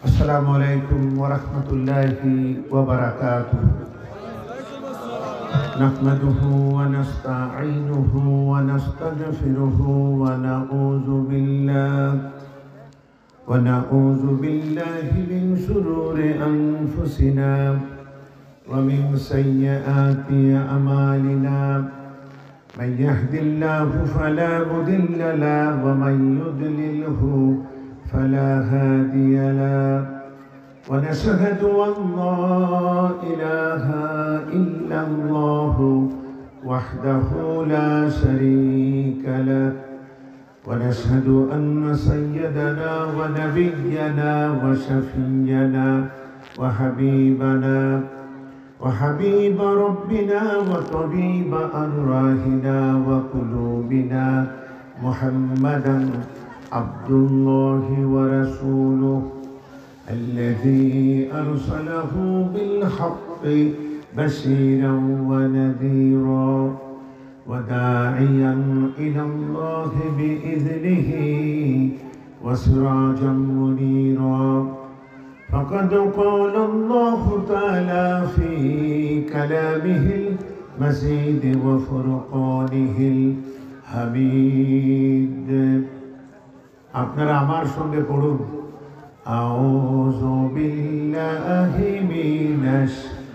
السلام عليكم ورحمة الله وبركاته. نحمده ونستعينه ونستغفره ونعوذ بالله من شرور أنفسنا ومن سيئات أعمالنا. من يهد الله فلا مضل له ومن يضلله فلا هادي له. ونشهد أن لا إله إلا الله وحده لا شريك له. ونشهد أن سيدنا ونبينا وشفينا وحبيبنا وحبيب ربنا وطبيب أرواحنا وقلوبنا محمدا عبد الله ورسوله الذي أرسله بالحق بشيرا ونذيرا وداعيا إلى الله بإذنه وسراجا منيرا. فقد قال الله تعالى في كلامه المزيد وفرقانه الحميد. আপনারা আমার সঙ্গে পড়ুন, আউযু বিল্লাহি মিনাশ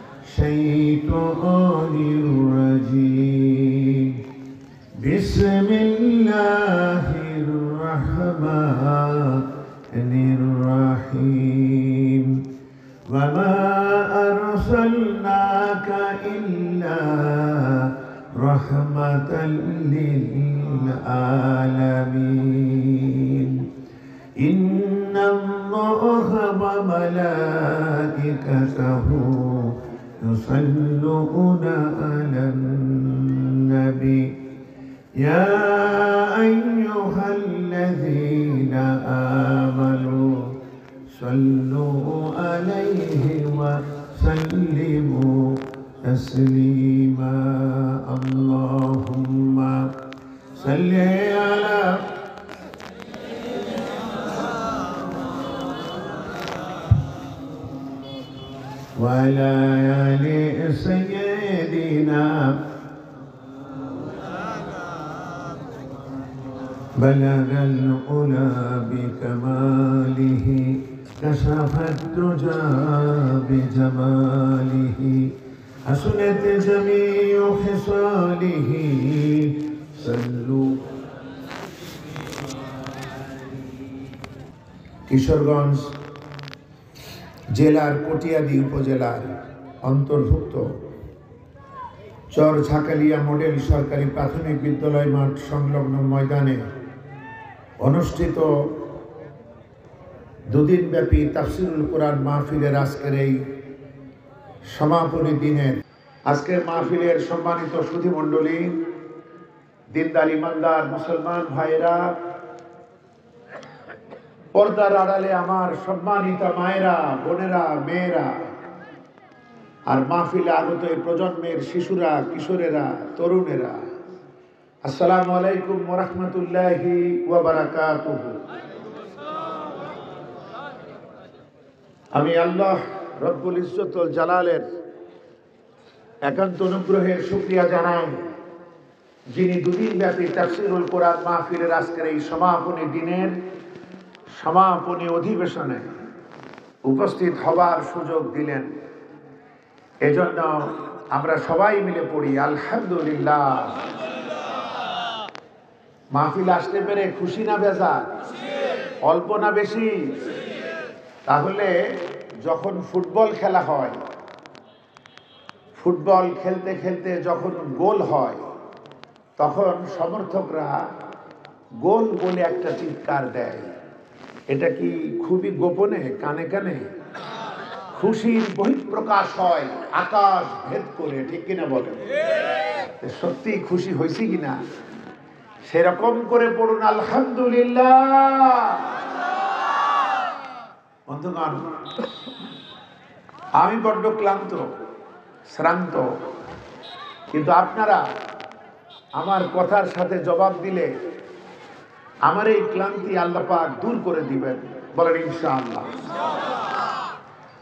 শাইতানির রাজীম। বিসমিল্লাহির রাহমানির রাহিম। ওয়া মা আরসালনাকা ইল্লা রাহমাতাল লিল আলামিন। ইন্নাল্লাহা ওয়া মালাইকাতাহু ইউসাল্লুনা আলান নবী ইয়া আইয়ুহাল্লাযীনা আমানু সাল্লু আলাইহি ওয়া সাল্লিমু তাসলিমা। আল্লাহুম্মা সাল্লি আলা وعلى آل سيدنا بلغ العلا بكماله كشف الدجى بجماله حسنت جميع خصاله صلوا। কিশোরগঞ্জ জেলার কটিয়াদি উপজেলার অন্তর্ভুক্ত চরঝাকালিয়া মডেল সরকারি প্রাথমিক বিদ্যালয় মাঠ সংলগ্ন ময়দানে অনুষ্ঠিত দুদিনব্যাপী তাফসিরুল কোরআন মাহফিলের আজকের এই সমাপনী দিনের আজকের মাহফিলের সম্মানিত সুধীমণ্ডলী, দিনদার ইমানদার মুসলমান ভাইয়েরা, পর্দার আড়ালে আমার সম্মানিত মায়েরা, বোনেরা, মেয়েরা, আর মাহফিলে আগত প্রজন্মের শিশুরা, কিশোরেরা, তরুণেরা, আসসালামু আলাইকুম ওয়া রাহমাতুল্লাহি ওয়া বারাকাতুহু। আমি আল্লাহ রব্বুল ইজ্জতুল জালালের একান্ত অনুগ্রহের শুকরিয়া জানাই, যিনি দুদিন ব্যাপী তাফসিরুল কোরআন মাহফিলের আজকের এই সমাপনী দিনের সমাপনী অধিবেশনে উপস্থিত হবার সুযোগ দিলেন। এজন্য আমরা সবাই মিলে পড়ি আলহামদুলিল্লাহ। মাহফিল আসতে পেরে খুশি না বেজার? অল্প না বেশি? তাহলে যখন ফুটবল খেলা হয়, ফুটবল খেলতে খেলতে যখন গোল হয়, তখন সমর্থকরা গোল বলে একটা চিৎকার দেয়। এটা কি খুবই গোপনে কানে কানে খুশির বহিঃপ্রকাশ হয় আকাশ ভেদ করে, ঠিক কিনা বলেন? সত্যি খুশি হয়েছি কিনা সেরকম করে পড়ুন আলহামদুলিল্লাহ। বন্ধুগণ, আমি বড্ড ক্লান্ত শ্রান্ত, কিন্তু আপনারা আমার কথার সাথে জবাব দিলে আমার এই ক্লান্তি আল্লাহ পাক দূর করে দিবেন, বলেন ইনশাআল্লাহ।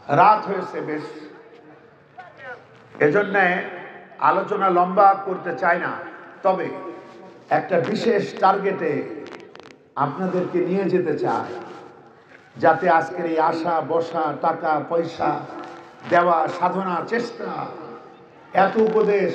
রাত হয়েছে বেশ, এজন্যে আলোচনা লম্বা করতে চাই না, তবে একটা বিশেষ টার্গেটে আপনাদেরকে নিয়ে যেতে চাই, যাতে আজকের এই আশা বসা, টাকা পয়সা দেওয়া, সাধনা, চেষ্টা, এত উপদেশ,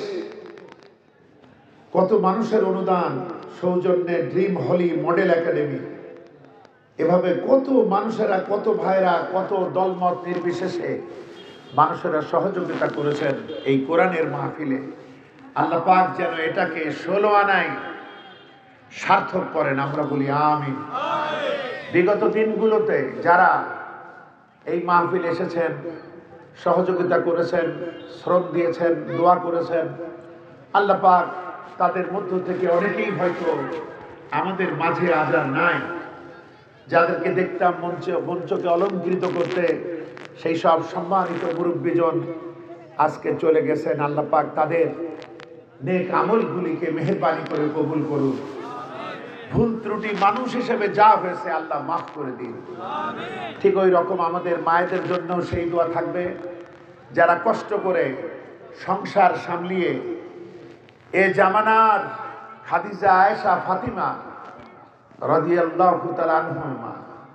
কত মানুষের অনুদান, সৌজন্যে ড্রিম হলি মডেল একাডেমি, এভাবে কত মানুষেরা, কত ভাইরা, কত দলমত নির্বিশেষে মানুষেরা সহযোগিতা করেছেন এই কোরআনের মাহফিলে। আল্লাহ পাক যেন এটাকে 16 আনায় সার্থক করেন, আমরা বলি আমিন। বিগত দিনগুলোতে যারা এই মাহফিলে এসেছেন, সহযোগিতা করেছেন, শ্রম দিয়েছেন, দোয়া করেছেন, আল্লাহ পাক তাদের মধ্য থেকে অনেকেই হয়তো আমাদের মাঝে আজ আর নাই। যাদেরকে দেখতাম মঞ্চকে অলঙ্কৃত করতে, সেই সব সম্মানিত মুরব্বীজন আজকে চলে গেছেন। আল্লাহ পাক তাদের নেক আমলগুলিকে মেহেরবানি করে কবুল করুন। ভুল ত্রুটি মানুষ হিসেবে যা হয়েছে আল্লাহ মাফ করে দিন। ঠিক ওই রকম আমাদের মায়েদের জন্য সেই দোয়া থাকবে, যারা কষ্ট করে সংসার সামলিয়ে এ জামানার খাদিজা, আয়েশা, ফাতিমা রাদিয়াল্লাহু তাআলা আনহুমা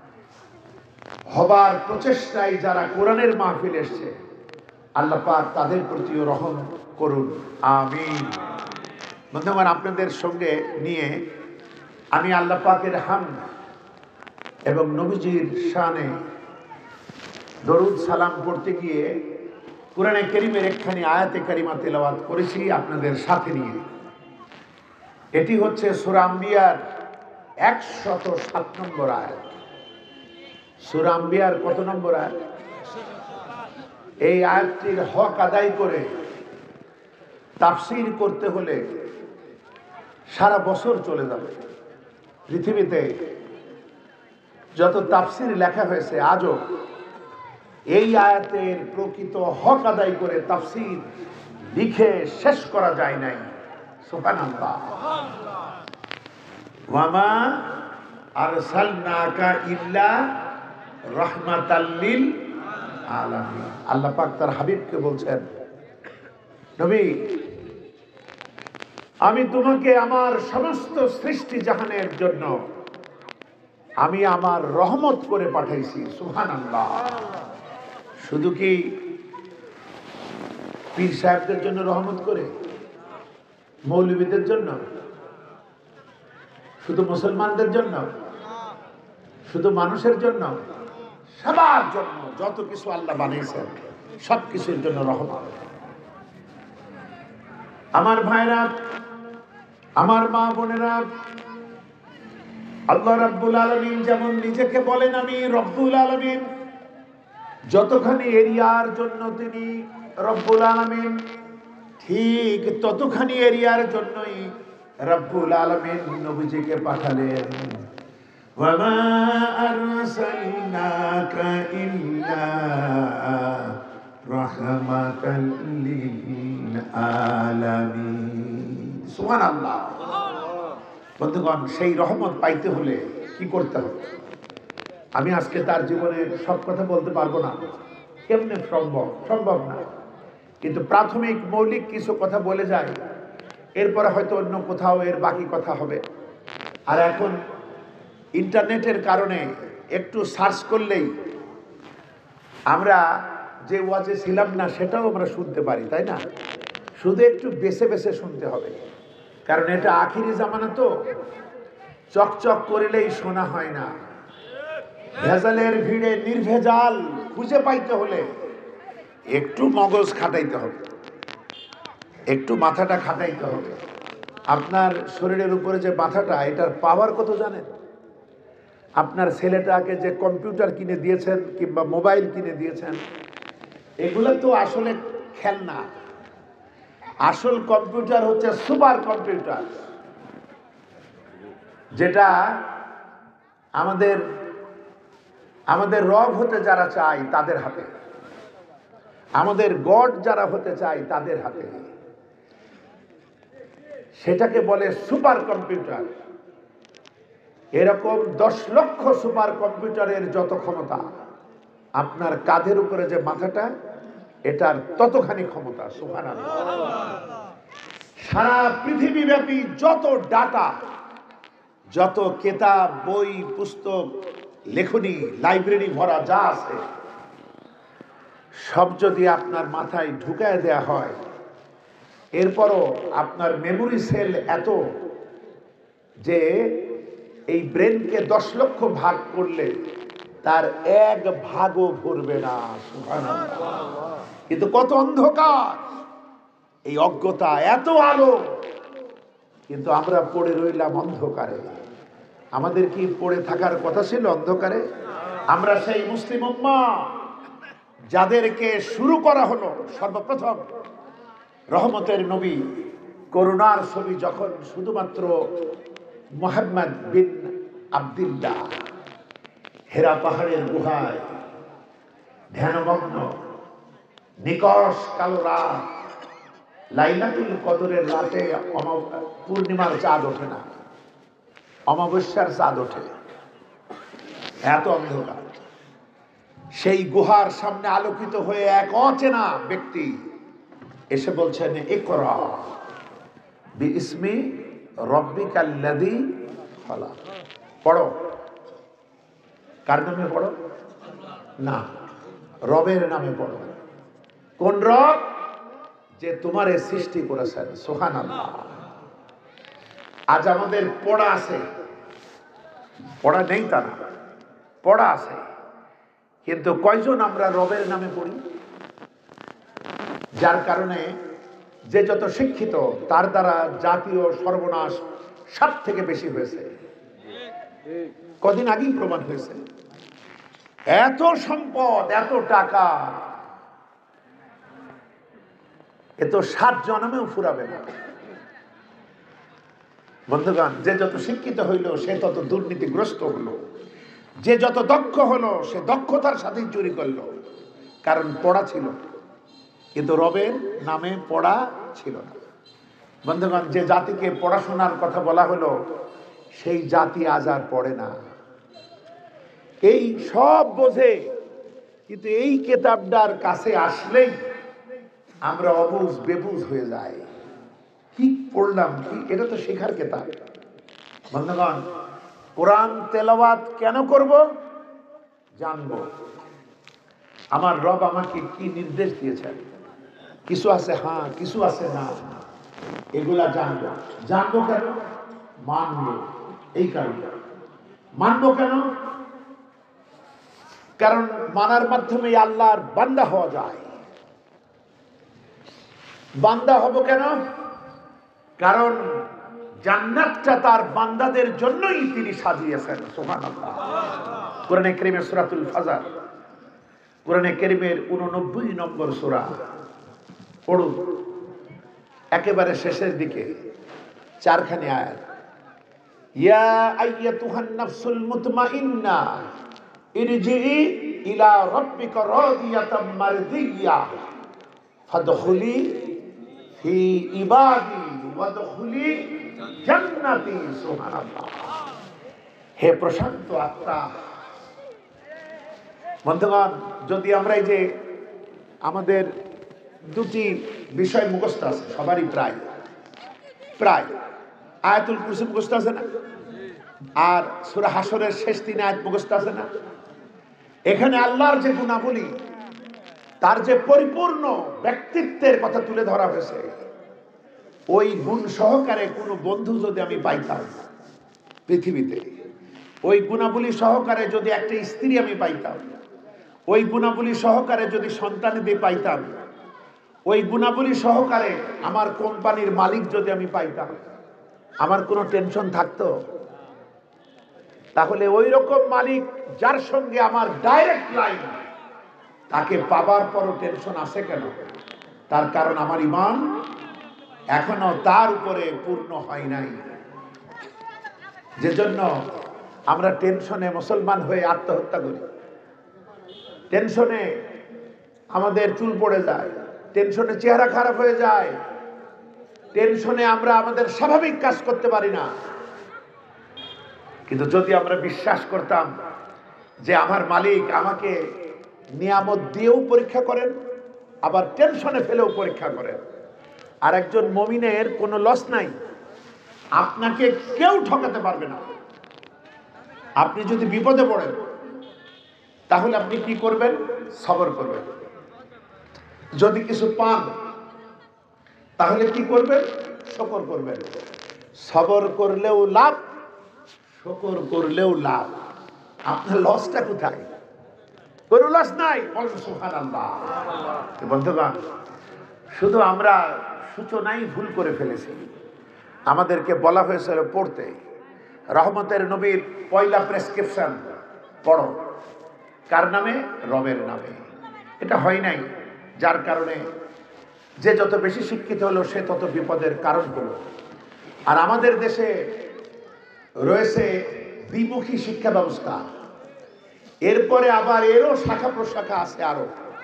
হবার প্রচেষ্টায় যারা কোরআনের মাহফিল এসেছে, আল্লাহ পাক তাদের প্রতিও রহম করুন, আমিন। বন্ধুগণ, আপনাদের সঙ্গে নিয়ে আমি আল্লাহ পাকের হামদ এবং নবীজির শানে দরুদ সালাম পড়তে গিয়ে কোরআনে কারীমের একখানি আয়াতে কারিমা তেলাওয়াত করেছি আপনাদের সাথে নিয়ে। এটি হচ্ছে সূরা আম্বিয়ার 107 নম্বর আয়াত। সূরা আম্বিয়ার কত নম্বর আয়াত? এই আয়াতটির হক আদায় করে তাফসীর করতে হলে সারা বছর চলে যাবে। পৃথিবীতে যত তাফসীর লেখা হয়েছে, আজও এই আয়াতের প্রকৃত হক আদায় করে তাফসীর লিখে শেষ করা যায় নাই। সুবহানাল্লাহ। ওয়ামা আরসালনাকা ইল্লা রাহমাতাল লিল আলামিন। আল্লাহ পাক তার হাবিবকে বলছেন, নবী, আমি তোমাকে আমার সমস্ত সৃষ্টি জাহানের জন্য আমি আমার রহমত করে পাঠাইছি। সুবহানাল্লাহ। শুধু কি পীর সাহেবদের জন্য রহমত করে, মৌলবীদের জন্য, শুধু মুসলমানদের জন্য, শুধু মানুষের জন্য? সবার জন্য যত কিছু আল্লাহ বানিয়েছেন সব কিছুর জন্য রহমত। আমার ভাইরা, আমার মা বোনেরা, আল্লাহ রাব্বুল আলামিন যেমন নিজেকে বলেন আমি রব্বুল আলামিন, যতখানি এরিয়ার জন্য তিনি রব্বুল আলামিন, ঠিক ততখানি এরিয়ার জন্যই রব্বুল আলামিন নবীজিকে পাঠালেন। ওয়ামা আরসালনাকা ইল্লা রাহমাতাল লিল আলামিন। সুবহানাল্লাহ। বন্ধুগণ, সেই রহমত পাইতে হলে কি করতে হবে? আমি আজকে তার জীবনের সব কথা বলতে পারবো না, কেমনে সম্ভব না, কিন্তু প্রাথমিক মৌলিক কিছু কথা বলে যায়, এরপরে হয়তো অন্য কোথাও এর বাকি কথা হবে। আর এখন ইন্টারনেটের কারণে একটু সার্চ করলেই আমরা যে ওয়াজে ছিলাম না সেটাও আমরা শুনতে পারি, তাই না? শুধু একটু বেছে বেছে শুনতে হবে, কারণ এটা আখিরি জামানা, তো চকচক করলেই শোনা হয় না। ভেজালের ভিড়ে নির্ভেজাল খুঁজে পাইতে হলে একটু মগজ খাটাইতে হবে, একটু মাথাটা খাটাইতে হবে। আপনার শরীরের উপরে যে মাথাটা, এটার পাওয়ার কত জানেন? আপনার ছেলেটাকে যে কম্পিউটার কিনে দিয়েছেন কিংবা মোবাইল কিনে দিয়েছেন, এগুলো তো আসলে খেলনা। আসল কম্পিউটার হচ্ছে সুপার কম্পিউটার, যেটা আমাদের রব হতে যারা চায় তাদের হাতে, আমাদের গড যারা হতে চায় তাদের হাতে। সেটাকে বলে সুপার কম্পিউটার। এরকম 10 লক্ষ সুপার কম্পিউটারের যত ক্ষমতা, আপনার কাঁধের উপরে যে মাথাটা, এটার ততখানি ক্ষমতা। সুবহানাল্লাহ। সারা পৃথিবীব্যাপী যত ডাটা, যত কিতাব, বই, পুস্তক, লেখনী, লাইব্রেরি ভরা যা আছে, সব যদি আপনার মাথায় ঢুকায় দেয়া হয়, এরপরও আপনার মেমোরি সেল এত যে এই ব্রেনকে 10 লক্ষ ভাগ করলে তার এক ভাগও ভরবে না। সুবহানাল্লাহ। কিন্তু কত অন্ধকার, এই অজ্ঞতা, এত আলো, কিন্তু আমরা পড়ে রইলাম অন্ধকারে। আমাদের কি পড়ে থাকার কথা ছিল অন্ধকারে? আমরা সেই মুসলিম উম্মাহ যাদেরকে শুরু করা হলো সর্বপ্রথম রহমতের নবী, করুণার ছবি যখন শুধুমাত্র মুহাম্মদ বিন আব্দুল্লাহ হেরা পাহাড়ের গুহায় ধ্যানমগ্ন, নিকষ কালো রাত, লাইলাতুল কদরের রাতে পূর্ণিমার চাঁদ ওঠে না, অমাবস্যার চাঁদ ওঠে, এত অন্ধকার। সেই গুহার সামনে আলোকিত হয়ে এক অচেনা ব্যক্তি এসে বলছেন, ইকরা বিইসমি রব্বিকাল্লাযী খলাক। পড়ো। কার নামে পড়ো? না, রবের নামে পড়ো। কোন রব? যে তোমারে সৃষ্টি করেছেন। সুবহানাল্লাহ। আজ আমাদের পড়া আছে, পড়া নেই তা না, পড়া আছে, কিন্তু কয়জন আমরা রবের নামে পড়ি? যার কারণে যে যত শিক্ষিত তার দ্বারা জাতীয় সর্বনাশ সব থেকে বেশি হয়েছে। কদিন আগেই প্রমাণ হয়েছে। এত সম্পদ, এত টাকা, এ তো 7 জন্মেও ফুরাবে না। বন্ধুগণ, যে যত শিক্ষিত হইল সে তত দুর্নীতিগ্রস্ত হলো, যে যত দক্ষ হলো সে দক্ষতার সাথেই চুরি করলো, কারণ পড়া ছিল, কিন্তু রবের নামে পড়া ছিল না। বন্ধুগণ, যে জাতিকে পড়াশোনার কথা বলা হলো সেই জাতি আজ আর পড়ে না। এই সব বোঝে, কিন্তু এই কিতাবটার কাছে আসলেই আমরা অবুঝ বেবুঝ হয়ে যাই। কি পড়লাম, কি এটা তো শেখার কিতাব। বন্ধুগণ, কোরআন তেলাওয়াত কেন করব? জানবো আমার রব আমাকে কি নির্দেশ দিয়েছেন। কিছু আছে হ্যাঁ, কিছু আছে না, এগুলা জানবো। জানবো কেন? মানবো। এই কারণে মানবো কেন? কারণ মানার মাধ্যমে আল্লাহর বান্দা হওয়া যায়। বান্দা হব কেন? কারণ জান্নাতটা তার বান্দাদের জন্যই তিনি সাজিয়েছেন। সুবহানাল্লাহ। কোরআনে কারীমের সূরাতুল ফাজর, কোরআনে কারীমের 89 নম্বর সূরা পড়ুন, একেবারে শেষের দিকে 4খানি আয়াত। ইয়া আইয়াতুহান নাফসুল মুতমাইন্না ইরজিই ইলা রাব্বিকা রাদিয়াতাম মারদিয়্যা ফাদখুলি ফি ইবাদি ওয়াদখুলি জান্নাতি। সুবহানাল্লাহ। হে প্রশান্ত আত্মা। বন্ধুগণ, যদি আমরা এই যে আমাদের 2টি বিষয় মুখস্থ আছে সবারই, প্রায় আয়াতুল কুরসি মুখস্থ আছে না, আর সূরা হাসরের শেষ 3 আয়াত মুখস্থ আছে না। এখানে আল্লাহর যে গুণাবলী, তার যে পরিপূর্ণ ব্যক্তিত্বের কথা তুলে ধরা হয়েছে, ওই গুণ সহকারে কোনো বন্ধু যদি আমি পাইতাম পৃথিবীতে, ওই গুণাবলী সহকারে যদি একটা স্ত্রী আমি পাইতাম, ওই গুণাবলী সহকারে যদি সন্তানাদি পাইতাম, ওই গুণাবলী সহকারে আমার কোম্পানির মালিক যদি আমি পাইতাম, আমার কোনো টেনশন থাকতো? তাহলে ওই রকম মালিক যার সঙ্গে আমার ডাইরেক্ট লাইন, তাকে পাবার পরও টেনশন আসে কেন? তার কারণ আমার ঈমান এখনো তার উপরে পূর্ণ হয় নাই। যে জন্য আমরা টেনশনে মুসলমান হয়ে আত্মহত্যা করি, টেনশনে আমাদের চুল পড়ে যায়, টেনশনে চেহারা খারাপ হয়ে যায়, টেনশনে আমরা আমাদের স্বাভাবিক কাজ করতে পারি না। কিন্তু যদি আমরা বিশ্বাস করতাম যে আমার মালিক আমাকে নিয়ামত দিয়েও পরীক্ষা করেন, আবার টেনশনে ফেলেও পরীক্ষা করেন। আর একজন মুমিনের কোনো লস নাই, আপনাকে কেউ ঠকাতে পারবে না। আপনি যদি বিপদে পড়েন তাহলে আপনি কি করবেন? সবর করবেন। যদি কিছু পান তাহলে কি করবেন? শুকর করবেন। সবর করলেও লাভ, শুকর করলেও লাভ। আপনার লসটা কোথায়? কোনো লস নাই। বলেন সুবহানাল্লাহ। বন্ধুগণ, শুধু আমরা সূচনাই ভুল করে ফেলেছি। আমাদেরকে বলা হয়েছিল পড়তে, রহমতের নবীর পয়লা প্রেসক্রিপশন পড়ো। কার নামে? রবের নামে। এটা হয় নাই, যার কারণে যে যত বেশি শিক্ষিত হলো সে তত বিপদের কারণ হলো। আর আমাদের দেশে রয়েছে দ্বিমুখী শিক্ষা ব্যবস্থা, এরপরে আবার এরও শাখা প্রশাখা আছে আরো,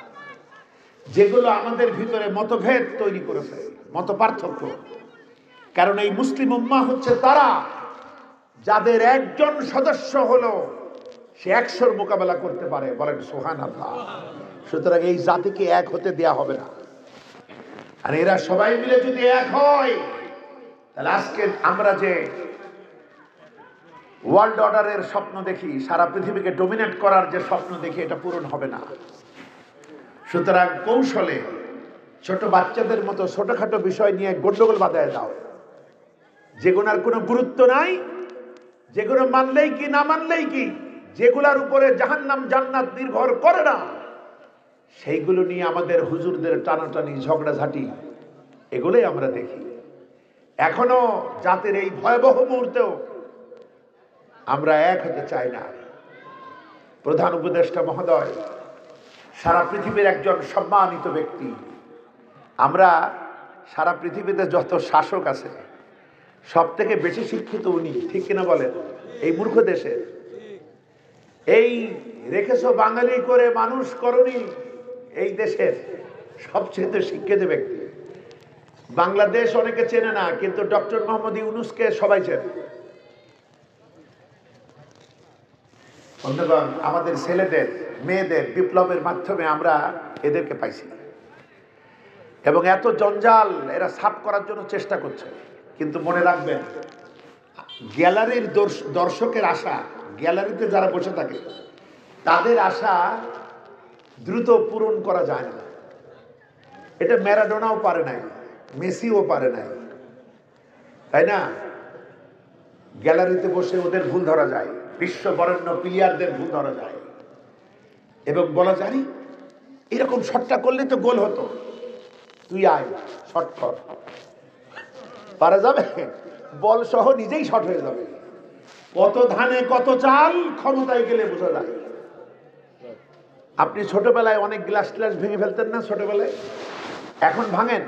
যেগুলো আমাদের ভিতরে মতভেদ তৈরি করেছে, মত পার্থক্য। কারণ এই মুসলিম উম্মাহ হচ্ছে তারা যাদের একজন সদস্য হলো সে 100-র মোকাবেলা করতে পারে। বলেন সুবহানাল্লাহ। সুতরাং এই জাতিকে এক হতে দেয়া হবে না। আর এরা সবাই মিলে যদি এক হয় তাহলে আজকে আমরা যে ওয়ার্ল্ড অর্ডারের স্বপ্ন দেখি, সারা পৃথিবীকে ডমিনেট করার যে স্বপ্ন দেখি, এটা পূরণ হবে না। সুতরাং কৌশলে ছোট বাচ্চাদের মতো ছোটখাটো বিষয় নিয়ে গন্ডগোল বাঁধায় দাও, যেগুলোর কোনো গুরুত্ব নাই, যেগুলো মানলেই কি না মানলেই কি, যেগুলোর উপরে জাহান্নাম জান্নাত নির্ভর করে না, সেইগুলো নিয়ে আমাদের হুজুরদের টানাটানি ঝগড়াঝাটি এগুলোই আমরা দেখি। এখনো জাতির এই ভয়াবহ মুহূর্তেও আমরা এক হতে চাই না। প্রধান উপদেষ্টা মহোদয় সারা পৃথিবীর একজন সম্মানিত ব্যক্তি। আমরা সারা পৃথিবীতে যত শাসক আছে সব থেকে বেশি শিক্ষিত উনি, ঠিক কিনা বলেন? এই মূর্খ দেশে এই রেখেছো বাঙালি করে মানুষ করনি, এই দেশের সবচেয়ে শিক্ষিত ব্যক্তি। বাংলাদেশ অনেকে চেনে না, কিন্তু ডক্টর মোহাম্মদ ইউনূসকে সবাই চেনে। বন্ধুগণ, আমাদের ছেলেদের মেয়েদের বিপ্লবের মাধ্যমে আমরা এদেরকে পাইছি, এবং এত জঞ্জাল এরা সাফ করার জন্য চেষ্টা করছে। কিন্তু মনে রাখবেন, গ্যালারির দর্শকের আশা, গ্যালারিতে যারা বসে থাকে তাদের আশা দ্রুত পূরণ করা যায় না। এটা ম্যারাডোনাও পারে নাই, মেসিও পারে নাই, তাই না? গ্যালারিতে বসে ওদের ভুল ধরা যায়, বিশ্ব বরেণ্য প্লেয়ারদের ভুল ধরা যায়, এবং বলা যায় এরকম শটটা করলে তো গোল হতো, তুই আয় শট কর। পারা যাবে? বল সহ নিজেই শট হয়ে যাবে। কত ধানে কত চাল, ক্ষমতায় গেলে বোঝা যায়। আপনি ছোটবেলায় অনেক গ্লাস গ্লাস ভেঙে ফেলতেন না ছোটবেলায়? এখন ভাঙেন?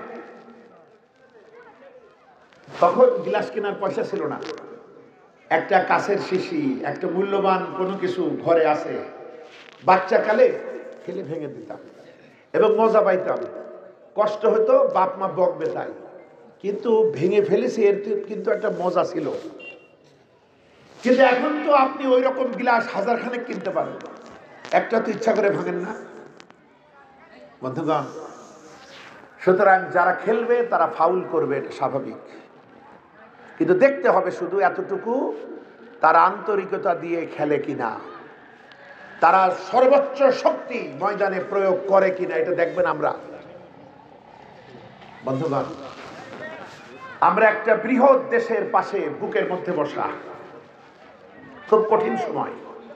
তখন গ্লাস কেনার পয়সা ছিল না। একটা কাঁচের শিশি, একটা মূল্যবান কোনো কিছু ঘরে আছে, বাচ্চা কালে ফেলে ভেঙে দিতাম এবং মজা পাইতাম। কষ্ট হতো, বাপ মা বকবে তাই, কিন্তু ভেঙে ফেলেছি, এর কিন্তু একটা মজা ছিল। কিন্তু এখন তো আপনি ওই রকম গ্লাস হাজারখানেক কিনতে পারেন, একটা তো ইচ্ছা করে ভাঙেন না। বন্ধুগণ, সুতরাং যারা খেলবে তারা ফাউল করবে, এটা স্বাভাবিক, কিন্তু দেখতে হবে শুধু এতটুকু, তারা আন্তরিকতা দিয়ে খেলে কিনা, তারা সর্বোচ্চ শক্তি ময়দানে প্রয়োগ করে কিনা, এটা দেখবেন আমরা। বন্ধুগণ, আমরা একটা বৃহৎ দেশের পাশে বুকের মধ্যে বসা, খুব কঠিন সময়।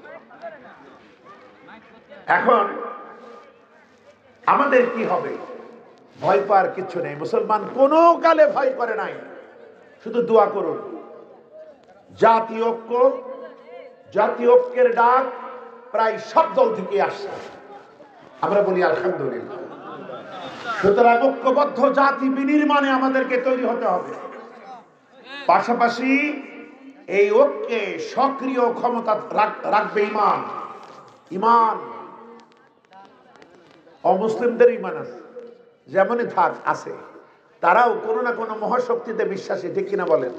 এখন আমাদের কি হবে? ভয় পাওয়ার কিছু নেই। মুসলমান কোনো কালে ভয় করে নাই। শুধু দোয়া করুন। জাতীয় ঐক্য, জাতীয় ঐক্যের ডাক প্রায় সব দল থেকে আসছে, আমরা বলি আলহামদুলিল্লাহ। সুতরাং ঐক্যবদ্ধ জাতি বিনির্মাণে আমাদেরকে তৈরি হতে হবে। পাশাপাশি এই ঐক্যে সক্রিয় ক্ষমতা রাখবে ইমান। ইমান অমুসলিমদের ইমান আছে, যেমনই থাক আছে, তারাও কোনো না কোনো মহাশক্তিতে বিশ্বাসী, ঠিক কিনা বলেন?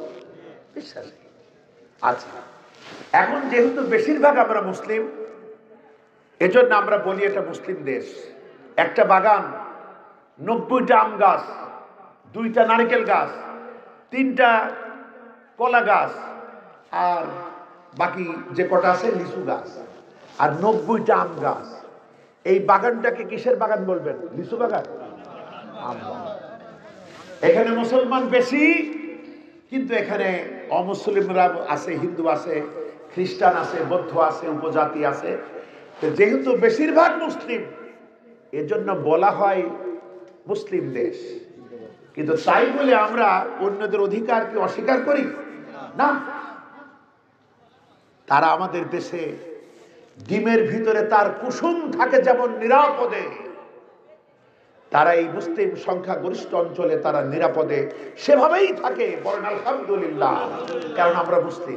বিশ্বাসী। আচ্ছা, এখন যেহেতু বেশিরভাগ আমরা মুসলিম, এজন্য আমরা বলি এটা মুসলিম দেশ। একটা বাগান, 90টা আম গাছ, 2টা নারকেল গাছ, 3টা কলা গাছ, আর বাকি যে কটা আছে লিচু গাছ, আর 90টা আম গাছ। এই বাগানটাকে কিসের বাগান বলবেন? লিচু বাগান, আম বাগান। এখানে মুসলমান বেশি, কিন্তু এখানে অমুসলিমরা আছে, হিন্দু আছে, খ্রিস্টান আছে, বৌদ্ধ আছে, উপজাতি আছে। যেহেতু বেশিরভাগ মুসলিম, এজন্য বলা হয় মুসলিম দেশ। কিন্তু তাই বলে আমরা অন্যদের অধিকারকে অস্বীকার করি না। তারা আমাদের দেশে ডিমের ভিতরে তার কুসুম থাকে যেমন নিরাপদে, তারা এই মুসলিম সংখ্যাগরিষ্ঠ অঞ্চলে তারা নিরাপদে সেভাবেই থাকে। বলেন আলহামদুলিল্লাহ, কারণ আমরা মুসলিম।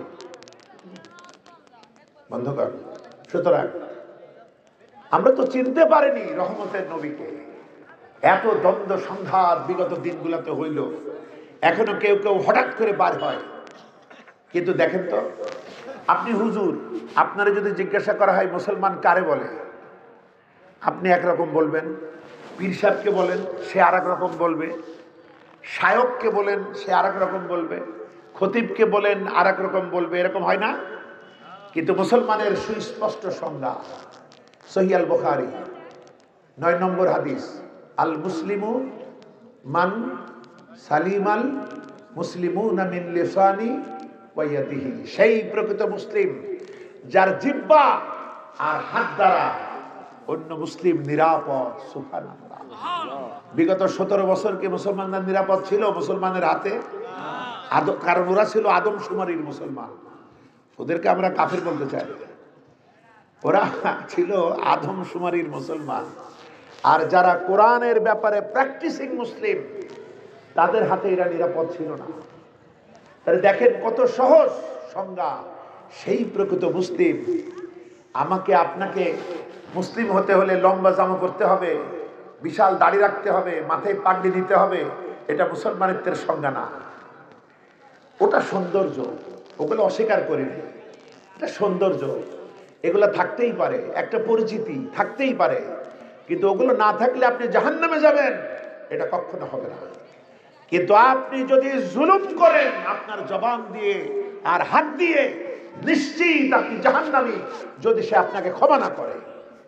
বন্ধুগণ, সুতরাং আমরা তো চিনতে পারিনি রহমতের নবীকে। এত দ্বন্দ্ব সংঘাত বিগত দিনগুলোতে হইল, এখনো কেউ কেউ হঠাৎ করে বার হয়। কিন্তু দেখেন তো, আপনি হুজুর, আপনারা যদি জিজ্ঞাসা করা হয় মুসলমান কারে বলে, আপনি একরকম বলবেন, পীর সাহেবকে বলেন সে আর এক রকম বলবে, শায়ককে বলেন সে আর এক রকম বলবে, খতিবকে বলেন আর এক রকম বলবে, এরকম হয় না? কিন্তু মুসলমানের সুস্পষ্ট সংজ্ঞা, সহিহ আল বুখারী 9 নম্বর হাদিস, আল মুসলিমু মান সালিমাল মুসলিমুনা মিন লিসানি ওয়া ইয়াদিহি। সেই প্রকৃত মুসলিম যার জিহ্বা আর হাত দ্বারা অন্য মুসলিম নিরাপদ। সুবহানাল্লাহ। বিগত 17 বছর কি মুসলমানরা নিরাপদ ছিল মুসলমানের হাতে? কারণ ওরা ছিল আদমশুমারির মুসলমান। ওদেরকে আমরা কাফির বলতে চাই, ওরা ছিল আদমশুমারির মুসলমান। আর যারা কোরআনের ব্যাপারে প্র্যাকটিসিং মুসলিম, তাদের হাতে এরা নিরাপদ ছিল না। তাহলে দেখেন কত সহজ সংজ্ঞা। সেই প্রকৃত মুসলিম, আমাকে আপনাকে মুসলিম হতে হলে লম্বা জামা পরতে হবে, বিশাল দাড়ি রাখতে হবে, মাথায় পাগড়ি দিতে হবে, এটা মুসলমানিত্বের সংজ্ঞা না। ওটা সৌন্দর্য, ওগুলো অস্বীকার করিনি, এটা সৌন্দর্য, এগুলো থাকতেই পারে, একটা পরিচিতি থাকতেই পারে। কিন্তু ওগুলো না থাকলে আপনি জাহান্নামে যাবেন, এটা কখনো হবে না। কিন্তু আপনি যদি জুলুম করেন আপনার জবান দিয়ে আর হাত দিয়ে, নিশ্চিত আপনি জাহান্নামী, যদি সে আপনাকে ক্ষমা না করে।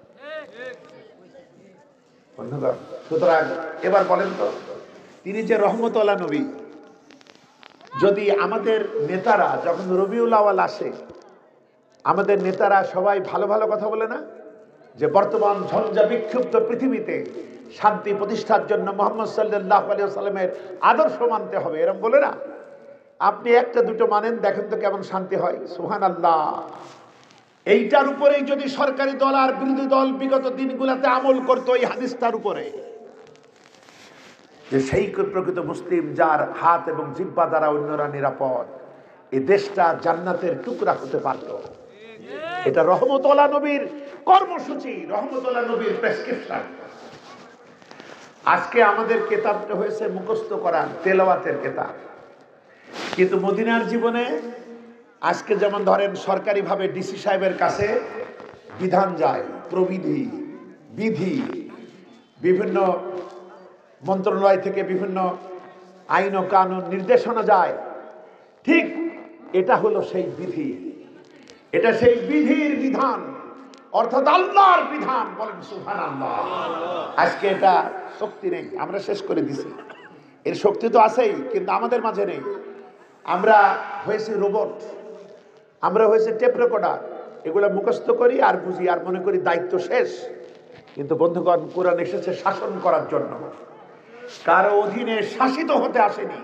সুতরাং এবার বলেন তো, তিনি যে রহমতুল্লাহ নবী, যদি আমাদের নেতারা যখন রবিউল আউয়াল আসে, আমাদের নেতারা সবাই ভালো ভালো কথা বলে না, যে বর্তমান ঝঞ্ঝা বিক্ষুব্ধ পৃথিবীতে শান্তি প্রতিষ্ঠার জন্য মুহাম্মদ সাল্লাল্লাহু আলাইহি ওয়াসাল্লামের আদর্শ মানতে হবে, এরকম বলে না? আপনি একটা দুটো মানেন, দেখেন তো কেমন শান্তি হয়। সুবহানাল্লাহ। এইটার উপরেই যদি সরকারি দল আর বিরোধী দল বিগত দিনগুলোতে আমল করতো, এই হাদিসটার উপরে, যে সেই প্রকৃত মুসলিম যার হাত এবং জিহ্বা দ্বারা অন্যরা নিরাপদ, এই দেশটা জান্নাতের টুকরা হতে পারত। এটা রহমতুল্লাহ নবীর কর্মসূচি, রহমতুল্লাহ নবীর প্রেসক্রিপশন। আজকে আমাদের কেতাবটা হয়েছে মুখস্থ করা, তেলাওয়াতের কেতাব। কিন্তু মদিনার জীবনে আজকে যেমন ধরেন সরকারিভাবে ডিসি সাহেবের কাছে বিধান যায়, প্রবিধি, বিধি, বিভিন্ন মন্ত্রণালয় থেকে বিভিন্ন আইন ও কানুন নির্দেশনা যায়, ঠিক এটা হলো সেই বিধি, এটা সেই বিধির বিধান, অর্থাৎ আল্লাহর বিধান। বলেন সুবহানাল্লাহ। আজকে এটা শক্তি নেই, আমরা শেষ করে দিছি। এর শক্তি তো আছেই, কিন্তু আমাদের মাঝে নেই। আমরা হয়েছি রোবট, আমরা হয়েছে টেপ রেকর্ডার, এগুলো মুখস্থ করি আর বুঝি আর মনে করি দায়িত্ব শেষ। কিন্তু বন্ধুগণ, কোরআন এসেছে শাসন করার জন্য, কারো অধীনে শাসিত হতে আসেনি।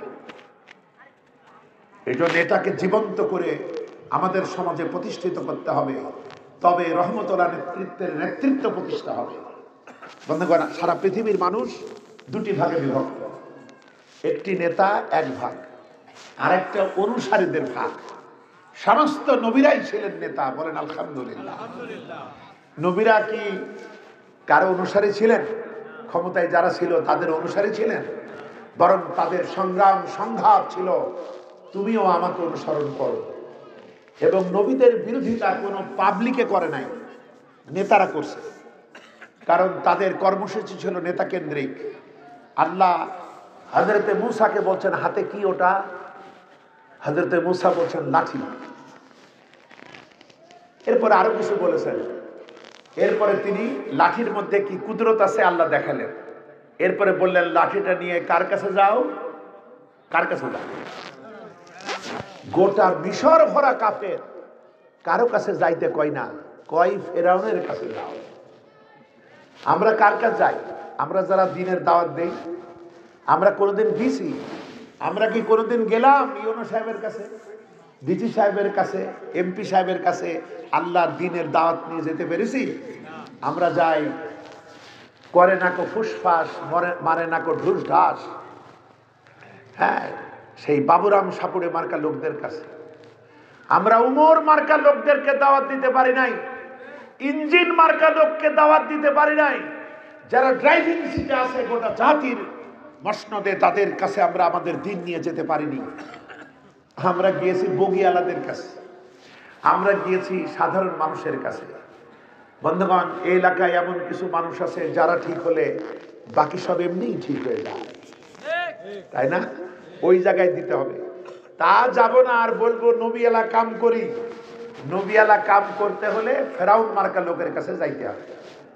এই জন্য এটাকে জীবন্ত করে আমাদের সমাজে প্রতিষ্ঠিত করতে হবে, তবে রহমতুল্লাহ নেতৃত্ব প্রতিষ্ঠা হবে। বন্ধুগণ, সারা পৃথিবীর মানুষ দুটি ভাগে বিভক্ত, একটি নেতা এক ভাগ, আর একটা অনুসারীদের ভাগ। সমস্ত নবীরাই ছিলেন নেতা। বলেন আলহামদুলিল্লাহ। নবীরা কি কারো অনুসারী ছিলেন? ক্ষমতায় যারা ছিল তাদের অনুসারী ছিলেন? বরং তাদের সংগ্রাম সংঘাত ছিল, তুমিও আমাকে অনুসরণ করো। এবং নবীদের বিরোধিতা কোনো পাবলিকে করে নাই, নেতারা করছে, কারণ তাদের কর্মসূচি ছিল নেতা কেন্দ্রিক। আল্লাহ হযরতে মূসাকে বলছেন হাতে কি ওটা? হযরতে মূসা বলছেন লাঠি। এরপরে আরো কিছু বলেছেন। এরপরে তিনি লাঠির মধ্যে কি কুদরত আছে আল্লাহ দেখালেন। এরপরে বললেন লাঠিটা নিয়ে কার কাছে যাও? কার কাছে যাও? গোটা মিশর ভরা কাফের, কারো কাছে যাইতে কয় না, কয় ফেরাউনের কাছে যাও। আমরা কার কাছে যাই? আমরা যারা দ্বীনের দাওয়াত দেই, আমরা কোনোদিন গেছি? আমরা কি কোনোদিন গেলাম ইউনূস সাহেবের কাছে, ডিসি সাহেবের কাছে, এমপি সাহেবের কাছে আল্লাহর দ্বীনের দাওয়াত নিয়ে যেতে পেরেছি? আমরা যাই করে না কো ফুসফাস, মারে না কো ঢুস ঢাস, হ্যাঁ, সেই বাবুরাম সাপুড়ে মার্কা লোকদের কাছে। আমরা উমর মার্কা লোকদেরকে দাওয়াত দিতে পারি নাই, ইঞ্জিন মার্কা লোককে দাওয়াত দিতে পারি নাই, যারা ড্রাইভিং সিটে আছে গোটা জাতির মসনদে, তাদের কাছে আমরা আমাদের দিন নিয়ে যেতে পারিনি। আমরা গিয়েছি বগিয়ালাদের কাছে, আমরা গিয়েছি সাধারণ মানুষের কাছে। বন্ধুগণ, এই এলাকায় এমন কিছু মানুষ আছে যারা ঠিক হলে বাকি সব এমনিই ঠিক হয়ে যায়, তাই না? ওই জায়গায় দিতে হবে। তা যাব না আর বলবো নবীওয়ালা কাম করি। নবীওয়ালা কাম করতে হলে ফেরাউন মার্কা লোকের কাছে যাইতে হবে,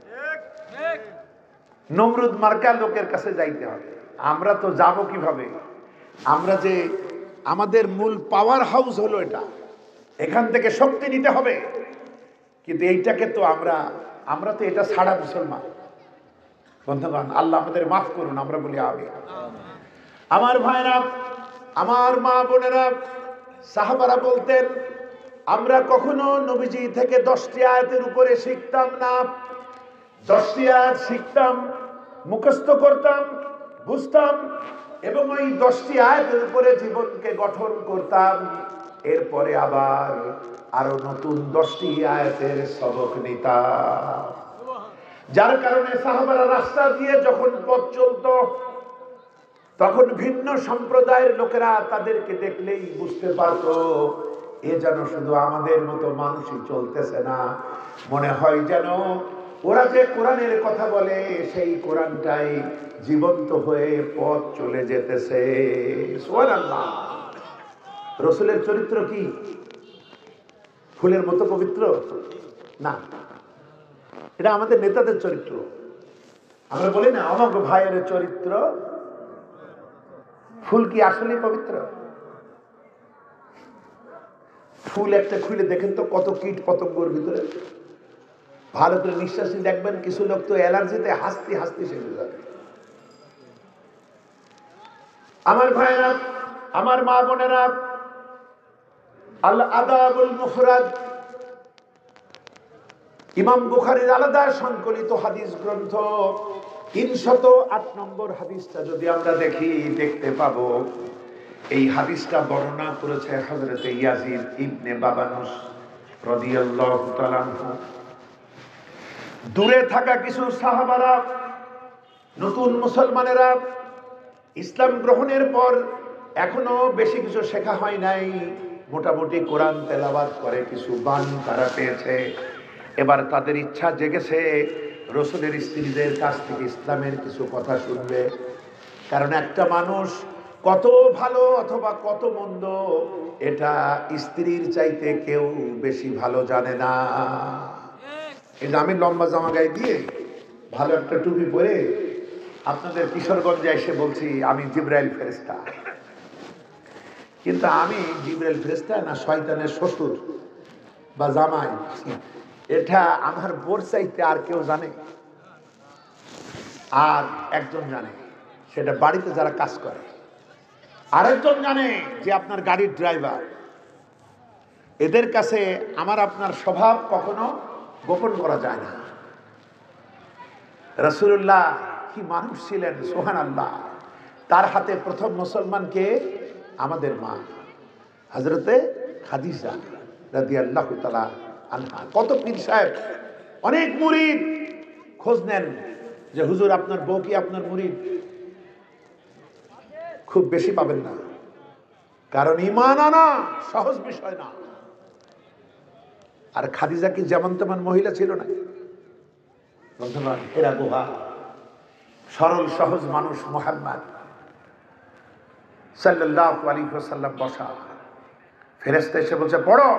নমরুদ মার্কা লোকের কাছে যাইতে হবে। আমরা তো যাব কিভাবে? আমরা যে আমাদের মূল পাওয়ার হাউস হলো এটা, এখান থেকে শক্তি নিতে হবে। কিন্তু এইটাকে তো আমরা তো এটা ছাড়া মুসলমান। বন্ধুগণ, আল্লাহ আমাদের মাফ করুন, আমরা বলি আমিন। আমার ভাইরা, আমার মা বোনেরা, সাহাবারা বলতেন আমরা কখনো নবীজি থেকে 10টি আয়াতের উপরে শিখতাম না। 10টি আয়াত শিখতাম, মুখস্থ করতাম, বুঝতাম এবং ওই 10টি আয়াতের উপরে জীবনকে গঠন করতাম। এরপরে আবার আরো নতুন 10টি আয়াতের সবক নিতাম। যার কারণে সাহাবারা রাস্তা দিয়ে যখন পথ চলতো, তখন ভিন্ন সম্প্রদায়ের লোকেরা তাদেরকে দেখলেই বুঝতে পারতো এ যেন শুধু আমাদের মতো মানুষই চলতেছে না, মনে হয় যেন ওরা যে কোরআনের কথা বলে সেই কোরআনটাই জীবন্ত হয়ে পথ চলে যেতেছে। সুবহানাল্লাহ। রাসূলের চরিত্র কি ফুলের মতো পবিত্র? না, এটা আমাদের নেতাদের চরিত্র। আমরা বলি না অমক ভাইয়ের চরিত্র, ফুল কি আসলে পবিত্র? ফুল একটা খুলে দেখেন তো কত কীট পতঙ্গর ভিতরে। ভালো করে নিঃশ্বাস দেখবেন, কিছু লোক তো অ্যালার্জিতে হাসতে হাসতে সেরে যাবে। আমার ভাইরা, আমার মা বোনেরা, আল আদাবুল মুফরাদ ইমাম বুখারীর আলাদা সংকলিত হাদিস গ্রন্থ 308 নম্বর হাদিসটা যদি আমরা দেখতে পাবো। এই হাদিসটা বর্ণনা করেছে হযরতে ইয়াজিদ ইবনে বাবানুস রাদিয়াল্লাহু তাআলা আনহু। দূরে থাকা কিছু সাহাবারা, নতুন মুসলমানেরা ইসলাম গ্রহণের পর এখনো বেশি কিছু শেখা হয় নাই, মোটামুটি কোরআন তেলাওয়াত করে কিছু বান তারা পেয়েছে। এবার তাদের ইচ্ছা জেগেছে রাসূলের স্ত্রীদের কাছ থেকে ইসলামের কিছু কথা শুনবে। কারণ একটা মানুষ কত ভালো অথবা কত মন্দ এটা স্ত্রীর চাইতে কেউ বেশি ভালো জানে না। এই যে আমি লম্বা জামা গায়ে দিয়ে ভালো একটা টুপি পরে আপনাদের কিশোরগঞ্জে এসে বলছি আমি জিবরাইল ফেরেশতা, কিন্তু আমি জিবরাইল ফেরেশতা না শয়তানের শ্বশুর বা জামাই, এটা আমার বোর চাইতে আর কেউ জানে? আর একজন জানে, সেটা বাড়িতে যারা কাজ করে। আরেকজন জানে যে আপনার গাড়ির ড্রাইভার। এদের কাছে আমার আপনার স্বভাব কখনো গোপন করা যায় না। রাসূলুল্লাহ কি মানুষ ছিলেন, সুবহানাল্লাহ। তার হাতে প্রথম মুসলমানকে আমাদের মা হযরতে খাদিজা রাদিয়াল্লাহু তাআলা আনহা। কত পীর সাহেব, অনেক মুরিদ খোঁজ নেন যে হুজুর আপনার বউ কি আপনার মুরিদ? খুব বেশি পাবেন না, কারণ ঈমান আনা সহজ বিষয় না। আর খাদিজা কি যেমন তেমন মহিলা ছিল না। বন্ধুগণ, হেরা গুহা, সরল সহজ মানুষ মুহাম্মদ সাল্লাল্লাহু আলাইহি ওয়াসাল্লাম বসা, ফেরেশতা এসে বলছে পড়ো।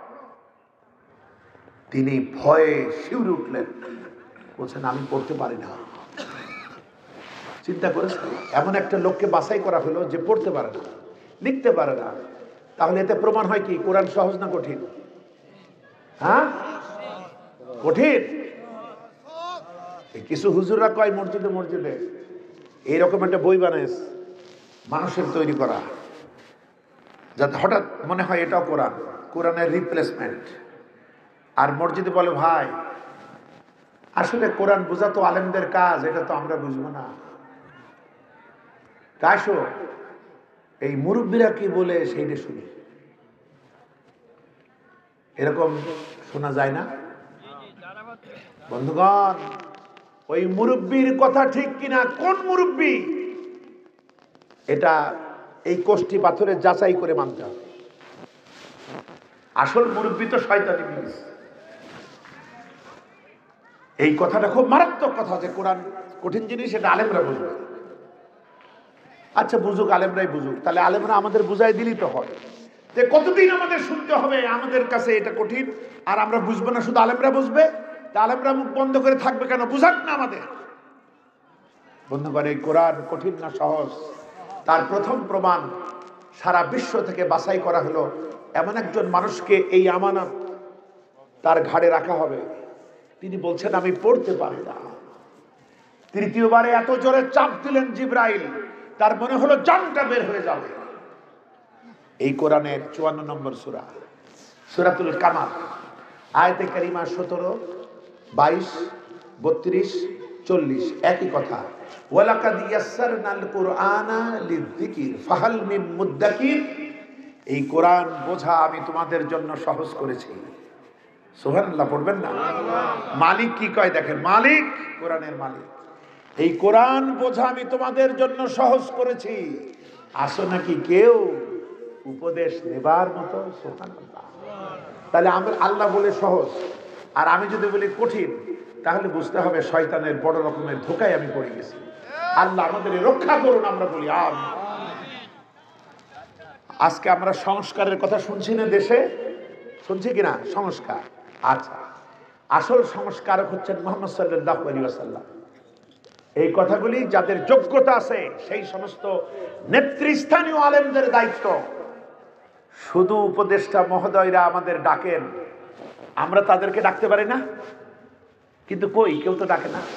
তিনি ভয়ে শিউরে উঠলেন, বলছেন আমি পড়তে পারি না। চিন্তা করেছেন, এমন একটা লোককে বাছাই করা হলো যে পড়তে পারে না, লিখতে পারে না। তাহলে এতে প্রমাণ হয় কি কোরআন সহজ না কঠিন? হ্যাঁ, কঠিন। কিছু হুজুররা কয় মসজিদে মসজিদে এইরকম একটা বই বানাইস মানুষের তৈরি করা, যাতে হঠাৎ মনে হয় এটাও কোরআন, কোরআনের রিপ্লেসমেন্ট। আর মসজিদে বলে ভাই আসলে কোরআন বোঝা তো আলেমদের কাজ, এটা তো আমরা বুঝবো না। কাশো এই মুরব্বীরা কি বলে সেইটা শুনি, এরকম শোনা যায় না? বন্ধুগণ, ওই মুরব্বীর কথা ঠিক কিনা, কোন মুরব্বী, এটা এই কোষ্ঠী পাথরে যাচাই করে মানতে হবে। আসল মুরব্বী তো শয়তানি ইবলিস। এই কথাটা খুব মারাত্মক কথা যে কোরআন কঠিন জিনিস, এটা আলেমরা বুঝবে। আচ্ছা বুঝুক, আলেমরাই বুঝুক, তাহলে আলেমরা আমাদের বুঝাই দিলেই তো হয়। যে কতদিন আমাদের শুনতে হবে আমাদের কাছে এটা কঠিন আর আমরা বুঝবো না, শুধু আলেমরা বুঝবে? তা আলেমরা মুখ বন্ধ করে থাকবে কেন? বুঝাক না আমাদের। বন্ধুগণ, এই কোরআন কঠিন না সহজ, তার প্রথম প্রমাণ সারা বিশ্ব থেকে বাছাই করা হলো এমন একজন মানুষকে এই আমানত তার ঘাড়ে রাখা হবে। তিনি বলছেন আমি পড়তে পারি না। তৃতীয়বারে এত জোরে চাপ দিলেন জিবরাইল, তার মনে হলো জানটা বের হয়ে যাবে। এই কোরআনের 54 নম্বর সূরা, সূরাতুল কামার, আয়াতে কারিমা 17, 22, 32, 40 একই কথা। ওয়ালাকাদ ইয়াসসারনাল কুরআনা লিযিকির ফাহাল মিন মুদ্দাকির। এই কোরআন বোঝা আমি তোমাদের জন্য সহজ করেছি। সুবহানাল্লাহ পড়বেন না? মালিক কি কয় দেখেন, মালিক কোরআনের মালিক। এই কোরআন বোঝা আমি তোমাদের জন্য সহজ করেছি, আসো নাকি কেউ উপদেশ নেবার মতো? সুবহানাল্লাহ। তাহলে আমরা আল্লাহ বলে সহজ আর আমি যদি বলি কঠিন, তাহলে বুঝতে হবে শয়তানের বড় রকমের ধোকায় আমি পড়ে গেছি। আল্লাহ আমাদের রক্ষা করুন, আমরা বলি আমিন। আজকে আমরা সংস্কারের কথা শুনছি না, দেশে শুনছি কিনা সংস্কার? আচ্ছা, আসল সংস্কারক হচ্ছেন মুহাম্মদ সাল্লাল্লাহু আলাইহি ওয়াসাল্লাম। এই কথাগুলি যাদের যোগ্যতা আছে সেই সমস্ত নেতৃস্থানীয় আলেমদের দায়িত্ব। শুধু উপদেষ্টা মহোদয়রা আমাদের ডাকেন, আমরা তাদেরকে ডাকতে পারি না, কিন্তু কই কেউ তো ডাকে না।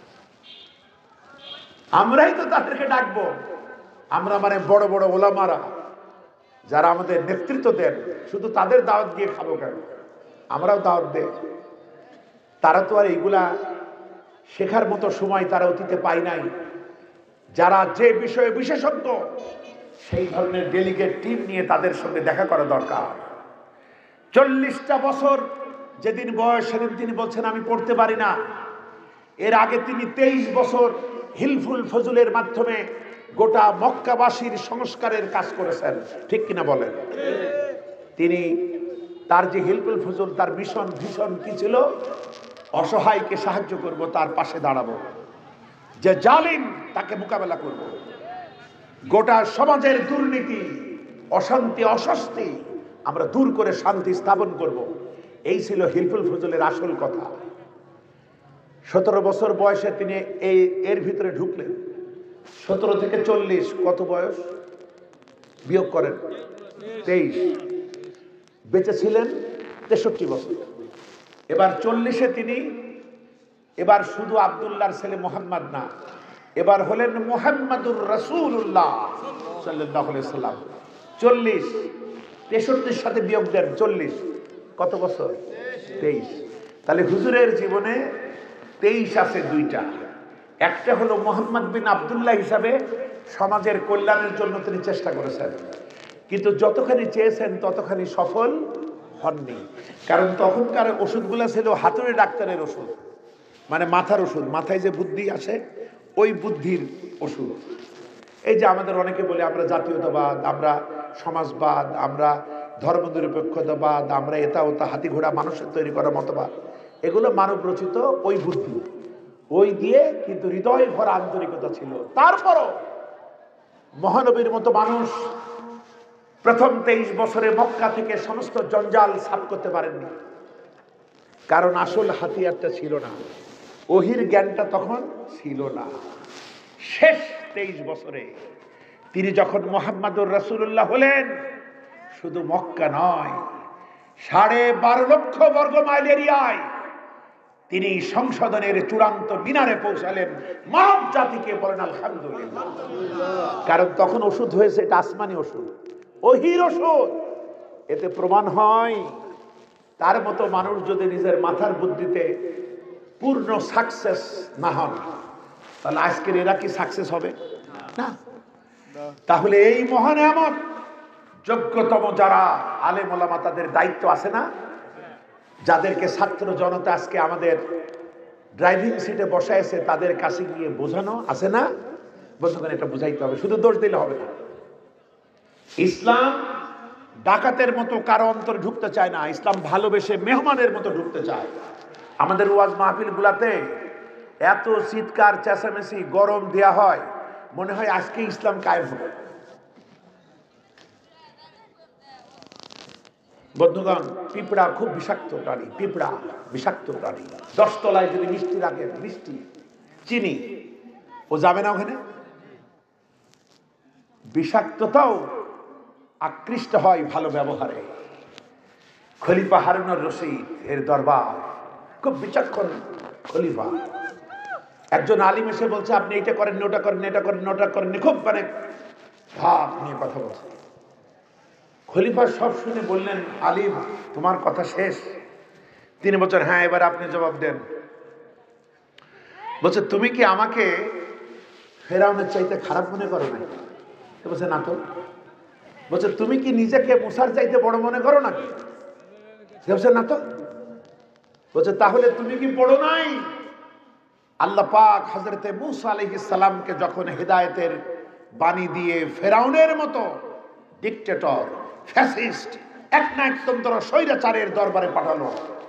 আমরাই তো তাদেরকে ডাকবো। আমরা মানে বড় বড় ওলামারা যারা আমাদের নেতৃত্ব দেন, শুধু তাদের দাওয়াত দিয়ে খাবো কেন? আমরাও দাওয়াত দেই। তারা তো আর এইগুলা শেখার মতো সময় তারা অতীতে পায় নাই। যারা যে বিষয়ে বিশেষজ্ঞ সেই ধরনের ডেলিগেট টিম নিয়ে তাদের সঙ্গে দেখা করা দরকার। 40টা বছর যেদিন বয়স সেদিন তিনি বলছেন আমি পড়তে পারি না। এর আগে তিনি 23 বছর হিলফুল ফজুলের মাধ্যমে গোটা মক্কাবাসীর সংস্কারের কাজ করেছেন, ঠিক কিনা বলেন? তিনি তার যে হিলফুল ফজুল, তার মিশন ভীষণ কি ছিল? অসহায়কে সাহায্য করব, তার পাশে দাঁড়াবো, যে জালিম তাকে মোকাবেলা করব, গোটা সমাজের দুর্নীতি অশান্তি অস্বস্তি আমরা দূর করে শান্তি স্থাপন করব। এই ছিল হিলফুল ফজলের আসল কথা। 17 বছর বয়সে তিনি এর ভিতরে ঢুকলেন। 17 থেকে 40 কত বয়স? বিয়োগ করেন, 23। বেঁচে ছিলেন 63 বছর। এবার 40-এ তিনি এবার শুধু আব্দুল্লাহর ছেলে মোহাম্মদ না, এবার হলেন মুহাম্মাদুর রাসূলুল্লাহ সাল্লাল্লাহু আলাইহি সাল্লাম। 40, 63-র সাথে বিয়োগ দেন 40, কত বছর? 23। তাহলে হুজুরের জীবনে 23 আছে দুইটা। একটা হলো মুহাম্মদ বিন আব্দুল্লাহ হিসাবে সমাজের কল্যাণের জন্য তিনি চেষ্টা করেছেন, কিন্তু যতখানি চেয়েছেন ততখানি সফল হননি। কারণ তখনকার ওষুধগুলো ছিল হাতুড়ে ডাক্তারের ওষুধ, মানে মাথার ওষুধ, মাথায় যে বুদ্ধি আসে ওই বুদ্ধির ওষুধ। এই যে আমাদের অনেকে বলে আমরা জাতীয়তাবাদ, আমরা সমাজবাদ, আমরা ধর্মনিরপেক্ষতাবাদ, আমরা এটা ওটা হাতি ঘোড়া মানুষের তৈরি করা মতবাদ, এগুলো মানব রচিত ওই বুদ্ধি। ওই দিয়ে কিন্তু হৃদয় ভরা আন্তরিকতা ছিল। তারপরও মহানবীর মতো মানুষ প্রথম 23 বছরে মক্কা থেকে সমস্ত জঞ্জাল সাফ করতে পারেননি, কারণ আসল হাতিয়ারটা ছিল না, ওহির জ্ঞানটা তখন ছিল না। শেষ 23 বছরে তিনি যখন মুহাম্মাদুর রাসূলুল্লাহ হলেন, শুধু মক্কা নয়, 12.5 লক্ষ বর্গ মাইল এরিয়ায় তিনি সংশোধনের চূড়ান্ত মিনারে পৌঁছালেন। মানব জাতিকে বলেন আলহামদুলিল্লাহ। কারণ তখন ওষুধ হয়েছে, এটা আসমানি ওষুধ, ওহির ওষুধ। এতে প্রমাণ হয় তার মতো মানুষ যদি নিজের মাথার বুদ্ধিতে পূর্ণ সাকসেস না হন, তাহলে আজকের এরা কি সাকসেস হবে না? তাহলে এই মহান নিয়ামত যোগ্যতম যারা আলেম ওলামা, তাদের দায়িত্ব আছে না, যাদেরকে ছাত্র জনতা আজকে আমাদের ড্রাইভিং সিটে বসাইছে, তাদের কাছে গিয়ে বোঝানো আছে না? বন্ধুগণ, এটা বুঝাইতে হবে, শুধু দোষ দিলে হবে না। ইসলাম ডাকাতের মতো কারো অন্তর ঢুকতে চায় না, ইসলাম ভালোবেসে মেহমানের মতো ঢুকতে চায়। আমাদের ওয়াজ মাহফিল গুলাতে এত চিৎকার চেঁচামেচি গরম দেয়া হয়, মনে হয় আজকে ইসলাম কায়েম হবে। বন্ধুগণ, পিঁপড়া খুব বিষাক্ত প্রাণী, পিঁপড়া বিষাক্ত প্রাণী। 10 তলায় যদি মিষ্টি রাখেন, মিষ্টি চিনি, ও যাবে না ওখানে? বিষাক্ততাও আকৃষ্ট হয় ভালো ব্যবহারে। খলিফা হারুনুর রশিদ এর দরবার, খুব বিচক্ষণ খলিফা। একজন আলিম এসে বলছে, আপনি এটা করেন, ওটা করেন, এটা করেন, ওটা করেন, খুব মানে ভাব নিয়ে কথা বলছে। খলিফা সব শুনে বললেন, আলিম তোমার কথা শেষ? তিনি বলছেন, হ্যাঁ, এবার আপনি জবাব দেন। বলছে, তুমি কি আমাকে ফেরাউনের চাইতে খারাপ মনে করো না? বলছে, না তো। বলছে, তুমি কি নিজেকে মুসার চাইতে বড় মনে করো নাকি? বলছে, না তো। বলছে, তাহলে তুমি কি পড়ো নাই আল্লাহ পাক হযরতে মূসা আলাইহিস সালামকে যখন হেদায়েতের বাণী দিয়ে ফেরাউনের মতো ডিক্টেটর, ফ্যাসিস্ট, একনায়কতন্ত্র স্বৈরাচারের দরবারে পাঠালো,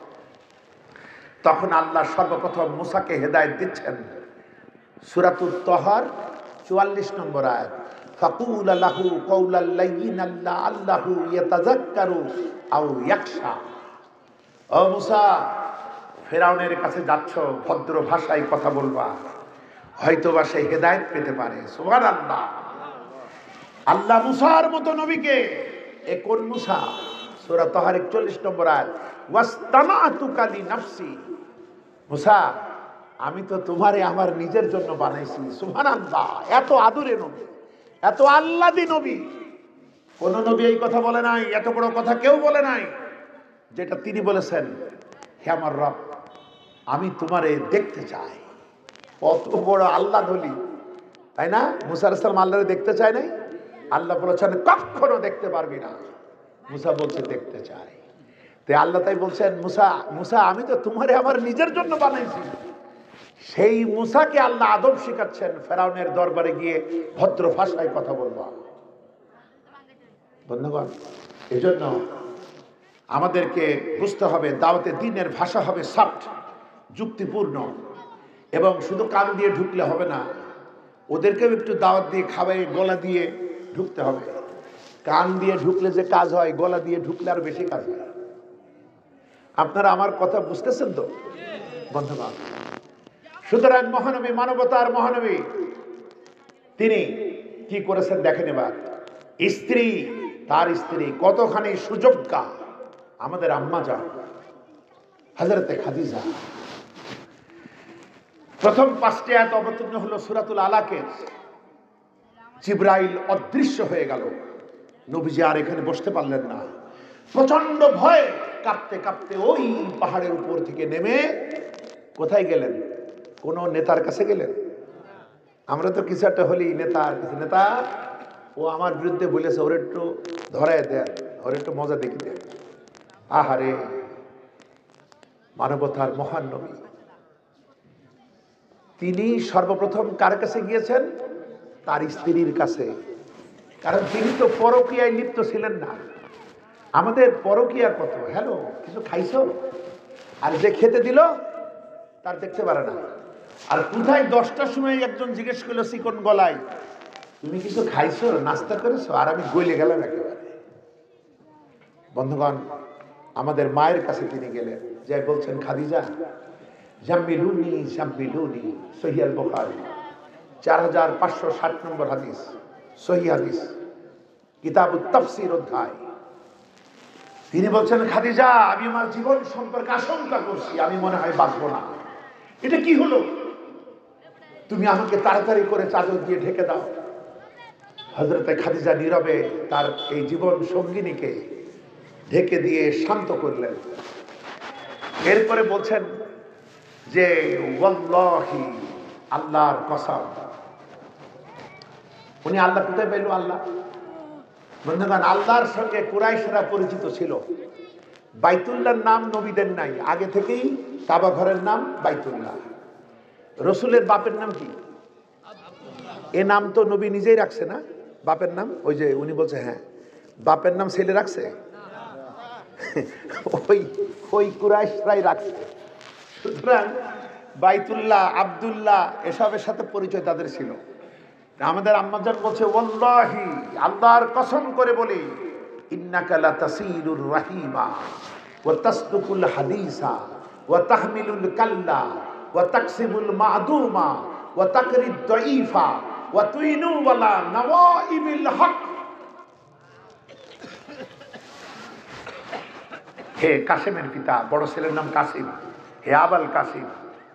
তখন আল্লাহ সর্বপ্রথম মূসাকে হেদায়েত দিচ্ছেন। সূরাতুত তাহার 44 নম্বর আয়াত, ফাকুল লাহু কওলাল লাইয়িনান লাআল্লাহু ইয়াতাযাক্কারু আও ইয়াখশা। ও মূসা, ফেরাউনের কাছে যাচ্ছ, ভদ্র ভাষায় কথা বলবা, হয়তোবা সে হেদায়েত পেতে পারে। সুবহানাল্লাহ। আল্লাহ মূসার মতো নবীকে, এ কোন মূসা? সূরা তাহার 41 নম্বর আয়াত, ওয়াস্তানাতুকা লিনাফসি। মূসা, আমি তো তোমারে আমার নিজের জন্য বানাইছি। সুবহানাল্লাহ। এত আদুরে নবী, এত আল্লাহদি নবী, কোন নবী এই কথা বলে নাই, এত বড় কথা কেউ বলে নাই যেটা তিনি বলেছেন, হে আমার রব, আমি তোমারে দেখতে চাই। কত বড় আল্লাহ ধলি, তাই না? মূসা আলাইহিস সালাম আল্লাহরে দেখতে চায় নাই? আল্লাহ বলেছেন কখনো দেখতে পারবি না। মূসা বলছে দেখতে চাই। তাই আল্লাহ তাই বলছেন, মূসা, মূসা আমি তো তোমারে আমার নিজের জন্য বানাইছি। সেই মূসাকে আল্লাহ আদব শিখাচ্ছেন, ফেরাউনের দরবারে গিয়ে ভদ্র ভাষায় কথা বলবা। ধন্যবাদ। এজন্য আমাদেরকে বুঝতে হবে, দাওয়াতে দ্বীনের ভাষা হবে সফট, যুক্তিপূর্ণ, এবং শুধু কান দিয়ে ঢুকলে হবে না, ওদেরকেও একটু দাওয়াত দিয়ে খাওয়াই গলা দিয়ে ঢুকতে হবে। কান দিয়ে ঢুকলে যে কাজ হয়, গলা দিয়ে ঢুকলে আরো বেশি কাজ হয়। আপনারা আমার কথা বুঝতেছেন তো বন্ধুগণ? সুতরাং মহানবী, মানবতার মহানবী, তিনি কি করেছেন দেখেন এবার। স্ত্রী, তার স্ত্রী কতখানি সুযোগ্যা, আমাদের আম্মা জান হযরতে খাদিজা। প্রথম 5টি আয়াত অবতীর্ণ হলো সূরাতুল আলাকের। জিবরাইল অদৃশ্য হয়ে গেল, নবীজি আর এখানে বসতে পারলেন না। প্রচন্ড ভয়ে কাঁপতে কাঁপতে ওই পাহাড়ের উপর থেকে নেমে কোথায় গেলেন? কোন নেতার কাছে গেলেন? আমরা তো কিছু একটা হলি নেতার কাছে, নেতা ও আমার বিরুদ্ধে বলেছে, ওর একটু ধরায় দেন, ওর একটু মজা দেখি দেন। আহারে, মানবতার মহান নবী, তিনি সর্বপ্রথম কার কাছে গিয়েছেন? তার স্ত্রীর কাছে। কারণ তিনি তো পরকীয়ায় লিপ্ত ছিলেন না। আমাদের পরকীয়া কত, হ্যালো কিছু খাইছো, আর যে খেতে দিল তার দেখতে পারে না। আর কোথায় 10টার সময় একজন জিজ্ঞেস করলো চিকন গলায়, তুমি কিছু খাইছো, নাস্তা করেছো? আর আমি গলে গেলাম একেবারে। বন্ধুগণ, আমাদের মায়ের কাছে তিনি গেলেন, যে বলছেন, খাদিজা জাম্মিলুনি জাম্মিলুনি, সহিহ আল বুখারী 4560 নম্বর হাদিস, সহিহ হাদিস, কিতাবুত তাফসীর অধ্যায়। তিনি বলছেন, খাদিজা, আমি আমার জীবন সম্পর্কে আশঙ্কা করছি, আমি মনে হয় বাঁচবো না। এটা কি হলো? তুমি আমাকে তাড়াতাড়ি করে চাদর দিয়ে ঢেকে দাও। হযরতে খাদিজা নীরবে তার এই জীবন সঙ্গিনীকে ঢেকে দিয়ে শান্ত করলেন। এরপরে বলছেন যে, ওয়াল্লাহি, আল্লাহর কসম। উনি আল্লাহ কোথায় পেল? আল্লাহ। বন্ধুগণ, আল্লাহর সঙ্গে কুরাইশরা পরিচিত ছিল। বাইতুল্লাহর নাম নবীদের নাই, আগে থেকেই কাবা ঘরের নাম বাইতুল্লাহ। রসুলের বাপের নাম কি? এ নাম তো নবী নিজেই রাখছে না, বাপের নাম। ওই যে উনি বলছে, হ্যাঁ, বাপের নাম ছেলে রাখছে, ওই কুরাইশরাই রাখছে। সুতরাং বাইতুল্লাহ, আব্দুল্লাহ এসবের সাথে পরিচয় তাদের ছিল। আমাদের আম্মাজান বলছে, ওয়াল্লাহি, আল্লাহর কসম করে বলি, ইন্নাকা লাতাসিলুর রাহিমা ওয়া তাসদুকুল হাদিসা ওয়া তাহমিলুল কাল্লা ওয়া তাকসিবুল মা'দুমা ওয়া তাকরিদ দাঈফা ওয়া তুইনু ওয়ালা নওয়াইবিল হক। হে কাসেমের পিতা, বড় ছেলের নাম কাসিম, হে আবাল কাসিম,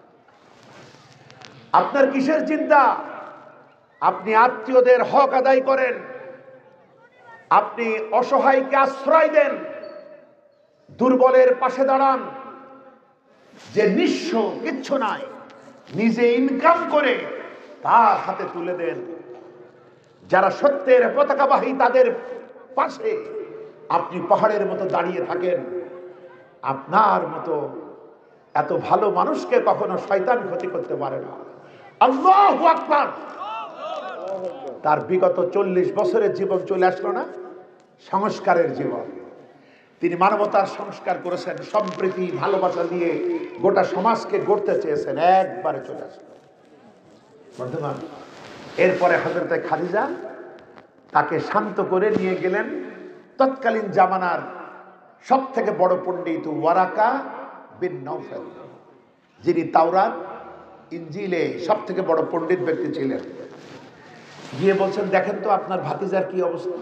আপনার কিসের চিন্তা? আপনি আত্মীয়দের হক আদায় করেন, আপনি অসহায়কে আশ্রয় দেন, দুর্বলের পাশে দাঁড়ান, যে নিঃস্ব, কিচ্ছু নাই, নিজে ইনকাম করে তার হাতে তুলে দেন। যারা সত্যের পতাকাবাহী তাদের পাশে আপনি পাহাড়ের মতো দাঁড়িয়ে থাকেন। আপনার মতো এত ভালো মানুষকে কখনো শয়তান ক্ষতি করতে পারে না। আল্লাহু আকবার। তার বিগত 40 বছরের জীবন চলে আসলো না, সংস্কারের জীবন। তিনি মানবতার সংস্কার করেছেন, সম্প্রীতি, ভালোবাসা দিয়ে গোটা সমাজকে গড়তে চেয়েছেন, একবারে চলে আসলো। বন্ধুগণ, এরপরে হযরতে খাদিজা তাকে শান্ত করে নিয়ে গেলেন তৎকালীন জামানার সব থেকে বড় পণ্ডিত ওয়ারাকা বিন নওফল, যিনি তাওরাত, ইনজিলে সব থেকে বড় পণ্ডিত ব্যক্তি ছিলেন। গিয়ে বলছেন, দেখেন তো আপনার ভাতিজার কি অবস্থা।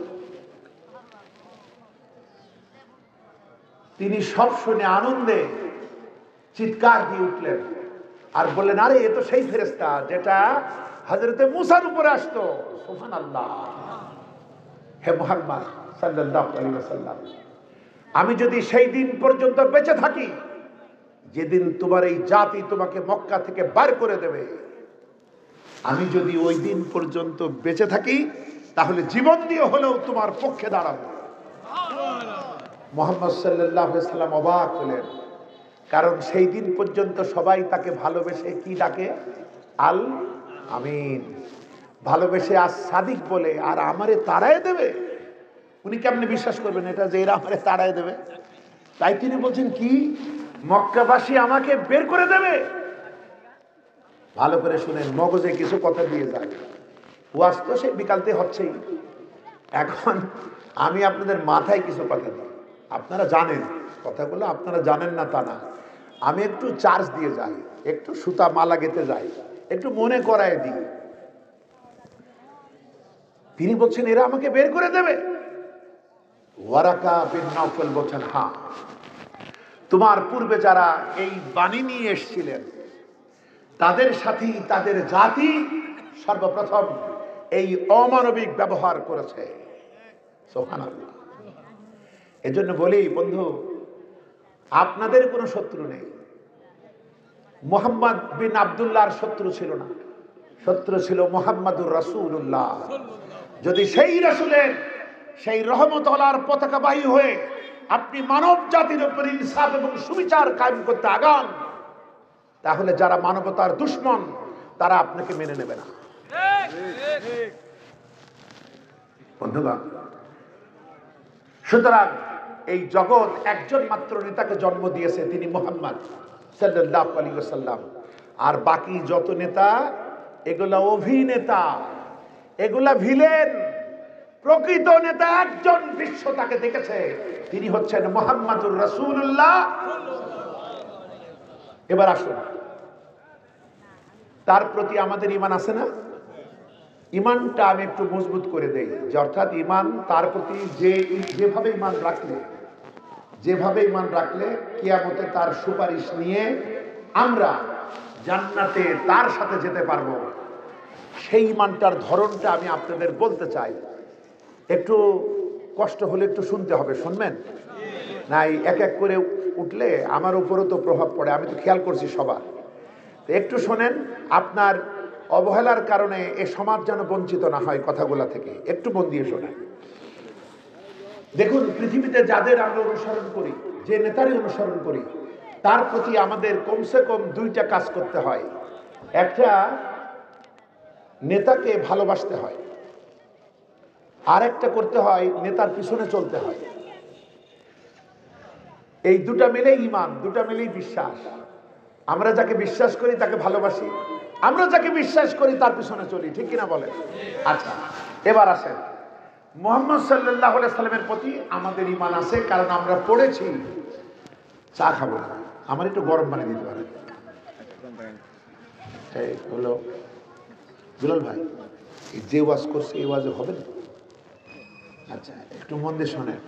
তিনি সব শুনে আনন্দে চিৎকার দিয়ে উঠলেন আর বললেন, আরে এ তো সেই ফেরেশতা যেটা হযরতে মুসার উপরে আসতো। সুবহানাল্লাহ। হে মুহাম্মদ সাল্লাল্লাহু আলাইহি ওয়াসাল্লাম, আমি যদি সেই দিন পর্যন্ত বেঁচে থাকি, যেদিন তোমার এই জাতি তোমাকে মক্কা থেকে বার করে দেবে, আমি যদি ওই দিন পর্যন্ত বেঁচে থাকি, তাহলে জীবন দিয়ে হলেও তোমার পক্ষে দাঁড়াবো। মুহাম্মদ সাল্লাল্লাহু আলাইহি ওয়াসাল্লাম অবাক হলেন, কারণ সেই দিন পর্যন্ত সবাই তাকে ভালোবেসে কি ডাকে? আল আমিন। ভালোবেসে আজ সাদিক বলে, আর আমারে তাড়ায় দেবে। উনি কেমনে বিশ্বাস করবেন এটা, যে এরা আমারে তাড়ায় দেবে? তাই তিনি বলছেন, কি মক্কাবাসী আমাকে বের করে দেবে? ভালো করে শুনেন, মগজে কিছু কথা দিয়ে যায়। ওয়াজ তো সেই বিকালতে হচ্ছেই। এখন আমি আপনাদের মাথায় কিছু কথা দিই, আপনারা জানেন কথাগুলো, আপনারা জানেন না তা না। আমি একটু চার্জ দিয়ে যাই, একটু সুতা মালা গেতে যাই, একটু মনে করায় দিই। তিনি বলছেন, এরা আমাকে বের করে দেবে। ওয়ারাকা বিন নওফল বলছেন, হ্যাঁ, তোমার পূর্বে যারা এই বাণী নিয়ে এসেছিলেন, তাদের সাথে তাদের জাতি সর্বপ্রথম এই অমানবিক ব্যবহার করেছে। সুবহানাল্লাহ। এজন্য বলি বন্ধু, আপনাদের কোনো শত্রু নেই। মুহাম্মদ বিন আব্দুল্লাহর শত্রু ছিল না, শত্রু ছিল মুহাম্মাদুর রাসূলুল্লাহ। যদি সেই রাসূলের, সেই রহমতওয়ালার পতাকাবাহী হয়ে আপনি মানব জাতির উপর ইনসাফ এবং সুবিচার কায়েম করতে আগান, তাহলে যারা মানবতার দুশমন তারা আপনাকে মেনে নেবে না। বন্ধুগণ, সুতরাং এই জগৎ একজন মাত্র নেতাকে জন্ম দিয়েছে, তিনি মুহাম্মদ সাল্লাল্লাহু আলাইহি ওয়াসাল্লাম। আর বাকি যত নেতা এগুলা অভিনেতা, এগুলা ভিলেন। প্রকৃত নেতা একজন, বিশ্ব তাকে দেখেছে, তিনি হচ্ছেন মুহাম্মাদুর রাসূলুল্লাহ। এবার আসুন, তার প্রতি আমাদের ঈমান আছে না? ঈমানটা আমি একটু মজবুত করে দেই, যে অর্থাৎ ঈমান তার প্রতি যেভাবে ঈমান রাখলে কিয়ামতে তার সুপারিশ নিয়ে আমরা জান্নাতে তার সাথে যেতে পারবো, সেই ঈমানটার ধরনটা আমি আপনাদের বলতে চাই। একটু কষ্ট হলে একটু শুনতে হবে, শুনবেন? নাই এক এক করে উঠলে আমার উপরও তো প্রভাব পড়ে, আমি তো খেয়াল করছি সবার। একটু শোনেন, আপনার অবহেলার কারণে এ সমাজ যেন বঞ্চিত না হয় কথাগুলা থেকে, একটু মন দিয়ে শোনেন। দেখুন, পৃথিবীতে যাদের আমরা অনুসরণ করি, যে নেতারই অনুসরণ করি, তার প্রতি আমাদের কমসে কম দুইটা কাজ করতে হয়। একটা, নেতাকে ভালোবাসতে হয়, আর একটা করতে হয় নেতার পিছনে চলতে হয়। এই দুটা মিলেই ঈমান, দুটা মিলেই বিশ্বাস। আমরা যাকে বিশ্বাস করি তাকে ভালোবাসি, আমরা যাকে বিশ্বাস করি তার পিছনে চলি, ঠিক কিনা বলেন? আচ্ছা, এবার আসেন, মুহাম্মদ সাল্লাল্লাহু আলাইহি সাল্লামের প্রতি আমাদের ঈমান আছে, কারণ আমরা পড়েছি। চা খাবো না, আমার একটু গরম পানি দিতে পারেন? এই হলো দুলাল ভাই, যে ওয়াজ করছে এই ওয়াজে হবে না? আচ্ছা, একটু মন দিয়ে শোনেন।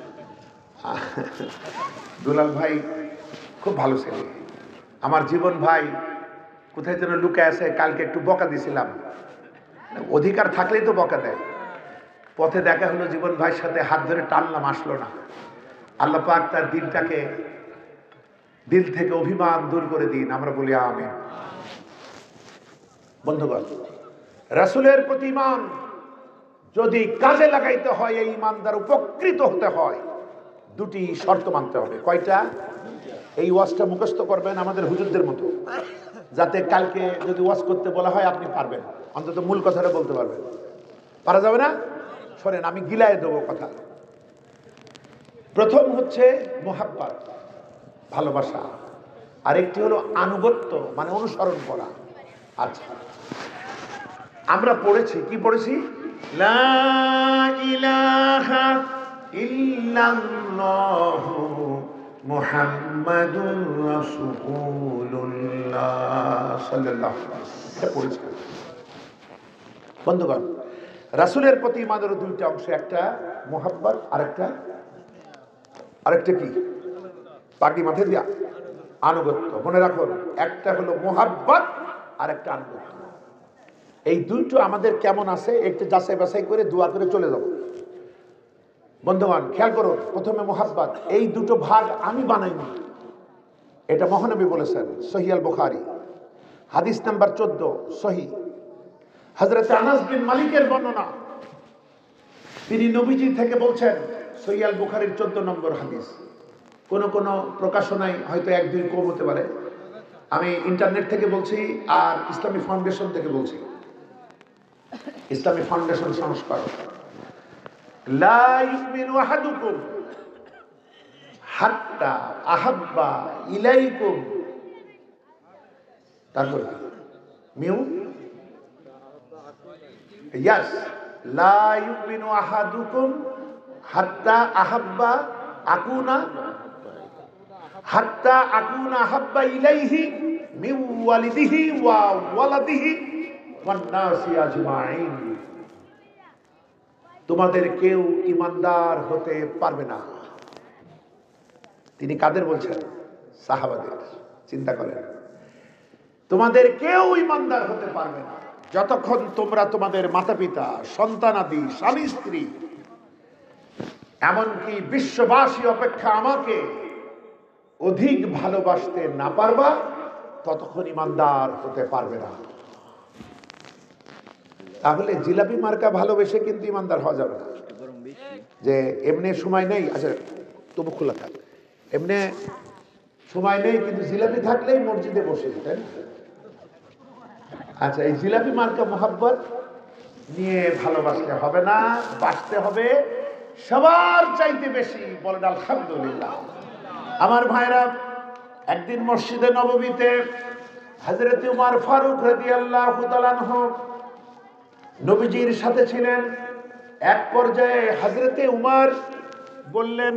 দুলাল ভাই খুব ভালো ছেলে, আমার জীবন ভাই কোথায় যেন লুকে আছে, কালকে একটু বকা দিছিলাম, অধিকার থাকলেই তো বকা দেয়। পথে দেখা হলো জীবন ভাইয়ের সাথে, হাত ধরে টানলাম, আসলো না। আল্লাহ পাক তার দিলটাকে, দিল থেকে অভিমান দূর করে দিন, আমরা বলি আমিন। বন্ধুগণ, রাসূলের প্রতি ঈমান যদি কাজে লাগাইতে হয়, এই ঈমানদার উপকৃত হতে হয়, দুটি শর্ত মানতে হবে। কয়টা? এই ওয়াজটা মুখস্থ করবেন আমাদের হুজুরদের মতো, যাতে কালকে যদি ওয়াজ করতে বলা হয় আপনি পারবেন, অন্তত মূল কথাটা বলতে পারবেন। পারা যাবে না? শোনেন, আমি গিলায় দেবো কথা। প্রথম হচ্ছে মুহাব্বত, ভালোবাসা, আরেকটি হলো আনুগত্য, মানে অনুসরণ করা। আচ্ছা, আমরা পড়েছি, কি পড়েছি? লা ইলাহা ইল্লাল্লাহু মুহাম্মাদুর রাসূলুল্লাহ সাল্লাল্লাহু আলাইহি ওয়াসাল্লাম, এটা পড়েছি। বন্ধুগণ, রাসূলের প্রতি ঈমানের দুইটা অংশ, একটা মুহাব্বত, আরেকটা কি? পাগড়ি মাথায় দিয়া আনুগত্য। মনে রাখুন, একটা হলো মুহাব্বত আর একটা আনুগত্য। এই দুটো আমাদের কেমন আছে একটু যাচাই বাছাই করে দোয়া করে চলে যাব। বন্ধুগণ, খেয়াল করুন, প্রথমে মুহাব্বত, এই দুটো ভাগ আমি বানাইনি, এটা মহানবী বলেছেন, সহিহ আল বুখারী হাদিস নাম্বার 14, সহিহ। হযরত আনাস বিন মালিকের বর্ণনা, তিনি নবীজি থেকে বলছেন, সহিহ আল বুখারীর 14 নম্বর হাদিস। কোন কোন প্রকাশনায় হয়তো 1-2 কম হতে পারে, আমি ইন্টারনেট থেকে বলছি আর ইসলামী ফাউন্ডেশন থেকে বলছি, ইসলামী ফাউন্ডেশন সংস্কার। লা ইউমিনু আহাদুকুম হাত্তা আহাব্বা ইলাইকুম, তারপর মিউ ইয়াস, লা ইউমিনু আহাদুকুম হাত্তা আহাব্বা আকুনা, হাত্তা আকুনা আহাব্বা ইলাইহি মিন ওয়ালিদিহি ওয়া ওয়ালাদিহি ওয়ান নাসি আজমাইন। তোমাদের কেউ ঈমানদার হতে পারবে না। তিনি কাদের বলছেন? সাহাবাদের। চিন্তা করেন, তোমাদের কেউ ঈমানদার হতে পারবে না যতক্ষণ তোমরা তোমাদের মাতা পিতা, সন্তানাদি, স্বামী স্ত্রী, এমনকি বিশ্ববাসী অপেক্ষা আমাকে অধিক ভালোবাসতে না পারবা, ততক্ষণ ঈমানদার হতে পারবে না। তাহলে জিলাপি মার্কা ভালোবেসে কিন্তু ঈমানদার হওয়া যাবে না, যে এমনি সময় নেই, আচ্ছা তবু খোলা থাক, এমনি সময় নেই কিন্তু জিলাপি থাকলেই মসজিদে বসে, তাই না? আচ্ছা, এই জিলাপি মার্কা মোহাব্বত নিয়ে ভালোবাসলে হবে না, বাসতে হবে সবার চাইতে বেশি। বলেন আলহামদুলিল্লাহ। আমার ভাইরা, একদিন মসজিদে নববীতে হযরত উমর ফারুক রাদিয়াল্লাহু তাআলা আনহু নবীজির সাথে ছিলেন। এক পর্যায়ে হযরত উমর বললেন,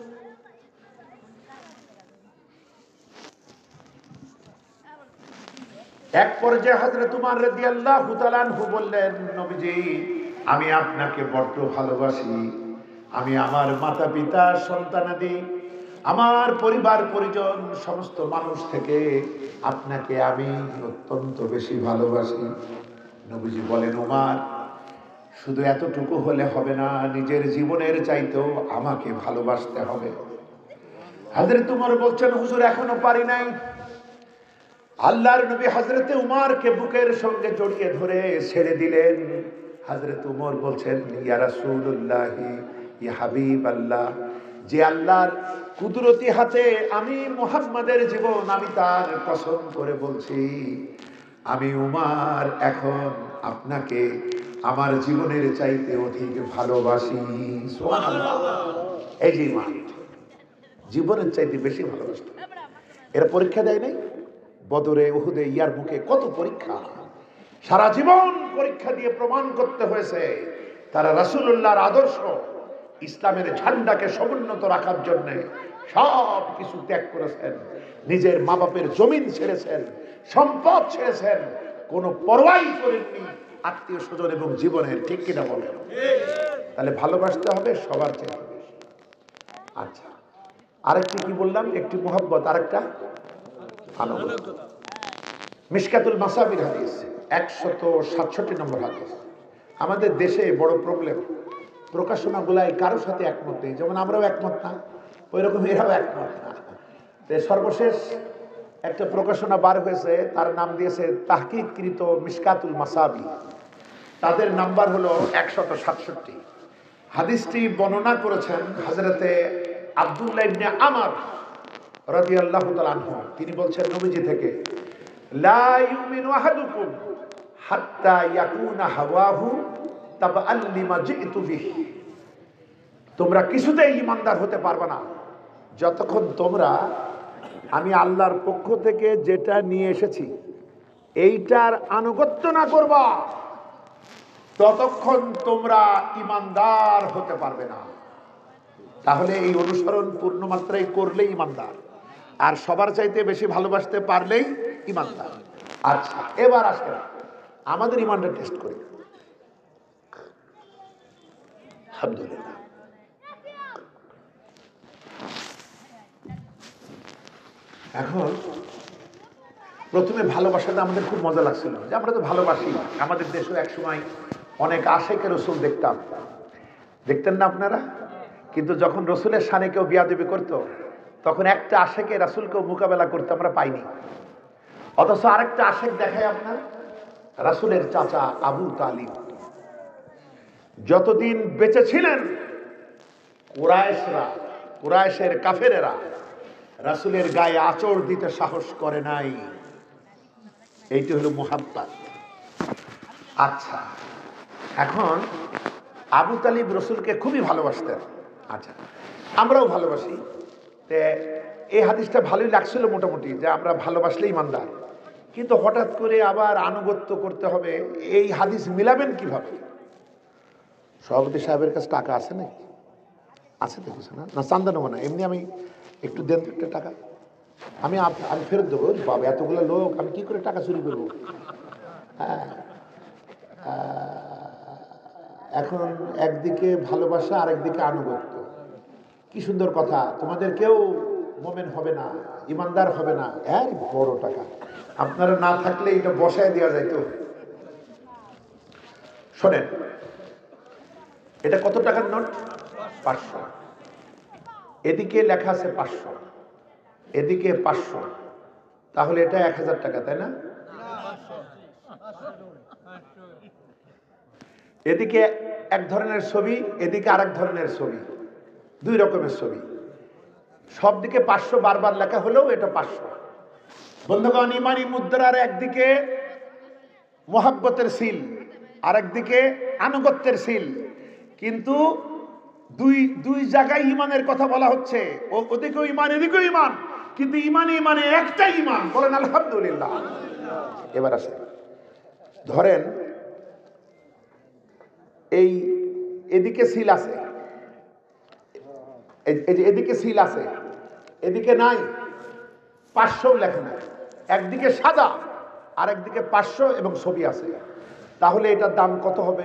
হযরত উমর রাদিয়াল্লাহু তাআলা আনহু বললেন, নবীজি, আমি আপনাকে বড্ড ভালোবাসি। আমি আমার মাতা পিতা, সন্তানাদি, আমার পরিবার পরিজন, সমস্ত মানুষ থেকে আপনাকে আমি অত্যন্ত বেশি ভালোবাসি। নবীজি বলেন, উমর, শুধু এতটুকু হলে হবে না, নিজের জীবনের চাইতেও আমাকে ভালোবাসতে হবে। হযরত উমর বলছেন, হুজুর, এখনো পারি নাই। আল্লাহর নবী হযরত উমরকে বুকের সঙ্গে জড়িয়ে ধরে ছেড়ে দিলেন। হযরত উমর বলছেন, ইয়া রাসূলুল্লাহ, ইয়া হাবিবাল্লাহ, যে আল্লাহর কুদরতি হাতে আমি মুহাম্মাদের জীবন, আমি তার কসম করে বলছি, আমি উমর এখন আপনাকে আমার জীবনের চাইতে অধিক ভালোবাসি। সুবহানাল্লাহ। এই যে ঈমান, জীবনের চাইতে বেশি ভালোবাসি। এরা পরীক্ষা দেয় নাই? বদরে, উহুদে, ইয়ারমুকে কত পরীক্ষা! সারা জীবন পরীক্ষা দিয়ে প্রমাণ করতে হয়েছে তারা রাসূলুল্লাহর আদর্শ, ইসলামের ঝান্ডাকে সমুন্নত রাখার জন্য সব কিছু ত্যাগ করেছেন। নিজের মা বাপের জমিন ছেড়েছেন, সম্পদ ছেড়েছেন, কোনো পরোয়াই করেননি আত্মীয় স্বজন এবং জীবনের। ঠিক কিনা বলেন? তাহলে ভালোবাসতে হবে সবার চেয়ে বেশি। আচ্ছা, আরেকটি কি বললাম? একটি মুহাব্বত, আরেকটা আনুগত্য। মিশকাতুল মাসাবির হাদিস 167 নম্বর হাদিস। আমাদের দেশে বড় প্রবলেম, প্রকাশনাগুলাই কারোর সাথে একমত নেই। যেমন আমরাও একমত না, ওই রকম এরাও একমত না। সর্বশেষ একটা প্রকাশনা বার হয়েছে, তার নাম দিয়েছে তাহকিককৃত মিশকাতুল মাসাবি। তাদের নাম্বার হলো 167। হাদিসটি বর্ণনা করেছেন হযরতে আব্দুল্লাহ ইবনে আমর রাদিয়াল্লাহু তাআলা আনহু। তিনি বলছেন নবীজি থেকে, লা ইউমিনু আহাদুকুম হাত্তা ইয়াকুনা হাওয়াহু তাবআল লিমা জিতু বিহি। তোমরা কিছুতেই ঈমানদার হতে পারবে না যতক্ষণ তোমরা আমি আল্লাহর পক্ষ থেকে যেটা নিয়ে এসেছি এইটার আনুগত্য না করবা, ততক্ষণ তোমরা ঈমানদার হতে পারবে না। তাহলে এই অনুসরণ পূর্ণ মাত্রায় করলেই ঈমানদার, আর সবার চাইতে বেশি ভালোবাসতে পারলেই ঈমানদার। আচ্ছা, এবার আসেন আমাদের ঈমানটা টেস্ট করি। আলহামদুলিল্লাহ, এখন প্রথমে ভালোবাসাটা আমাদের খুব মজা লাগছিল, যে আমরা তো ভালোবাসি। আমাদের দেশেও একসময় অনেক আশেকে রসুল দেখতেন না আপনারা? কিন্তু যখন রসুলের শানে কেউ বিয়াদবি করতো, তখন একটা আশেকে রাসূলকেও মোকাবেলা করতে আমরা পাইনি। অথচ আরেকটা আশেক দেখায় আপনার, রাসূলের চাচা আবু তালিব যতদিন বেঁচে ছিলেন, কুরাইশের কাফেরেরা রাসূলের গায়ে আঁচড় দিতে সাহস করে নাই। এইটি হলো মুহাব্বত। আচ্ছা, এখন আবু তালিব রসুলকে খুবই ভালোবাসতেন। আচ্ছা, আমরাও ভালোবাসি। এই হাদিসটা ভালোই লাগছিল মোটামুটি, যে আমরা ভালোবাসলে ঈমানদার। কিন্তু হঠাৎ করে আবার আনুগত্য করতে হবে, এই হাদিস মিলাবেন কিভাবে? সভাপতি সাহেবের কাছে টাকা আছে নাকি? আছে তো কিছু না? না চান্দা নেবো না, এমনি আমি একটু দেন একটা টাকা, আমি ফেরত দেবো। বাবা, এতগুলো লোক, আমি কি করে টাকা চুরি করবো? হ্যাঁ, এখন একদিকে ভালোবাসা, আরেকদিকে আনুগত্য। কি সুন্দর কথা! তোমাদের কেউ মোমেন হবে না, ঈমানদার হবে না। এর বড় টাকা, আপনারা না থাকলে এটা বসায় দেওয়া যাইতো। শোনেন, এটা কত টাকার নোট? 500। এদিকে লেখা আছে 500, এদিকে 500, তাহলে এটা 1000 টাকা, তাই না? এদিকে এক ধরনের ছবি, এদিকে আরেক ধরনের ছবি, দুই রকমের ছবি। সব দিকে 500 বারবার লেখা হলেও এটা 500। বন্ধুগণ, ইমানি মুদ্রার একদিকে মুহাব্বতের সিল, আরেকদিকে আনুগত্যের সিল, কিন্তু দুই জায়গায় ইমানের কথা বলা হচ্ছে। ওদিকেও ইমান, এদিকেও ইমান, কিন্তু ইমানে একটাই ইমান। বলেন আলহামদুলিল্লাহ। এবার আসে, ধরেন এই এদিকে সিল আছে, এই যে এদিকে সিল আছে, এদিকে নাই, 500 লেখা নাই, একদিকে সাদা আর একদিকে 500 এবং ছবি আছে, তাহলে এটার দাম কত হবে?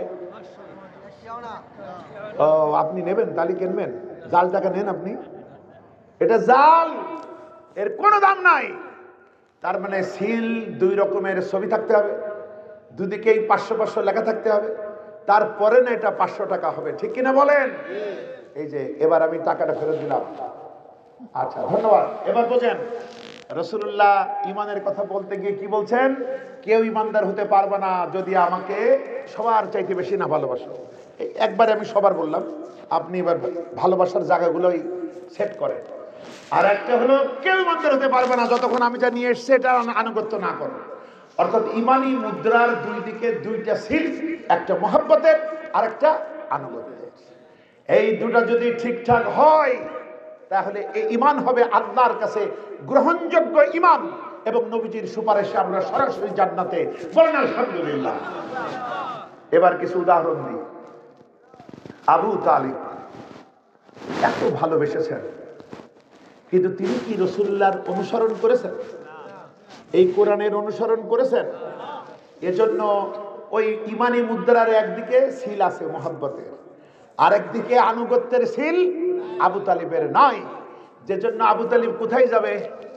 ও, আপনি নেবেন, তাহলে কিনবেন, জাল টাকা নেন আপনি, এটা জাল, এর কোনো দাম নাই। তার মানে সিল 2 রকমের ছবি থাকতে হবে, দুদিকেই 500 লেখা থাকতে হবে, তারপরে না এটা 500 টাকা হবে, ঠিক কিনা বলেন? এই যে এবার আমি টাকাটা ফেরত দিলাম। আচ্ছা, ধন্যবাদ। এবার বোঝেন রাসূলুল্লাহ ইমানের কথা বলতে গিয়ে কি বলছেন? কেউ ইমানদার হতে পারবে না যদি আমাকে সবার চাইতে বেশি না ভালোবাসো। একবারে আমি সবার বললাম, আপনি এবার ভালোবাসার জায়গাগুলোই সেট করেন। আর একটা হলো কেউ ইমানদার হতে পারবে না যতক্ষণ আমি যা নিয়ে এসছি এটা আনুগত্য না করো। অর্থাৎ ইমানি মুদ্রার দুই দিকে দুইটা সিল, একটা মহব্বতের আর একটা আনুগত্যের। এই দুটো যদি ঠিকঠাক হয় তাহলে এই ঈমান হবে আল্লাহর কাছে গ্রহণযোগ্য ঈমান, এবং নবীজির সুপারিশে আমরা সরাসরি জান্নাতে। বলেন আলহামদুলিল্লাহ। এবার কিছু উদাহরণ দিই। আবু তালিব এত ভালোবেসেছেন, কিন্তু তিনি কি রাসূলুল্লাহর অনুসরণ করেছেন? এই কোরআনের অনুসরণ করেছেন? এজন্য ওই ইমানি মুদ্রার একদিকে সিল আছে মহব্বতের, আর একদিকে আনুগত্যের সিল আবু তালিবের নাই, যে জন্য আবু তালিব কোথায় যাবে?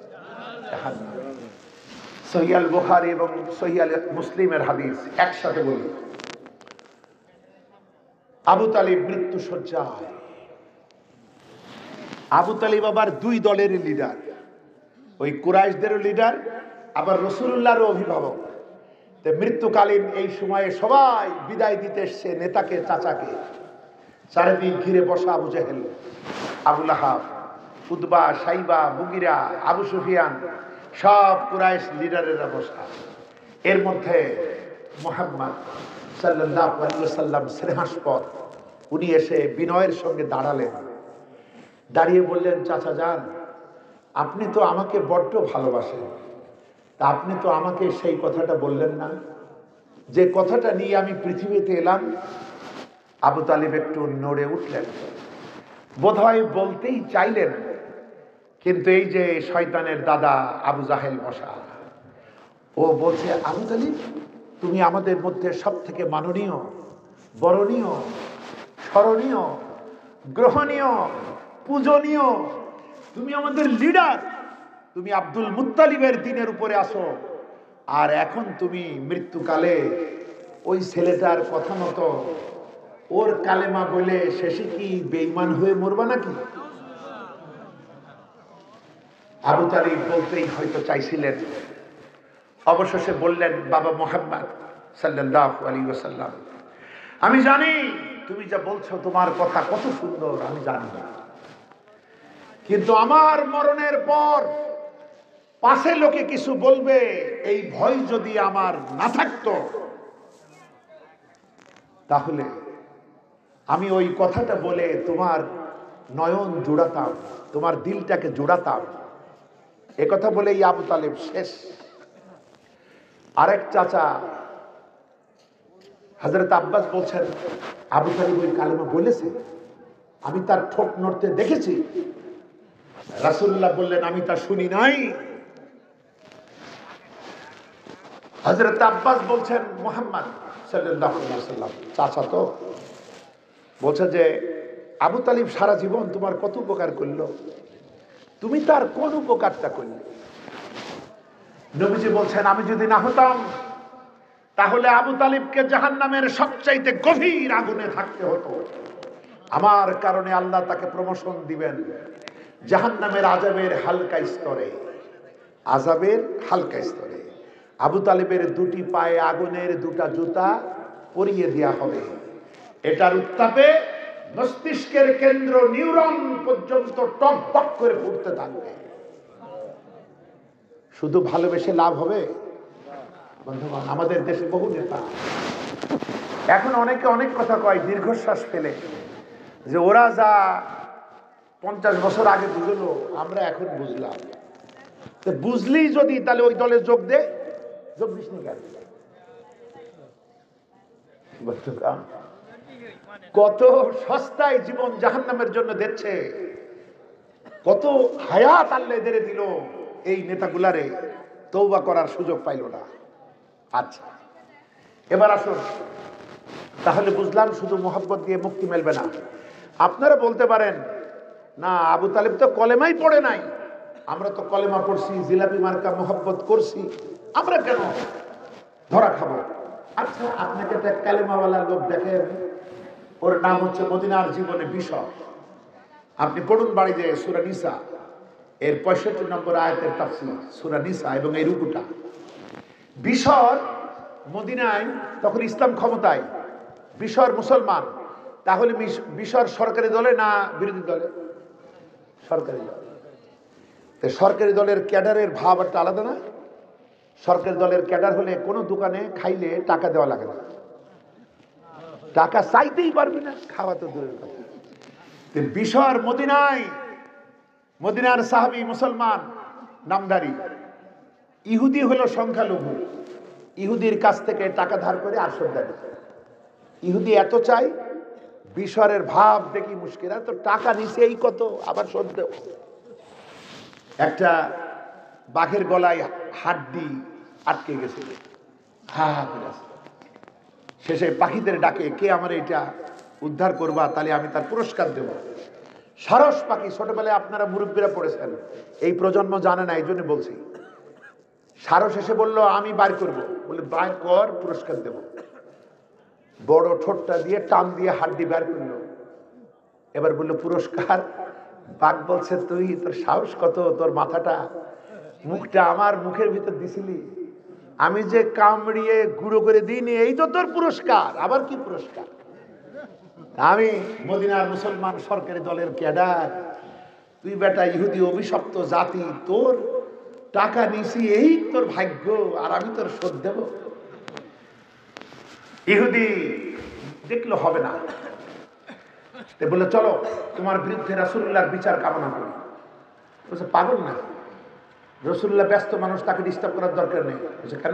সহিহ আল বুখারী এবং সহিহ আল মুসলিমের হাদিস একসাথে বলি। আবু তালিব মৃত্যু শয্যায়। আবু তালিব আবার 2 দলের লিডার, ওই কুরাইশদেরও লিডার, আবার রাসূলুল্লাহর অভিভাবক। মৃত্যুকালীন এই সময়ে সবাই বিদায় দিতে এসছে নেতাকে, চাচাকে। চারিদিক ঘিরে বসা Abu Jahl, Abu Lahab, Utba, Shaiba, Mughira, Abu Sufian, সব কুরাইশ লিডারেরা বসা। এর মধ্যে মুহাম্মদ সাল্লাল্লাহু আলাইহি ওয়াসাল্লাম শ্রেহাস্পদ, উনি এসে বিনয়ের সঙ্গে দাঁড়ালেন, দাঁড়িয়ে বললেন, চাচা যান, আপনি তো আমাকে বড্ড ভালোবাসেন, তা আপনি তো আমাকে সেই কথাটা বললেন না, যে কথাটা নিয়ে আমি পৃথিবীতে এলাম। আবু তালিব একটু নড়ে উঠলেন, বোধহয় বলতেই চাইলেন, কিন্তু এই যে শয়তানের দাদা আবু জাহেল বসা, ও বলছে, আবু তালিব তুমি আমাদের মধ্যে সব থেকে মাননীয়, বরণীয়, স্মরণীয়, গ্রহণীয়, পূজনীয়, তুমি আমাদের লিডার, তুমি আব্দুল মুত্তালিবের দিনের উপরে আসো, আর এখন তুমি মৃত্যুকালে ওই ছেলেটার কথা মতো ওর কালেমা বলে শেষে কি বেঈমান হয়ে মরবা নাকি? আবু তালিব বলতেই হয়তো চাইছিলেন, অবশেষে বললেন, বাবা মুহাম্মদ সাল্লাল্লাহু আলাইহি ওয়াসাল্লাম, আমি জানি তুমি যা বলছো তোমার কথা কত সুন্দর, আমি জানি, কিন্তু আমার মরণের পর পাশে লোকে কিছু বলবে, এই ভয় যদি আমার না থাকতো তাহলে আমি ওই কথাটা বলে তোমার নয়ন জোড়াতাম, তোমার দিলটাকে জোড়াতাম। এ কথা বলে আবু তালেব শেষ। আরেক চাচা হযরত আব্বাস বলছেন, আবু তালেব ওই কালেমা বলেছে, আমি তার ঠোঁট নড়তে দেখেছি। রাসূলুল্লাহ বললেন, আমি তা শুনি নাই। হযরত আব্বাস বলছেন, মুহাম্মদ সাল্লাল্লাহু আলাইহি ওয়াসাল্লাম চাচা তো, বলছে যে আবু তালিব সারা জীবন তোমার কত উপকার করলো, তুমি তার কোন উপকারটা করলে? নবীজি বলছেন, আমি যদি না হতাম তাহলে আবু তালিবকে জাহান্নামের সবচাইতে গভীর আগুনে থাকতে হতো। আমার কারণে আল্লাহ তাকে প্রমোশন দিবেন জাহান্নামের আযাবের হালকা স্তরে, আযাবের হালকা স্তরে। আবু তালিবের 2টি পায়ে আগুনের 2টা জুতা পরিয়ে দেয়া হবে। এটার উত্তাপে মস্তিষ্কের কেন্দ্র নিউরন পর্যন্ত টক টক করে ফুটতে থাকবে। শুধু ভালোবেসে লাভ হবে? বন্ধুগণ, আমাদের দেশে বহু নেতা এখন অনেকে অনেক কথা কয় দীর্ঘশ্বাস ফেলে, যে ওরা যা 50 বছর আগে বুঝলো আমরা এখন বুঝলাম। বুঝলেই যদি তাহলে ওই দলে যোগ দে, যোগ দিস নি কেন? কত সস্তায় জীবন জাহান্নামের জন্য দিচ্ছে, কত হায়াত আল্লাহ এদের দিল, এই নেতাগুলারে তওবা করার সুযোগ পাইল না। আচ্ছা, এবার আসুন, তাহলে বুঝলাম শুধু মোহাব্বত দিয়ে মুক্তি মিলবে না। আপনারা বলতে পারেন, না আবু তালেব তো কলেমাই পড়ে নাই, আমরা তো কলেমা পড়ছি, জিলাপি মার্কা মোহাব্বত করছি, আমরা কেন ধরা খাবো? আচ্ছা, আপনাকে একটা কালেমাওয়ালা লোক দেখেন, ওর নাম হচ্ছে মদিনার জীবনে বিশর। আপনি পড়ুন বাড়ি যে সূরা নিসা এর 65 নম্বর আয়াতের তাফসীর, সূরা নিসা এবং এই রুকুটা। বিশর মদিনায় তখন ইসলাম ক্ষমতায়, বিশর মুসলমান। তাহলে বিশর সরকারি দলে না বিরোধী দলে? সরকারি দল। সরকারি দলের ক্যাডারের ভাব একটা আলাদা না? সরকারি দলের ক্যাডার হলে কোনো দোকানে খাইলে টাকা দেওয়া লাগে না, টাকা চাইতেই পারবি না, খাওয়া তো দূরের কথা। বিশর মদিনায়, মদিনার সাহাবী মুসলমান নামধারী, ইহুদি হলো সংখ্যালঘু, ইহুদির কাছ থেকে টাকা ধার করে আসর দেয়। ইহুদি এত চাই, বিশরের ভাব দেখি মুশকিল, তো টাকা নিচে এই কত, আবার শোধ দেব। একটা বাঘের গলায় হাড্ডি আটকে গেছিল, শেষে পাখিদের ডাকে, কে আমার এটা উদ্ধার করবা, তাহলে আমি তার পুরস্কার দেব। সারস পাখি, ছোটবেলায় আপনারা মুরব্বীরা পড়েছেন, এই প্রজন্ম জানে না, এই জন্য বলছি। সারস এসে বলল আমি বার করব, বলে বার কর, পুরস্কার দেব। বড় ঠোঁটটা দিয়ে টান দিয়ে হাড্ডি বার করলো, এবার বললো পুরস্কার। বাঘ বলছে, তুই, তোর সাহস কত, তোর মাথাটা, মুখটা আমার মুখের ভিতর দিছিলি, আমি যে কামড়িয়ে গুঁড়ো করে দিইনি, এই তো তোর পুরস্কার, আবার কি পুরস্কার? আমি মদিনার মুসলমান সরকারি দলের ক্যাডার, তুই বেটা ইহুদি অভিশপ্ত জাতি, তোর টাকা নিছি, এই তোর ভাগ্য, আর আমি তোর শোধ দেব? ইহুদি দেখলো হবে না, বললো চলো তোমার বিরুদ্ধে রাসূলুল্লাহর বিচার কামনা করি। বলছে পাগল না, রাসূলুল্লাহ ব্যস্ত মানুষ, তাকে ডিস্টার্ব করার দরকার নেই। বলছে কেন?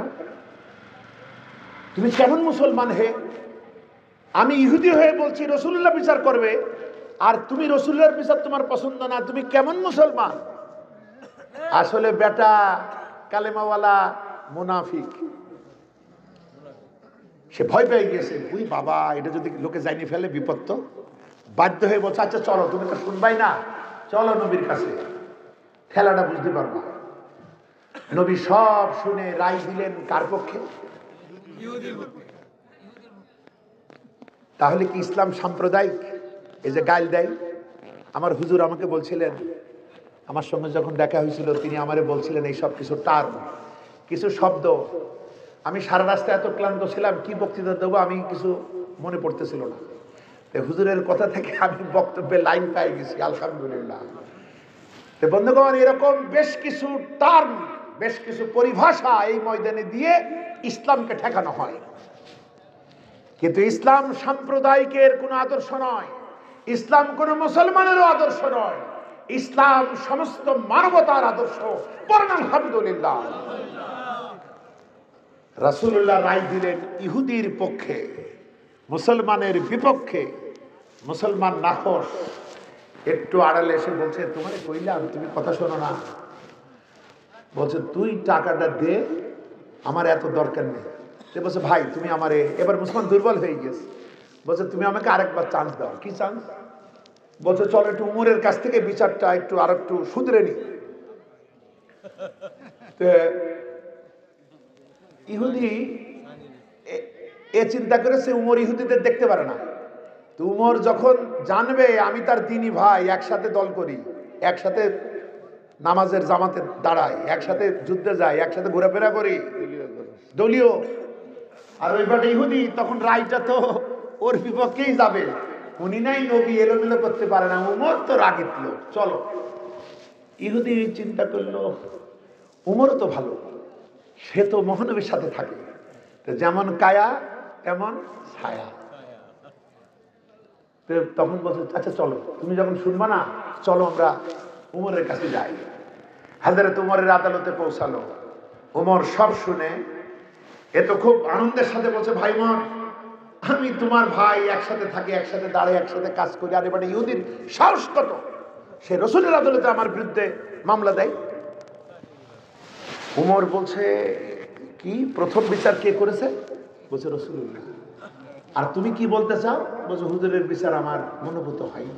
তুমি কেমন মুসলমান হে? আমি ইহুদি হয়ে বলছি রাসূলুল্লাহ বিচার করবে, আর তুমি রাসূলুল্লাহর বিচার তোমার পছন্দ না, তুমি কেমন মুসলমান? আসলে বেটা কালেমাওয়ালা মুনাফিক, সে ভয় পেয়ে গেছে, ওই বাবা, এটা যদি লোকে জানি ফেলে বিপদ। তো বাধ্য হয়ে বলছে আচ্ছা চলো, তুমি তো শুনবাই না, চলো নবীর কাছে, খেলাটা বুঝতে পারবা। নবী সব শুনে রায় দিলেন কার পক্ষে? তাহলে কি ইসলাম সাম্প্রদায়িক? এই যে গাইল দেয়, আমার হুজুর আমাকে বলছিলেন, আমার সঙ্গে যখন দেখা হয়েছিল, তিনি আমারে বলছিলেন এই সব কিছু টার্ম, কিছু শব্দ, আমি সারা রাস্তায় এত ক্লান্ত ছিলাম, কি বক্তৃতা দেবো আমি কিছু মনে পড়তেছিল না। হুজুরের কথা থেকে আমি বক্তব্যে লাইন পাই গেছি, আলহামদুলিল্লাহ। বন্ধুগণ, এরকম বেশ কিছু টার্ম, বেশ কিছু পরিভাষা এই ময়দানে দিয়ে ইসলামকে ঠেকানো হয়, কিন্তু ইসলাম সাম্প্রদায়িকের কোনো আদর্শ নয়, ইসলাম কোনো মুসলমানেরও আদর্শ নয়, ইসলাম সমস্ত মানবতার আদর্শ। পড়েন আলহামদুলিল্লাহ। রাসূলুল্লাহ রায় দিলেন ইহুদির পক্ষে, মুসলমানের বিপক্ষে। মুসলমান নাখোশ একটু আড়ালে এসে বলছে, তোমারে কইলাম তুমি কথা শোনো না। বলছে তুই টাকাটা দে, আমার এত দরকার নেই। সে বলছে ভাই তুমি আমারে, এবার মুসলমান দুর্বল হয়ে গেছে, বলছে তুমি আমাকে আরেকবার চান্স দাও। কি চান্স? বলছে চলো একটু উমরের কাছ থেকে বিচারটা একটু আর একটু শুধরে নি। ইহুদি এ চিন্তা করেছে উমর ইহুদিদের দেখতে পারে না। তো উমর যখন জানবে আমি তার দিনী ভাই, একসাথে দল করি, একসাথে নামাজের জামাতে দাঁড়াই, একসাথে যুদ্ধে যাই, একসাথে ঘোরাফেরা করি, দলীয়, আর ওই বাটে ইহুদি, তখন রায়টা তো ওর বিপক্ষেই যাবে। উনি নাই নবী, এলোমেলো করতে পারে না, উমর তো রাগিত লোক, চলো। ইহুদি চিন্তা করলো উমরও তো ভালো, সে তো মহানবীর সাথে থাকে, যেমন কায়া তেমন ছায়া। তখন বলছে আচ্ছা চলো, তুমি যখন শুনবা না, চলো আমরা উমরের কাছে যাই। হযরত উমরের আদালতে পৌঁছালো। উমর সব শুনে এ তো খুব আনন্দের সাথে বলছে, ভাই মন, আমি তোমার ভাই, একসাথে থাকি, একসাথে দাঁড়াই, একসাথে কাজ করি, আর এবারে ইহুদির সাহস কত, সে রসুলের আদালতে আমার বিরুদ্ধে মামলা দেয়। উমর বলছে, কি প্রথম বিচার কে করেছে? বলছে রাসূলুল্লাহ। আর তুমি কি বলতে চাও? বলছে হুজুরের বিচার আমার মনোভূত হয়।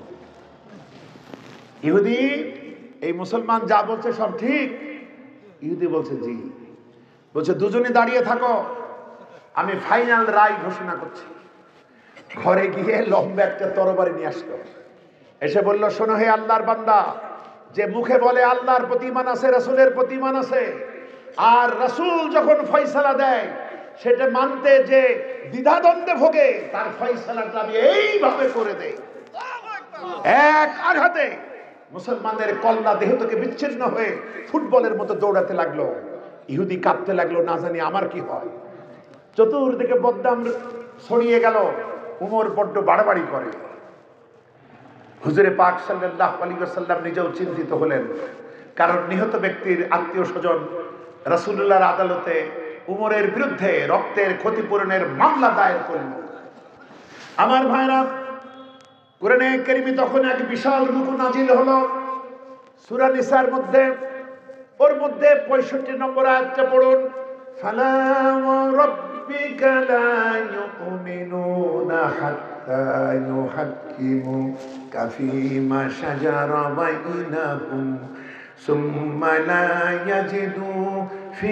ইহুদি, এই মুসলমান যা বলছে সব ঠিক? ইহুদি বলছে জি। বলছে দুজনে দাঁড়িয়ে থাকো, আমি ফাইনাল রায় ঘোষণা করছি। ঘরে গিয়ে লম্বা একটা তরবারি নিয়ে আসলো, এসে বলল, শোনো হে আল্লাহর বান্দা, যে মুখে বলে আল্লাহর প্রতি ঈমান আছে, রাসূলের প্রতি ঈমান আছে, আর রাসূল যখন ফয়সালা দেয় সেটা মানতে যে দ্বিধাদ্বন্দ্বে ভোগে, তার ফয়সালাটা আমি এইভাবে করে দেই। এক আঘাতে মুসলমানদের কল্লা দেহ থেকে বিচ্ছিন্ন হয়ে ফুটবলের মতো দৌড়াতে লাগলো। ইহুদি কাঁপতে লাগলো, না জানি আমার কি হয়। চতুর্দিকে বদনাম ছড়িয়ে গেল। উমর বড্ড বাড়াবাড়ি করে। হুজুরে পাক সাল্লাল্লাহু আলাইহি ওয়াসাল্লাম নিজেও চিন্তিত হলেন, কারণ নিহত ব্যক্তির আত্মীয় স্বজন রাসূলুল্লাহর আদালতে উমরের বিরুদ্ধে রক্তের ক্ষতিপূরণের মামলা দায়ের করল। আমার ভাইরা, কোরআনে কারীমে তখন এক বিশাল রুকু নাজিল হলো সূরা নিসার মধ্যে। ওর মধ্যে 65 নম্বর আয়াতটা পড়ুন। ফালা ওয়া রাব্বিকা লা ইউমিনুনা হাত্তা ইউহাক্কিমুকা ফীমা শাজারা বাইনাহুম সুম্মা লা ইয়াজিদু ফী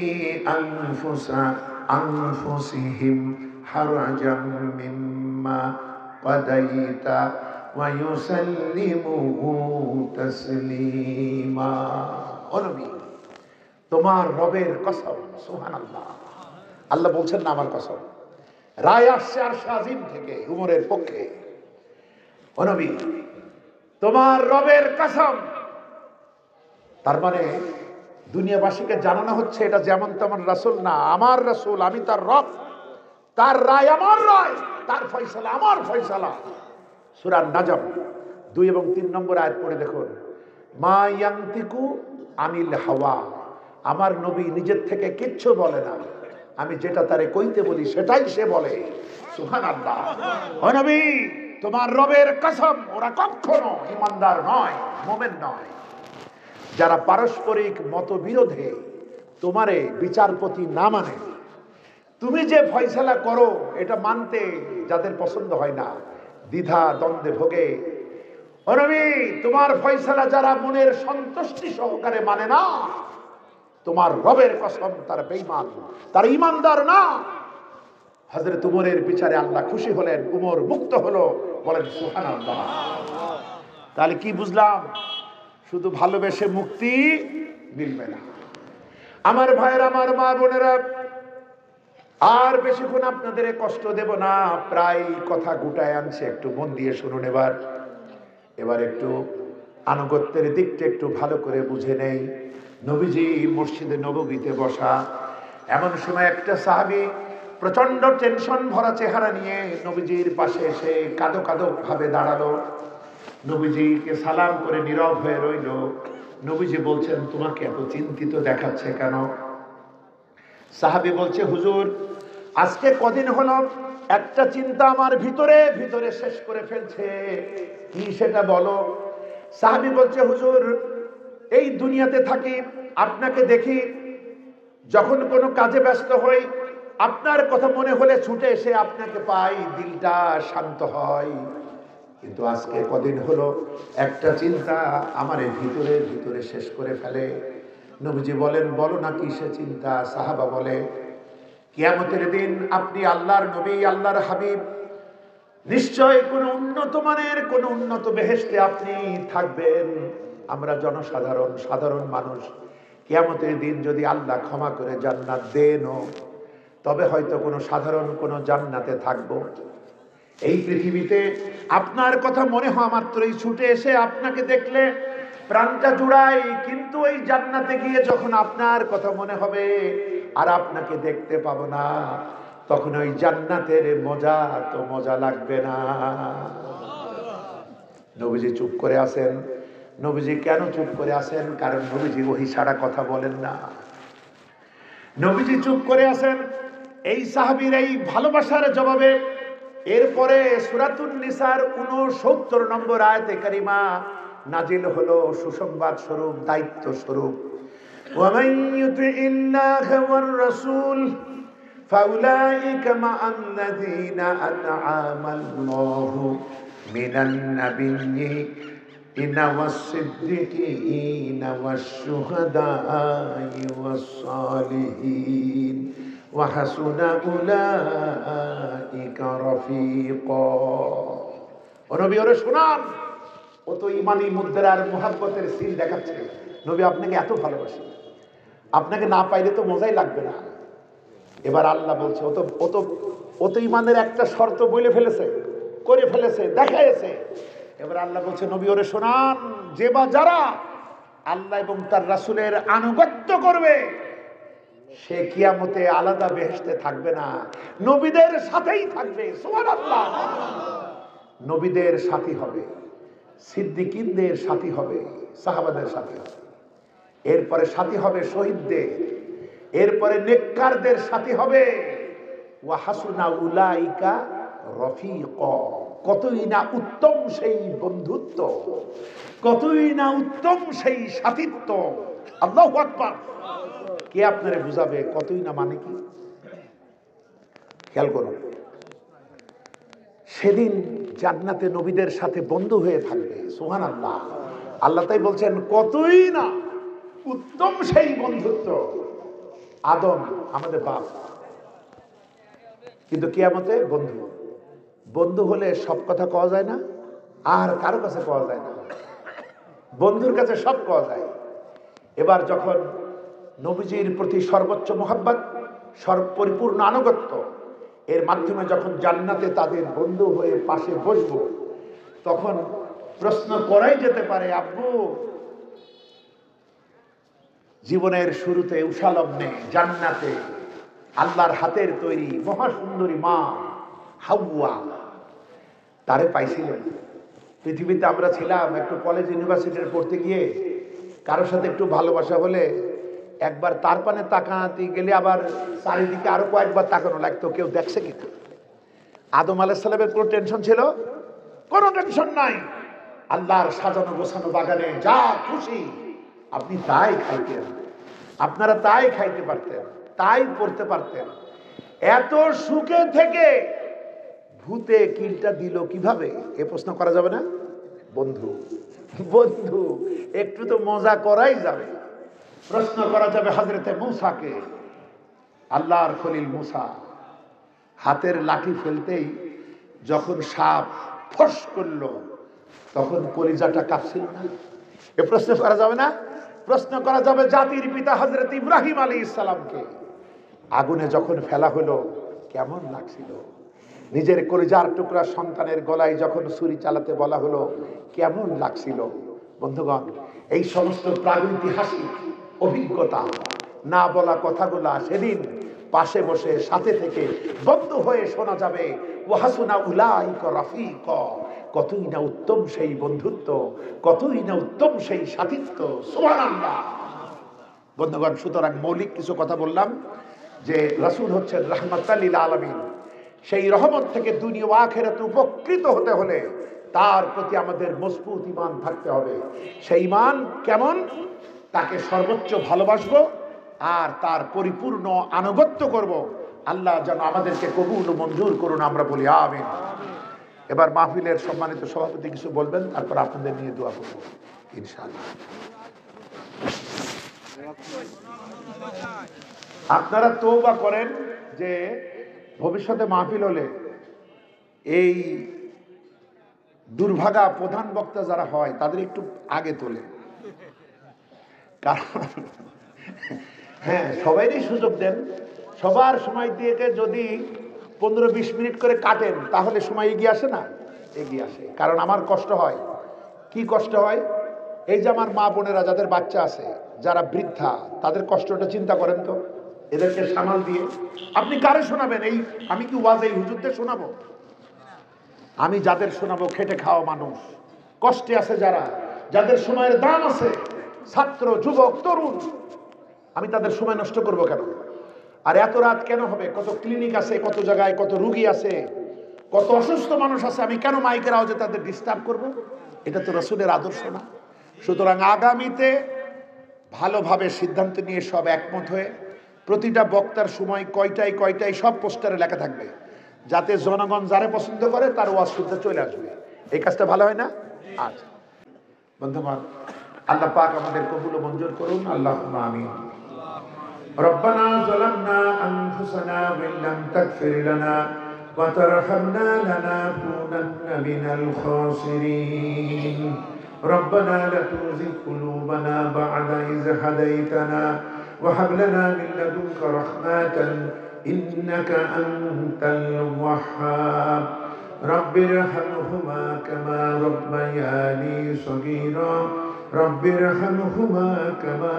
আনফুসিহিম হারাজাম মিম্মা কাদাইতা ওয়া ইউসাল্লিমু তাসলিমা। ও নবী, তোমার রবের কসম, সুবহানাল্লাহ, আল্লাহ বলছেন না আমার কসম, রায় আসছে আরশ আজিম থেকে উমরের পক্ষে। ও নবী, তোমার রবের কসম। তার মানে দুনিয়াবাসীকে জানানো হচ্ছে এটা যেমন তেমন রাসূল না, আমার রাসূল, আমি তার রব, তার রায় আমার রায়, তার ফয়সালা আমার ফয়সালা। সূরা নাজম 2 এবং 3 নম্বর আয়াত পড়ে দেখুন। মা ইয়ানতিকু আনিল হাওয়া, আমার নবী নিজের থেকে কিচ্ছু বলে না, আমি যেটা তারে কইতে বলি সেটাই সে বলে। সুবহানাল্লাহ। ও নবী, তোমার রবের কসম, ওরা কখনো ঈমানদার নয়, মুমিন নয়। যারা পারস্পরিক মতবিরোধে তোমারে বিচারপতি না মানে, তুমি যে ফয়সালা করো এটা মানতে যাদের পছন্দ হয় না, দ্বিধা দ্বন্দ্বে ভোগে, ও নবী, তোমার ফয়সালা যারা মনের সন্তুষ্টি সহকারে মানে না, তোমার রবের কসম, তার বেঈমান, তার ঈমানদার না। হযরত উমরের বিচারে আল্লাহ খুশি হলেন, উমর মুক্ত হলো। বলেন সুবহানাল্লাহ। তাহলে কি বুঝলাম? শুধু ভালোবেসে মুক্তি মিলবে না। আমার ভাইয়েরা, আমার মা বোনেরা, আর বেশিক্ষণ আপনাদের কষ্ট দেব না, প্রায় কথা গুটায় আনছে, একটু মন দিয়ে শুনুন। এবার একটু আনুগত্যের দিকটা একটু ভালো করে বুঝে নেই। নবীজি মসজিদে নববীতে বসা, এমন সময় একটা সাহাবী প্রচন্ড টেনশন ভরা চেহারা নিয়ে নবীজির পাশে এসে কাঁদো কাঁদো ভাবে দাঁড়ালো। নবীজিকে সালাম করে নীরব হয়ে রইল। নবীজি বলছেন, তোমাকে এত চিন্তিত দেখাচ্ছে কেন? সাহাবী বলছে, হুজুর, আজকে কদিন হলো একটা চিন্তা আমার ভিতরে ভিতরে শেষ করে ফেলছে। কি সেটা বলো? সাহাবী বলছে, হুজুর, এই দুনিয়াতে থাকি, আপনাকে দেখি, যখন কোনো কাজে ব্যস্ত হই, আপনার কথা মনে হলে ছুটে এসে আপনাকে পাই, দিলটা শান্ত হয়। কিন্তু আজকে কদিন হলো একটা চিন্তা আমার ভিতরে ভিতরে শেষ করে ফেলে। নবীজি বলেন, বলো না কি সে চিন্তা? সাহাবা বলে, কিয়ামতের দিন আপনি আল্লাহর নবী, আল্লাহর হাবিব, নিশ্চয় কোন উন্নত মানের কোন উন্নত বেহেশতে আপনি থাকবেন। আমরা জনসাধারণ, সাধারণ মানুষ, কিয়ামতের দিন যদি আল্লাহ ক্ষমা করে জান্নাত দেন, তবে হয়তো কোনো সাধারণ কোনো জান্নাতে থাকবো। এই পৃথিবীতে আপনার কথা মনে হওয়া মাত্রই ছুটে এসে আপনাকে দেখলে প্রাণটা জুড়াই, কিন্তু এই জান্নাতে গিয়ে যখন আপনার কথা মনে হবে আর আপনাকে দেখতে পাবো না, তখন ওই জান্নাতের মজা তো মজা লাগবে না। নবীজি চুপ করে আছেন। নবীজি কেন চুপ করে আছেন? কারণ নবীজি ওহী ছাড়া কথা বলেন না। নবীজি চুপ করে আছেন এই সাহাবীর এই ভালোবাসার জবাবে এরপরে সূরাতুন নিসার 69 নম্বর আয়াতে কারিমা নাজিল হলো সুসংবাদ স্বরূপ, দায়িত্ব স্বরূপ। ওয়ামান ইউতিইল্লাহা ওয়ার রাসূল ফাউলাইকা মা'আল্লাযীনা আন'আমাল্লাহু মিনান নাবিয়্যিনা ওয়াস-সিদ্দীকিনা ওয়াশ-শুহাদা'i ওয়াস-সালিহিন ওয়া হাসুনা উলাইকা রাফীকা। ও নবী, ওরে শুনান, ও তো ইমানি মুদ্রার মুহাব্বতের সিল দেখাচ্ছে। নবী আপনাকে এত ভালোবাসে, আপনাকে না পাইলে তো মজাই লাগবে না। এবার আল্লাহ বলছে, ও তো ইমানের একটা শর্ত বলে ফেলেছে, করে ফেলেছে, দেখাইছে। এবার আল্লাহ বলছে, নবী ওরে শোনান, যে বা যারা আল্লাহ এবং তার রাসূলের আনুগত্য করবে সে কিয়ামতে আলাদা বেহেশতে থাকবে না, নবীদের সাথেই থাকবে। সুবহানাল্লাহ। নবীদের সাথী হবে, সিদ্দিকিনদের সাথী হবে, সাহাবাদের সাথী হবে, এরপরে সাথী হবে শহীদদের, এরপরে নেককারদের সাথী হবে। ওয়া হাসুনা উলাইকা রফিকা। কতই না উত্তম সেই বন্ধুত্ব, কতই না উত্তম সেই সাথীত্ব। আল্লাহু আকবার। কে আপনারে বুঝাবে কতই না মানে কি? খেয়াল করুন, সেদিন জান্নাতে নবীদের সাথে বন্ধু হয়ে থাকবে। সুবহানাল্লাহ। আল্লাহ তাই বলছেন, কতই না উত্তম সেই বন্ধুত্ব। আদম আমাদের বাপ, কিন্তু কিয়ামতে বন্ধু। বন্ধু হলে সব কথা কওয়া যায় না, আর কারো কাছে কওয়া যায় না, বন্ধুর কাছে সব কওয়া যায়। এবার যখন নবীজির প্রতি সর্বোচ্চ মোহাব্বত, পরিপূর্ণ আনুগত্য, এর মাধ্যমে যখন জান্নাতে তাদের বন্ধু হয়ে পাশে বসবো, তখন প্রশ্ন করাই যেতে পারে, আব্বু জীবনের শুরুতে উষালগ্নে জান্নাতে আল্লাহর হাতের তৈরি মহাসুন্দরী মা হাওয়া, তারে পাইছিলেন? পৃথিবীতে আমরা ছিলাম, একটু কলেজ ইউনিভার্সিটির পড়তে গিয়ে কারোর সাথে একটু ভালোবাসা হলে একবার তার পানে তাকাতে গেলে আবার চারিদিকে আরো কয়েকবার তাকানো লাগতো, কেউ দেখছে কিনা। আদম আলাইহিস সালামের কোনো টেনশন ছিল? কোনো টেনশন নাই। আল্লাহর সাজানো গোছানো বাগানে যা খুশি আপনি তাই খাইতেন, আপনারা তাই খাইতে পারতেন, তাই পড়তে পারতেন। এত সুখে থেকে ভূতে কিলটা দিল কিভাবে? এ প্রশ্ন করা যাবে না? বন্ধু, বন্ধু একটু তো মজা করাই যাবে। প্রশ্ন করা যাবে হযরতে মূসাকে। আল্লাহর খলিল মূসা হাতের লাঠি ফেলতেই যখন সাপ ফস করলো, তখন কলিজাটা কাঁপছিল না? এ প্রশ্ন করা যাবে না? প্রশ্ন করা যাবে জাতির পিতা হযরত ইব্রাহিম আলাইহিস সালামকে। আগুনে যখন ফেলা হলো কেমন লাগছিল? নিজের কলিজার টুকরা সন্তানের গলায় যখন ছুরি চালাতে বলা হলো কেমন লাগছিল? বন্ধুগণ, এই সমস্ত প্রাগৈতিহাসিক অভিজ্ঞতা, না বলা কথাগুলা সেদিন পাশে বসে সাথে থেকে বন্ধু হয়ে শোনা যাবে। ওয়া হাসুনা উলাইকা রাফীকা। কতই না উত্তম সেই বন্ধুত্ব, কতই না উত্তম সেই সাথীত্ব। সুবহানাল্লাহ। বন্ধুগণ, সুতরাং মৌলিক কিছু কথা বললাম যে রাসূল হচ্ছেন রাহমাতাল লিল আলামিন। সেই রহমত থেকে দুনিয়া ও আখিরাতে উপকৃত হতে হলে তার প্রতি আমাদের মজবুত ঈমান থাকতে হবে। সেই ঈমান কেমন? তাকে সর্বোচ্চ ভালোবাসবো আর তার পরিপূর্ণ আনুগত্য করব। আল্লাহ যেন আমাদেরকে কবুল ও মঞ্জুর করুন, আমরা বলি আমিন। এবার মাহফিলের সম্মানিত সভাপতি কিছু বলবেন, তারপর আপনাদের নিয়ে দোয়া করব ইনশাআল্লাহ। আপনারা তওবা করেন যে ভবিষ্যতে মাহফিল হলে এই দুর্ভাগা প্রধান বক্তা যারা হয় তাদের একটু আগে তোলে, কারণ হ্যাঁ সবাইরই সুযোগ দেন, সবার সময় দিয়ে যদি 15-20 মিনিট করে কাটেন তাহলে সময় এগিয়ে আসে না? এগিয়ে আসে। কারণ আমার কষ্ট হয়। কি কষ্ট হয়? এই যে আমার মা বোনেরা যাদের বাচ্চা আছে, যারা বৃদ্ধা, তাদের কষ্টটা চিন্তা করেন তো। এদেরকে সামাল দিয়ে আপনি কারে শোনাবেন? এই আমি কি ওয়াজ এই হুজুরদের শোনাবো? আমি যাদের শোনাবো খেটে খাওয়া মানুষ, কষ্টে আছে যারা, যাদের সময়ের দাম আছে, ছাত্র, যুবক, তরুণ, আমি তাদের সময় নষ্ট করব কেন? আর এত রাত কেন হবে? কত ক্লিনিক আছে, কত জায়গায় কত রুগী আছে, কত অসুস্থ মানুষ আছে, আমি কেন মাইকের আওয়াজে তাদের ডিস্টার্ব করব? এটা তো রাসূলের আদর্শ না। সুতরাং আগামীতে ভালোভাবে সিদ্ধান্ত নিয়ে সব একমত হয়ে প্রতিটা বক্তার সময় কয়টায় সব পোস্টারে লেখা থাকবে, যাতে জনগণ যারে পছন্দ করে তার ওয়াজ শুনতে চলে আসবে। এই কাজটা ভালো হয় না? আচ্ছা বন্ধুগণ, আল্লাহ পাক আমাদের কবুল ও মঞ্জুর করুন। আল্লাহুম্মা আমিন। রব্বানা যালামনা আনফুসানা ওয়া ইল্লাম তাগফির লানা ওয়া তারহামনা লানাকুনান্না মিনাল খাসিরিন। রব্বানা লা তুযিগ কুলুবানা বা'দা ইয হাদাইতানা ওয়া হাব লানা মিন লাদুনকা রাহমাতান ইন্নাকা আনতাল ওয়াহ্হাব। রব্বিরহামহুমা কামা রাব্বায়ানি সগীরা। রব্বিরহামহুমা কামা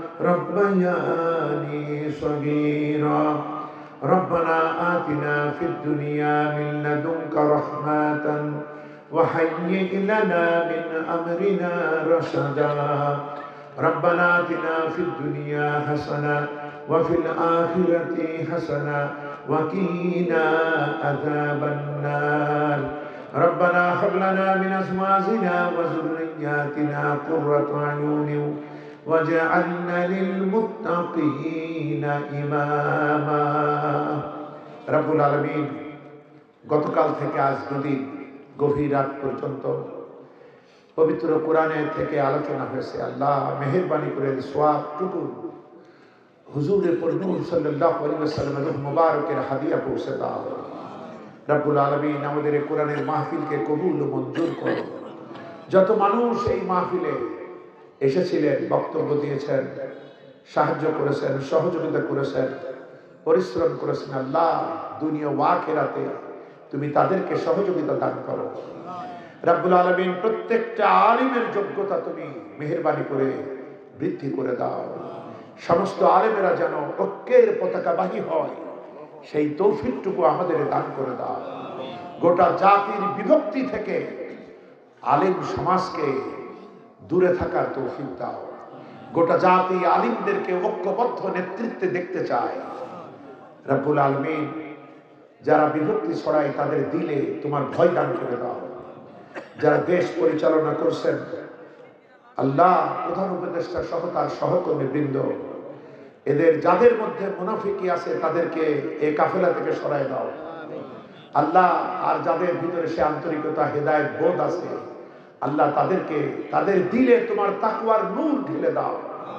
ربياني صغيرا ربنا آتنا في الدنيا من لدنك رحمة وهيئ لنا من أمرنا رشدا ربنا آتنا في الدنيا حسنة وفي الآخرة حسنة وقنا عذاب النار ربنا هب لنا من أزواجنا وذرياتنا قرة أعين وجعلنا للمتقين ইমামা। রব্বুল আলামিন, গতকাল থেকে আজ দুদিন গভীর রাত পর্যন্ত পবিত্র কোরআনে থেকে আলোচনা হয়েছে। আল্লাহ মেহেরবানি করে সওয়াবটুকু হুজুরে পূর্ণুর সাল্লাল্লাহু আলাইহি ওয়াসাল্লামের মুবারকের হাদিয়া পৌঁছে দাও। রব্বুল আলামিন, আমাদের এই কোরআনের মাহফিলকে কবুল ও মঞ্জুর করো। যত মানুষ এই মাহফিলে এসেছিলেন, বক্তব্য দিয়েছেন, সাহায্য করেছেন, সহযোগিতা করেছেন, পরিশ্রম করেছেন, আল্লাহ দুনিয়া ওয়া আখিরাতে তুমি তাদেরকে সহযোগিতা দান করো। রব্বুল আলামিন, প্রত্যেকটা আলিমের যোগ্যতা তুমি মেহেরবানি করে বৃদ্ধি করে দাও। সমস্ত আলেমেরা যেন ঐক্যের পতাকাবাহী হয়, সেই তৌফিকটুকু আমাদের দান করে দাও। গোটা জাতির বিভক্তি থেকে আলেম সমাজকে দূরে থাকার তৌফিক দাও। গোটা জাতি আলিমদেরকে ঐক্যবদ্ধ নেতৃত্বে দেখতে চায়। রব্বুল আলামিন, যারা বিভক্তি ছড়ায় তাদের দিলে তোমার ভয় দান করে দাও। যারা দেশ পরিচালনা করছেন, আল্লাহ প্রধান উপদেষ্টা সহ তার সহকর্মী বৃন্দ, এদের যাদের মধ্যে মুনাফিকি আছে তাদেরকে এই কাফেলা থেকে সরায় দাও আল্লাহ। আর যাদের ভিতরে সে আন্তরিকতা, হেদায়েত বোধ আছে, আল্লাহ তাদেরকে তাদের দিলে তোমার তাকওয়ার নূর ঢেলে দাও।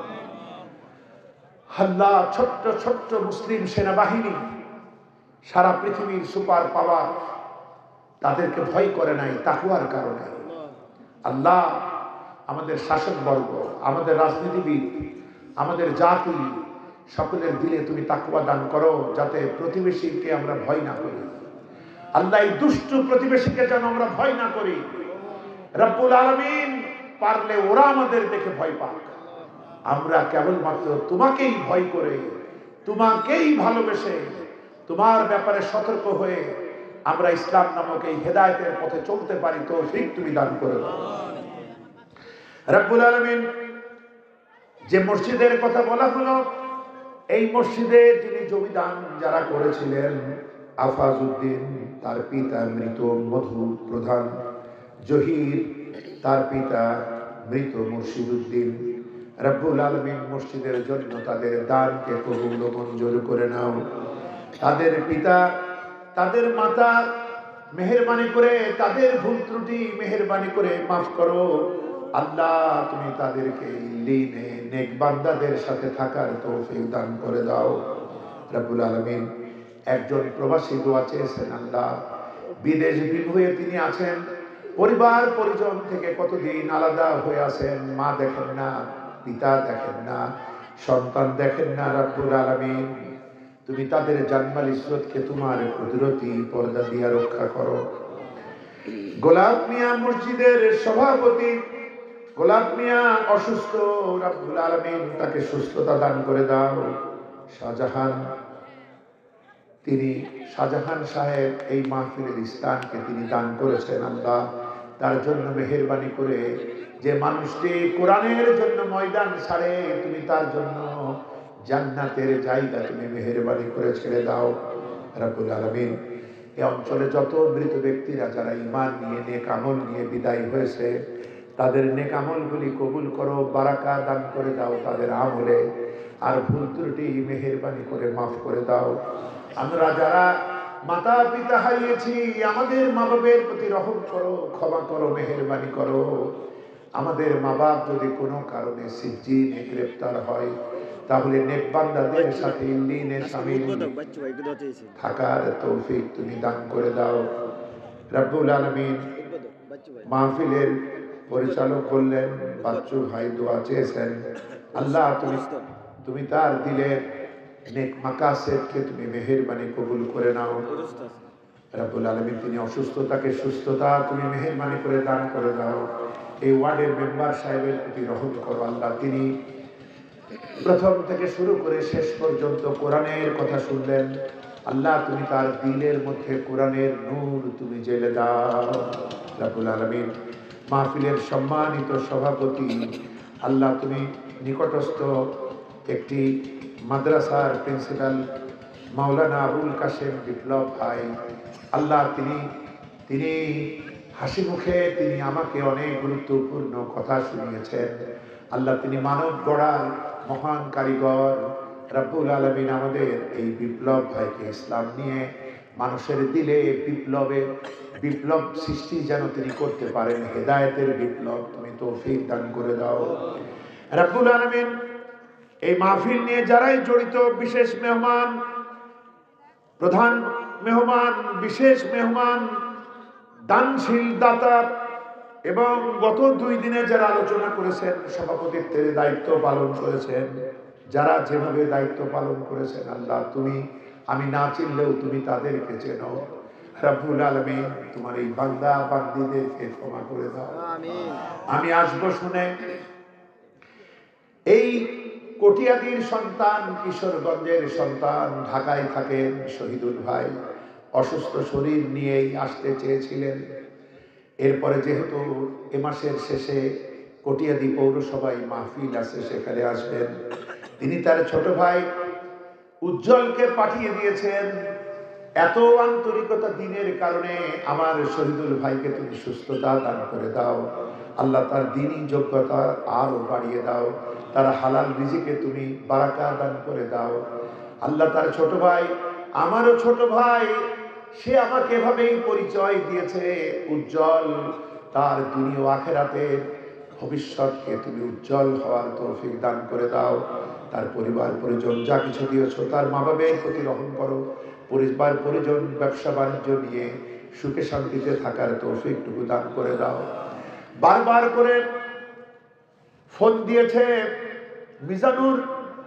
আল্লাহ, ছোট্ট ছোট্ট মুসলিম সেনাবাহিনী, সারা পৃথিবীর সুপার পাওয়ার, তাদেরকে ভয় করে নাই তাকওয়ার কারণে। আল্লাহ, আমাদের শাসকবর্গ, আমাদের রাজনীতিবিদ, আমাদের জাতি, সকলের দিলে তুমি তাকওয়া দান করো, যাতে প্রতিবেশীকে আমরা ভয় না করি। আল্লাহ, এই দুষ্ট প্রতিবেশীকে যেন আমরা ভয় না করি। রব্বুল আলামিন, পারলে ওরা আমাদের দেখে ভয় পাক। আমরা কেবলমাত্র তোমাকেই ভয় করে, তোমাকেই ভালোবেসে, তোমার ব্যাপারে সতর্ক হয়ে আমরা ইসলাম নামক এই হেদায়েতের পথে চলতে পারি, তৌফিক তুমি দান করে দাও। রব্বুল আলামিন, যে মসজিদের কথা বলা হলো, এই মসজিদে যিনি জমিদান যারা করেছিলেন, আফাজউদ্দিন তার পিতা মৃত মধু প্রধান, জহির তার পিতা মৃত মুর্শিদউদ্দিন। রব্বুল আলামিন, মসজিদের জন্য তাদের দানকে কবুল ও মঞ্জুর করে নাও। তাদের পিতা, তাদের মাতা, মেহেরবানি করে তাদের ভুল ত্রুটি মেহেরবানি করে মাফ করো। আল্লাহ, তুমি তাদেরকে ইল্লিনে নেক বান্দাদের সাথে থাকার তৌফিক দান করে দাও। রব্বুল আলামিন, একজন প্রবাসী দোয়া চেয়েছেন, আল্লাহ বিদেশ বিভুঁয়ে তিনি আছেন, পরিবার পরিজন থেকে কতদিন আলাদা হয়ে আছেন, মা দেখেন না, পিতা দেখেন না, সন্তান দেখেন না। রব্বুল আলামিন, তুমি তাদের জানমাল ইজ্জতকে তোমার কুদরতি পর্দা দিয়া রক্ষা করো। গোলাপ মিয়া মসজিদের সভাপতি, গোলাপ মিয়া অসুস্থ, রব্বুল আলামিন তাকে সুস্থতা দান করে দাও। শাহজাহান, তিনি শাহজাহান সাহেব এই মাহফিলের স্থানকে তিনি দান করেছেন, আল্লাহ তার জন্য মেহেরবানি করে, যে মানুষটি কোরআনের জন্য ময়দান ছাড়ে, তুমি তার জন্য জান্নাতের জায়গা তুমি মেহেরবানি করে ছেড়ে দাও রব্বুল আলামিন। এই অঞ্চলে যত মৃত ব্যক্তিরা যারা ঈমান নিয়ে নেক আমল নিয়ে বিদায় হয়েছে, তাদের নেক আমলগুলি কবুল করো, বারাকা দান করে দাও তাদের আমলে, আর ভুল ত্রুটি মেহেরবানি করে মাফ করে দাও। আমরা যারা মাতা পিতা হারিয়েছি, আমাদের মা বাবের প্রতি রহম করো, ক্ষমা করো, মেহেরবানি করো। আমাদের মা বাপ যদি কোনো কারণে সিজ্জিনে গ্রেফতার হয়, তাহলে নেক বান্দাদের সাথে ইল্লিনে শামিল থাকার তৌফিক তুমি দান করে দাও রব্বুল আলামিন। মাহফিলের পরিচালক বললেন, বাচ্চু ভাই দোয়া চেয়েছেন, আল্লাহ তুমি তার দিলের নেক মাকাসেদকে তুমি মেহেরবানি কবুল করে নাও রব্বুল আলামিন। তিনি অসুস্থতাকে সুস্থতা তুমি মেহেরবানি করে দান করে দাও। এই ওয়ার্ডের মেম্বার সাহেবের প্রতি রহম করো আল্লাহ। তিনি প্রথম থেকে শুরু করে শেষ পর্যন্ত কোরআনের কথা শুনলেন, আল্লাহ তুমি তার দিলের মধ্যে কোরআনের নূর তুমি জ্বেলে দাও রব্বুল আলামিন। মাহফিলের সম্মানিত সভাপতি, আল্লাহ তুমি নিকটস্থ একটি মাদ্রাসার প্রিন্সিপাল মাওলানা আবুল কাশেম বিপ্লব ভাই, আল্লাহ তিনি হাসি মুখে তিনি আমাকে অনেক গুরুত্বপূর্ণ কথা শুনিয়েছেন। আল্লাহ তিনি মানব গড়ার মহান কারিগর রব্বুল আলামিন। আমাদের এই বিপ্লব ভাইকে ইসলাম নিয়ে মানুষের দিলে বিপ্লব সৃষ্টি যেন তিনি করতে পারেন, হেদায়েতের বিপ্লব তুমি তৌফিক দান করে দাও রব্বুল আলামিন। এই মাহফিল নিয়ে যারাই জড়িত, বিশেষ মেহমান, প্রধান মেহমান, বিশেষ মেহমান, দানশীল দাতা এবং গত 2 দিনে যারা আলোচনা করেছেন, সভাপতিত্বের দায়িত্ব পালন করেছেন, যারা যেভাবে দায়িত্ব পালন করেছেন, আল্লাহ তুমি, আমি না চিনলেও তুমি তাদেরকে চেনো রব্বুল আলামিন। তোমার এই বান্দা বান্দীদেরকে ক্ষমা করে দাও। আমি আসবো শুনে এই কটিয়াদির সন্তান, কিশোরগঞ্জের সন্তান, ঢাকায় থাকেন শহীদুল ভাই, অসুস্থ শরীর নিয়েই আসতে চেয়েছিলেন। এরপরে যেহেতু এ মাসের শেষে কটিয়াদি পৌরসভায় মাহফিল আছে, সেখানে আসবেন। তিনি তার ছোট ভাই উজ্জ্বলকে পাঠিয়ে দিয়েছেন। এত আন্তরিকতা দিনের কারণে আমার শহীদুল ভাইকে তুমি সুস্থতা দান করে দাও আল্লাহ। তার দ্বীনি যোগ্যতা আরো বাড়িয়ে দাও, তার হালাল রিজিকে তুমি বারাকা দান করে দাও আল্লাহ। তার ছোট ভাই, আমারও ছোট ভাই, সে আমাকে এভাবেই পরিচয় দিয়েছে উজ্জ্বল। তার দুনিয়া ও আখিরাতের ভবিষ্যৎকে তুমি উজ্জ্বল হওয়ার তৌফিক দান করে দাও। তার পরিবার পরিজন যা কিছু দিয়েছো, তার মা বাবার প্রতি রহম করো। পরিবার পরিজন ব্যবসা বাণিজ্য নিয়ে সুখে শান্তিতে থাকার তৌফিকটুকু দান করে দাও। বারবার করে ফোন দিয়েছে মিজানুর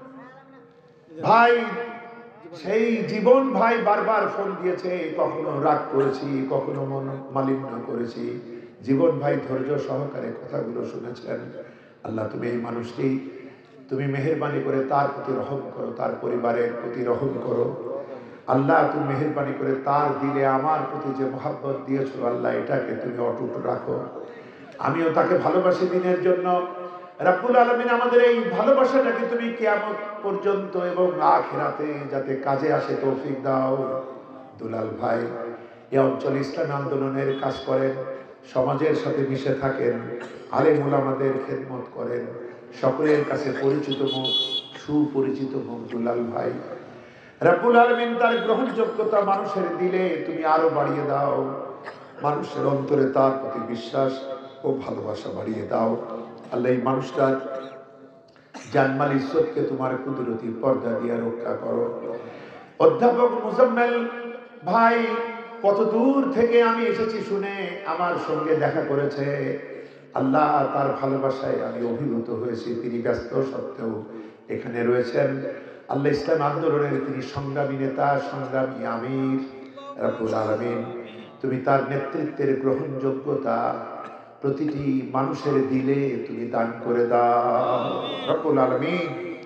ভাই, সেই জীবন ভাই বারবার ফোন দিয়েছে। কখনো রাগ করেছি, কখনো মন মালিন্য করেছি। জীবন ভাই ধৈর্য সহকারে কথাগুলো শুনেছেন। আল্লাহ তুমি এই মানুষটি তুমি মেহেরবানি করে তার প্রতি রহম করো, তার পরিবারের প্রতি রহম করো আল্লাহ। তুমি মেহেরবানি করে তার দিলে আমার প্রতি যে মহব্বত দিয়েছো আল্লাহ, এটাকে তুমি অটুট রাখো। আমিও তাকে ভালোবাসি দিনের জন্য রব্বুল আলামিন। আমাদের এই ভালোবাসাটাকে তুমি কিয়ামত পর্যন্ত এবং আখিরাতে যাতে কাজে আসে তৌফিক দাও। দুলাল ভাই এই অঞ্চলে ইসলামী আন্দোলনের কাজ করেন, সমাজের সাথে মিশে থাকেন, আলেম উলামাদের খেদমত করেন, সকলের কাছে পরিচিত মুখ, সুপরিচিত মুখ দুলাল ভাই। রব্বুল আলামিন তার গ্রহণযোগ্যতা মানুষের দিলে তুমি আরো বাড়িয়ে দাও, মানুষের অন্তরে তার প্রতি বিশ্বাস ও ভালোবাসা বাড়িয়ে দাও আল্লাহ। এই মানুষটার জানমাল ইজ্জতকে তোমার কুদরতি পর্দা দিয়ে রক্ষা করো। অধ্যাপক মুজাম্মেল ভাই কত দূর থেকে আমি এসেছি শুনে আমার সঙ্গে দেখা করেছে আল্লাহ, তার ভালোবাসায় আমি অভিভূত হয়েছি। তিনি ব্যস্ত সত্ত্বেও এখানে রয়েছেন আল্লাহ। ইসলাম আন্দোলনের তিনি সংগ্রামী নেতা, সংগ্রামী আমির রব্বুল আলামিন। তুমি তার নেতৃত্বের গ্রহণযোগ্যতা প্রতিটি মানুষের দিলে তুমি দান করে দাও রব্বুল আলামিন।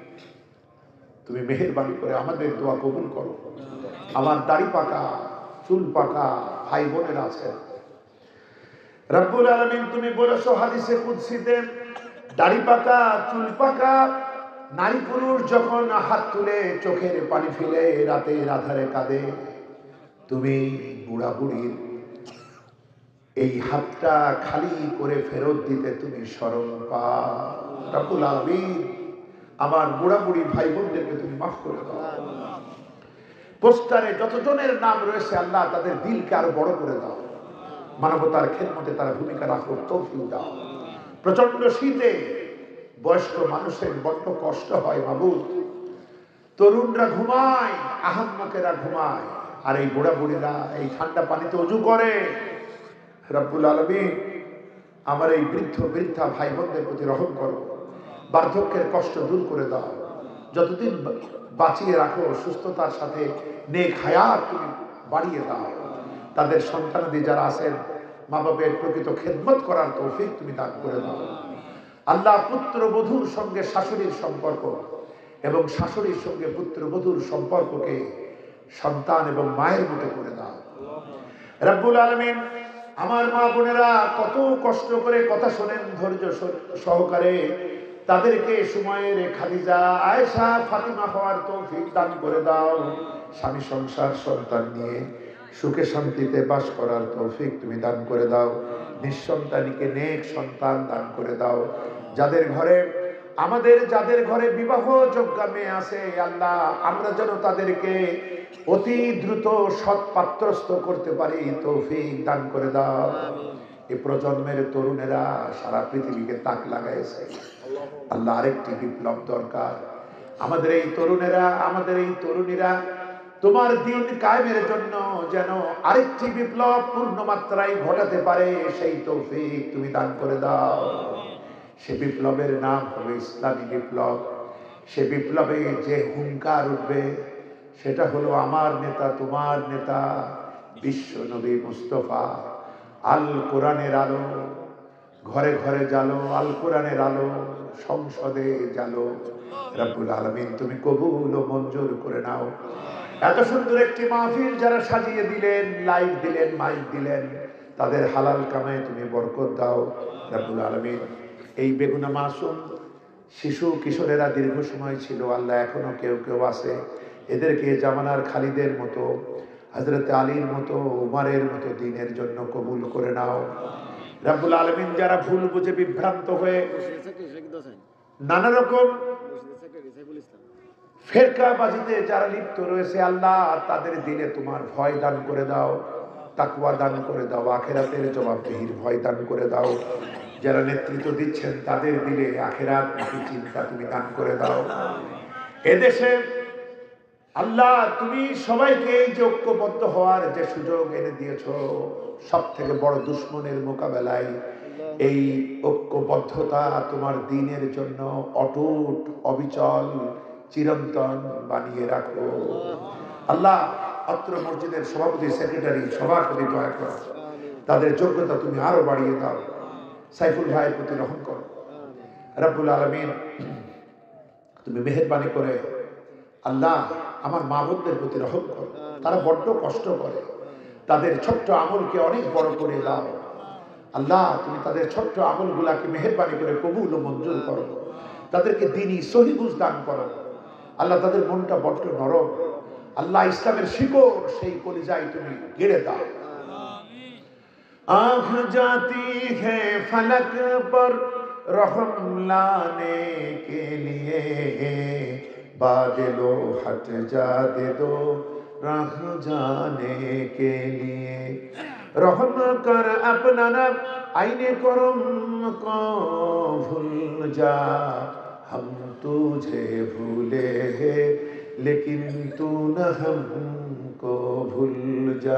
তুমি মেহেরবানি করে আমাদের দোয়া কবুল করো। আমার দাড়ি পাকা চুল পাকা ভাই বোনের আছেন রব্বুল আলামিন, তুমি বলেছো হাদিসে কুদসিতে, দাড়ি পাকা চুল পাকা নারী পুরুষ যখন হাত তুলে চোখের পানি ফেলে রাতের আধারে কাঁদে, তুমি বুড়া বুড়ির এই হাতটা খালি করে ফেরত দিতে তুমি স্মরণ পাও। রব্বুল আলামিন আমার বুড়া বুড়ি ভাই বোনদেরকে তুমি মাফ করে দাও। পোস্টারে যতজনের নাম রয়েছে আল্লাহ তাদের দিলকে আরো বড় করে দাও। মানবতার খেদমতে তারা ভূমিকা রাখার তৌফিক দাও। প্রচন্ড শীতে বয়স্ক মানুষের বড্ড কষ্ট হয় মাবুদ। তরুণরা ঘুমায়, আহাম্মকেরা ঘুমায়, আর এই বুড়া বুড়িরা এই ঠান্ডা পানিতে ওযু করে। রব্বুল আলামিন আমার এই বৃদ্ধ বৃদ্ধা ভাই বোনদের প্রতি রহম করো। বার্ধক্যের কষ্ট দূর করে দাও। যতদিন বাঁচিয়ে রাখো সুস্থতার সাথে নেক হায়াত তুমি বাড়িয়ে দাও। তাদের সন্তানাদি যারা আছেন মা বাবার প্রকৃত খেদমত করার তৌফিক তুমি দান করে দাও। আল্লাহ পুত্রবধূর সঙ্গে শাশুড়ির সম্পর্ক এবং শাশুড়ির সঙ্গে পুত্রবধূর সম্পর্ককে সন্তান এবং মায়ের মতো করে দাও। রব্বুল আলামিন আমার মা বোনেরা কত কষ্ট করে কথা শোনেন ধৈর্য সহকারে, তাদেরকে সময়ের খাদিজা আয়েশা ফাতিমা হওয়ার তৌফিক দান করে দাও। স্বামী সংসার সন্তান নিয়ে সুখে শান্তিতে বাস করার তৌফিক তুমি দান করে দাও। নিঃসন্তানীকে নেক সন্তান দান করে দাও। যাদের ঘরে বিবাহ যোগ্য মেয়ে আছে আল্লাহ আমরা যেন তাদেরকে অতি দ্রুত সৎ পাত্রস্থ করতে পারি তৌফিক দান করে দাও। এই প্রজন্মের তরুণেরা সারা পৃথিবীকে তাক লাগাইছে আল্লাহ, আরেকটি বিপ্লব দরকার। আমাদের এই তরুণীরা তোমার দিন কায়েমের জন্য যেন আরেকটি বিপ্লব পূর্ণ মাত্রায় ঘটাতে পারে সেই তৌফিক তুমি দান করে দাও। সে বিপ্লবের নাম হবে ইসলামী বিপ্লব। সে বিপ্লবে যে হুঙ্কার উঠবে সেটা হলো আমার নেতা, তোমার নেতা, বিশ্ব নবী মুস্তফা। আল কোরআনের আলো ঘরে ঘরে জ্বালো, আল কোরআনের আলো সংসদে জ্বালো। রব্বুল আলামিন তুমি কবুল ও মঞ্জুর করে নাও। এত সুন্দর একটি মাহফিল যারা সাজিয়ে দিলেন, লাইট দিলেন, মাইক দিলেন, তাদের হালাল কামায় তুমি বরকত দাও। রব্বুল আলামিন এই বেগুনা মাসুম শিশু কিশোরেরা দীর্ঘ সময় ছিল আল্লাহ, এখনো কেউ কেউ আছে, এদেরকে জামানার খালিদের মতো, হযরত আলীর মতো, উমারের মতো দিনের জন্য কবুল করে নাও। রব্বুল আলামিন যারা ভুল বুঝে বিভ্রান্ত হয়ে নানা রকম ফেরকাবাজিতে যারা লিপ্ত রয়েছে আল্লাহ তাদের দিলে তোমার ভয় দান করে দাও, তাকওয়া দান করে দাও, আখিরাতের জবাবদিহির ভয় দান করে দাও। যারা নেতৃত্ব দিচ্ছেন তাদের দিলে আখিরাত চিন্তা তুমি দান করে দাও। এদেশে আল্লাহ তুমি সবাইকে এই যে ঐক্যবদ্ধ হওয়ার যে সুযোগ এনে দিয়েছো, সব থেকে বড় দুশ্মনের মোকাবেলায় এই ঐক্যবদ্ধতা তোমার দ্বীনের জন্য অটুট অবিচল চিরন্তন বানিয়ে রাখো। আল্লাহ অত্র মসজিদের সভাপতি, সেক্রেটারি, সবার প্রতি দয়া করো, তাদের যোগ্যতা তুমি আরো বাড়িয়ে দাও। সাইফুল ভাইয়ের প্রতি রহম করো। রব্বুল আলামিন তুমি মেহেরবানি করে আল্লাহ আমার মা বোনদের প্রতি রহম করো। তারা বড্ড কষ্ট করে, তাদের ছোট্ট আমলকে অনেক বড় করে দাও। আল্লাহ তুমি তাদের ছোট্ট আমলগুলাকে মেহেরবানি করে কবুল ও মঞ্জুর করো। তাদেরকে দ্বীনি সহি বুঝ দান করো। আল্লাহ তাদের মনটা বড্ড নরম, আল্লাহ ইসলামের শিকড় সেই কলিজায় তুমি গেড়ে দাও। आँख जाती है फलक पर रहम लाने के लिए, बादलों हट जा दे दो राह जाने के लिए, रहम कर अपना न आईने करम को भूल जा, हम तुझे भूले हैं लेकिन तू न हमको भूल जा।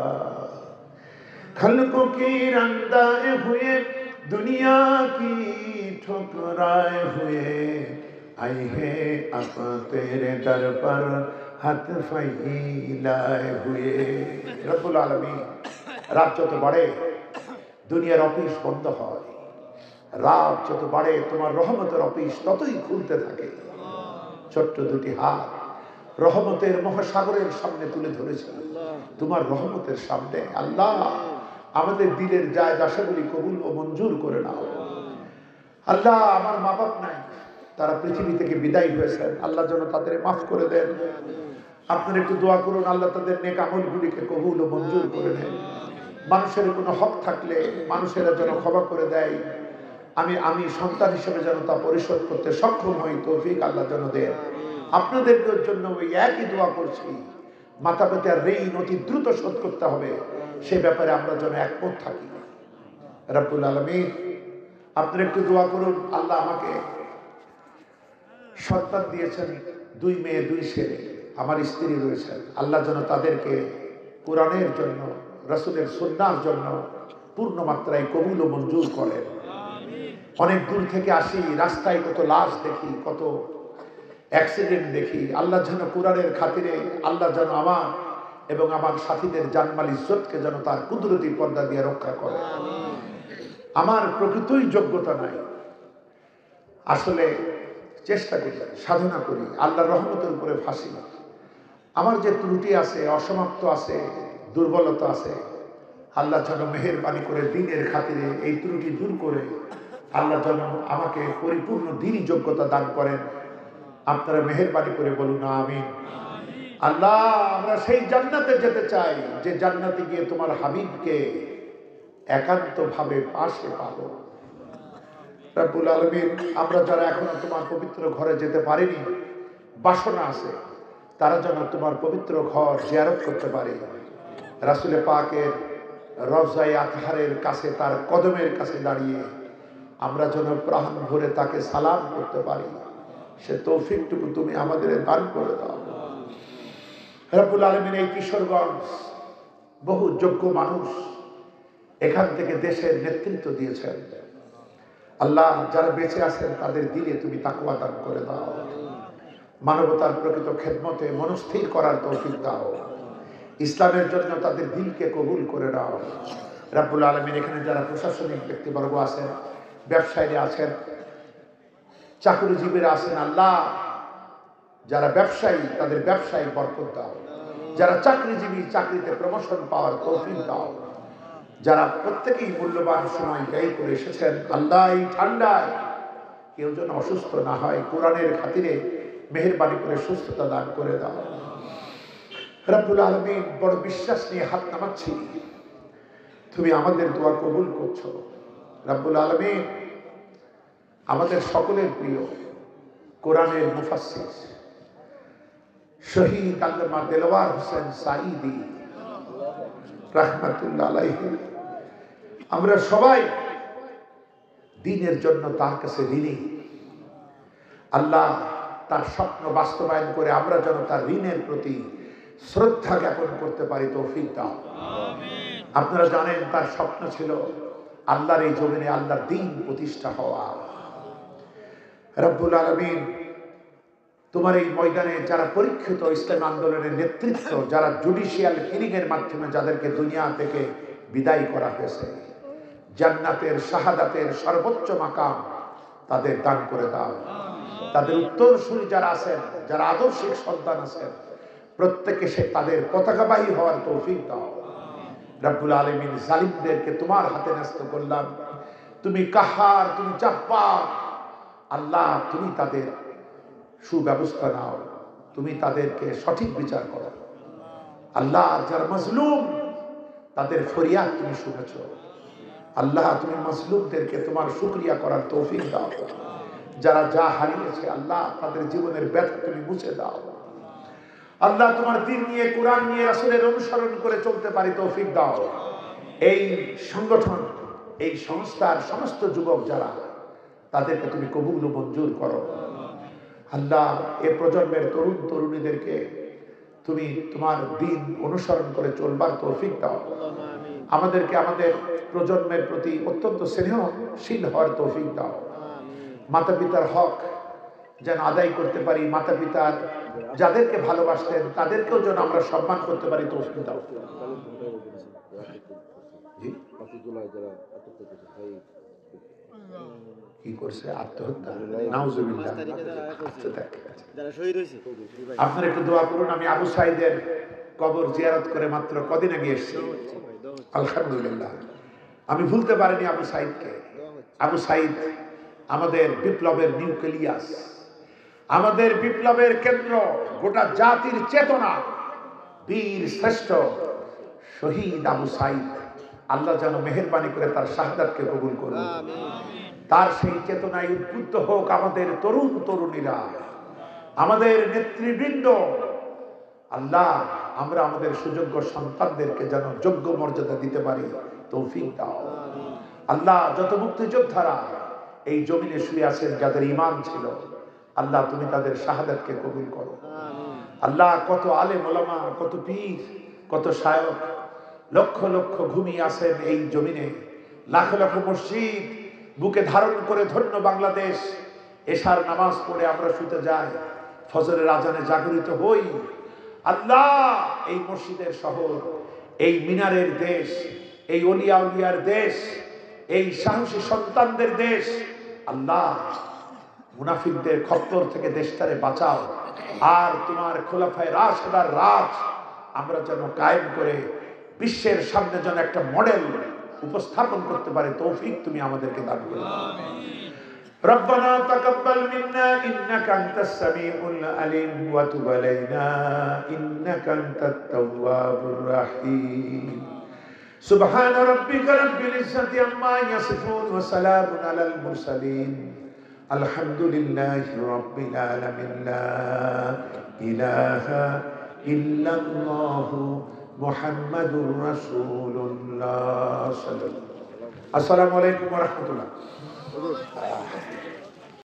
खल्कों की रंदाए हुए दुनिया की ठुकराए हुए आए हैं अब तेरे दर पर हाथ फैलाए हुए। रब्बुल आलमीन রাত যত বাড়ে দুনিয়ার অফিস বন্ধ হয়, রাত যত বাড়ে তোমার রহমতের অফিস ততই খুলতে থাকে। ছোট্ট দুটি হাত রহমতের মহাসাগরের সামনে তুলে ধরেছে, তোমার রহমতের সামনে আল্লাহ আমাদের দিলের জায়েজ আশাগুলি কবুল ও মঞ্জুর করে নাও। আল্লাহ আমার মা বাপ নাই, তারা পৃথিবী থেকে বিদায় হয়েছেন, আল্লাহ যেন তাদের মাফ করে দেন। আপনারা একটু দোয়া করুন, আল্লাহ তাদের নেক আমলগুলিকে কবুল ও মঞ্জুর করে নেন। মানুষের কোনো হক থাকলে মানুষেরা যেন ক্ষমা করে দেয়। আমি সন্তান হিসেবে যেন তা পরিশোধ করতে সক্ষম হই, তৌফিক আল্লাহ যেন দেন। আপনাদেরকে জন্য ওই একই দোয়া করছি, মাতা পিতার ঋণ অতি দ্রুত শোধ করতে হবে, সে ব্যাপারে আমরা যেন একমত থাকি। রব্বুল আলামিন, আপনারা একটু দোয়া করুন। আল্লাহ আমাকে সন্তান দিয়েছেন, 2 মেয়ে 2 ছেলে, আমার স্ত্রী রয়েছেন। আল্লাহ যেন তাদেরকে কোরআনের জন্য, রাসূলের সুন্নাহর জন্য পূর্ণ মাত্রায় কবুল ও মঞ্জুর করেন। অনেক দূর থেকে আসি, রাস্তায় কত লাশ দেখি, কত অ্যাক্সিডেন্ট দেখি। আল্লাহ যেন কোরআনের খাতিরে আল্লাহ যেন আমার এবং আমার সাথীদের জানমাল ইজ্জতকে যেন তার কুদরতি পর্দা দিয়ে রক্ষা করে। আমার প্রকৃতই যোগ্যতা নাই, আসলে চেষ্টা করি, সাধনা করি, আল্লাহর রহমতের উপরে ফাঁসি। আমার যে ত্রুটি আছে, অসমাপ্ত আছে, দুর্বলতা আছে, আল্লাহ যেন মেহেরবানি করে দ্বীনের খাতিরে এই ত্রুটি দূর করে আল্লাহ যেন আমাকে পরিপূর্ণ দ্বীনি যোগ্যতা দান করেন। আপনারা মেহেরবানি করে বলুন আমিন। আল্লাহ, আমরা সেই জান্নাতে যেতে চাই যে জান্নাতে গিয়ে তোমার হাবিবকে একান্তভাবে পাশে পাবো। রব্বুল আলামিন, আমরা যারা এখনো তোমার পবিত্র ঘরে যেতে পারিনি, বাসনা আছে, তারা যেন তোমার পবিত্র ঘর জিয়ারত করতে পারে। রাসূল পাকের রওজায়ে আতহারের কাছে, তার কদমের কাছে দাঁড়িয়ে আমরা যেন প্রাণ ভরে তাকে সালাম করতে পারি, সে তৌফিকটুকু তুমি আমাদের দান করে দাও। রব্বুল আলামিন, এই কিশোরগঞ্জ বহু যোগ্য মানুষ এখান থেকে দেশের নেতৃত্ব দিয়েছেন। আল্লাহ, যারা বেঁচে আছেন তাদের দিলে তুমি তাকওয়া দান করে দাও, মানবতার প্রকৃত খেদমতে মনস্থির করার তৌফিক দাও, ইসলামের জন্য তাদের দিলকে কবুল করে দাও। রব্বুল আলামিন, এখানে যারা প্রশাসনিক ব্যক্তিবর্গ আছেন, ব্যবসায়ীরা আছেন, চাকরিজীবীরা আছেন, আল্লাহ যারা ব্যবসায়ী তাদের ব্যবসায়ী বরকত দাও, যারা চাকরিজীবী চাকরিতে প্রমোশন পাওয়ার তৌফিক দাও, যারা প্রত্যেকেই মূল্যবান সময় ব্যয় করে এসেছেন, আল্লাহ এই ঠান্ডায় কেউ যেন অসুস্থ না হয়, কোরআনের খাতিরে মেহেরবানি করে সুস্থতা দান করে দাও। রব্বুল আলামিন, বড় বিশ্বাস নিয়ে হাত নামাচ্ছি, তুমি আমাদের দোয়া কবুল করছো। রব্বুল আলামিন, আমাদের সকলের প্রিয় কোরআনের মুফাসসির শহীদ আল্লামা দেলওয়ার হোসেন সাঈদী রাহমাতুল্লাহ আলাইহি, আমরা সবাই দ্বীনের জন্য তার কাছে ঋণী। আল্লাহ, তার স্বপ্ন বাস্তবায়ন করে আমরা যেন তার ঋণের প্রতি শ্রদ্ধা জ্ঞাপন করতে পারি, তৌফিক দাও। আপনারা জানেন তার স্বপ্ন ছিল আল্লাহর এই জমিনে আল্লাহর দ্বীন প্রতিষ্ঠা হওয়া। রব্বুল আলামিন, তোমার এই ময়দানে যারা পরীক্ষিত ইসলাম আন্দোলনের নেতৃত্ব, যারা জুডিশিয়াল কিলিং এর মাধ্যমে যাদেরকে দুনিয়া থেকে বিদায় করা হয়েছে, জান্নাতের শাহাদাতের সর্বোচ্চ মাকাম তাদের দান করে দাও। তাদের উত্তরসূরি যারা আছেন, যারা আদর্শিক সন্তান আছেন, প্রত্যেকে সে তাদের পতাকাবাহী হওয়ার তৌফিক দাও। রব্বুল আলামিন, জালিমদেরকে তোমার হাতে ন্যস্ত করলাম, তুমি কাহার, তুমি জব্বার। আল্লাহ, তুমি তাদের সুব্যবস্থা নাও, তুমি তাদেরকে সঠিক বিচার করো। আল্লাহ, যারা মজলুম তাদের ফরিয়াদ তুমি শুনেছ। আল্লাহ, তুমি মজলুমদেরকে তোমার শুকরিয়া করার তৌফিক দাও। যারা যা হারিয়েছে আল্লাহ, তাদের জীবনের ব্যথা তুমি মুছে দাও। আল্লাহ, তোমার দ্বীন নিয়ে, কোরআন নিয়ে, রাসূলের অনুসরণ করে চলতে পারি তৌফিক দাও। এই সংগঠন, এই সংস্থার সমস্ত যুবক যারা, তাদেরকে তুমি কবুল ও মঞ্জুর করো। আল্লাহ, এ প্রজন্মের তরুণ তরুণীদেরকে তুমি তোমার দ্বীন অনুসরণ করে চলবার তৌফিক দাও। আমাদেরকে আমাদের প্রজন্মের প্রতি অত্যন্ত স্নেহশীল হওয়ার তৌফিক দাও। মাতা পিতার হক যেন আদায় করতে পারি, মাতা পিতার যাদেরকে ভালোবাসতেন তাদেরকেও যেন আমরা সম্মান করতে পারি তৌফিক দাও। কি করছে? আত্মহত্যা। নাউজুবিল্লাহ। আপনারা একটু দোয়া করুন। আমি আবু সাঈদের কবর জিয়ারত করে মাত্র কদিন আগে এসেছি, আলহামদুলিল্লাহ। আমি ভুলতে পারিনি আবু সাঈদকে। আবু সাঈদ আমাদের বিপ্লবের নিউক্লিয়াস, আমাদের বিপ্লবের কেন্দ্র, গোটা জাতির চেতনা, বীর শ্রেষ্ঠ শহীদ আবু সাইদ, আল্লাহ যেন মেহেরবানি করে তার শাহাদাতকে কবুল করুন। তার সেই চেতনায় উদ্বুদ্ধ হোক আমাদের তরুণ তরুণীরা, আমাদের নেতৃবৃন্দ। আল্লাহ, আমরা আমাদের সুযোগ্য সন্তানদেরকে যেন যোগ্য মর্যাদা দিতে পারি, তৌফিক দাও। আল্লাহ, যত মুক্তিযোদ্ধারা এই জমিনে শুয়ে আছেন, যাদের ঈমান ছিল, আল্লাহ তুমি তাদের শাহাদাতকে কবুল করো। আল্লাহ, কত আলেম ওলামা, কত পীর, কত শায়খ লক্ষ লক্ষ ঘুমিয়ে আছেন এই জমিনে, লাখ লাখ মসজিদ বুকে ধারণ করে ধন্য বাংলাদেশ। এশার নামাজ পড়ে আমরা শুতে যাই, ফজরের আজানে জাগরিত হই। আল্লাহ, এই মসজিদের শহর, এই মিনারের দেশ, এই ওলিয়া উলিয়ার দেশ, এই সাহসী সন্তানদের দেশ, আল্লাহ মুনাফিকদের খপ্পর থেকে দেশটারে বাঁচাও। আর তোমার খোলাফায়ে রাশেদার রাজ আমরা যেন কায়েম করে বিশ্বের সামনে যেন একটা মডেল উপস্থাপন করতে পারে, তৌফিক তুমি আমাদেরকে দান করো। ربنا تقبل منا إنك أنت السميع العليم وتب علينا إنك أنت التواب الرحيم سبحان ربك رب العزة عما يصفون وسلام على المرسلين الحمد لله رب العالمين لا إله إلا الله محمد رسول الله صلى الله عليه وسلم. السلام عليكم ورحمة الله.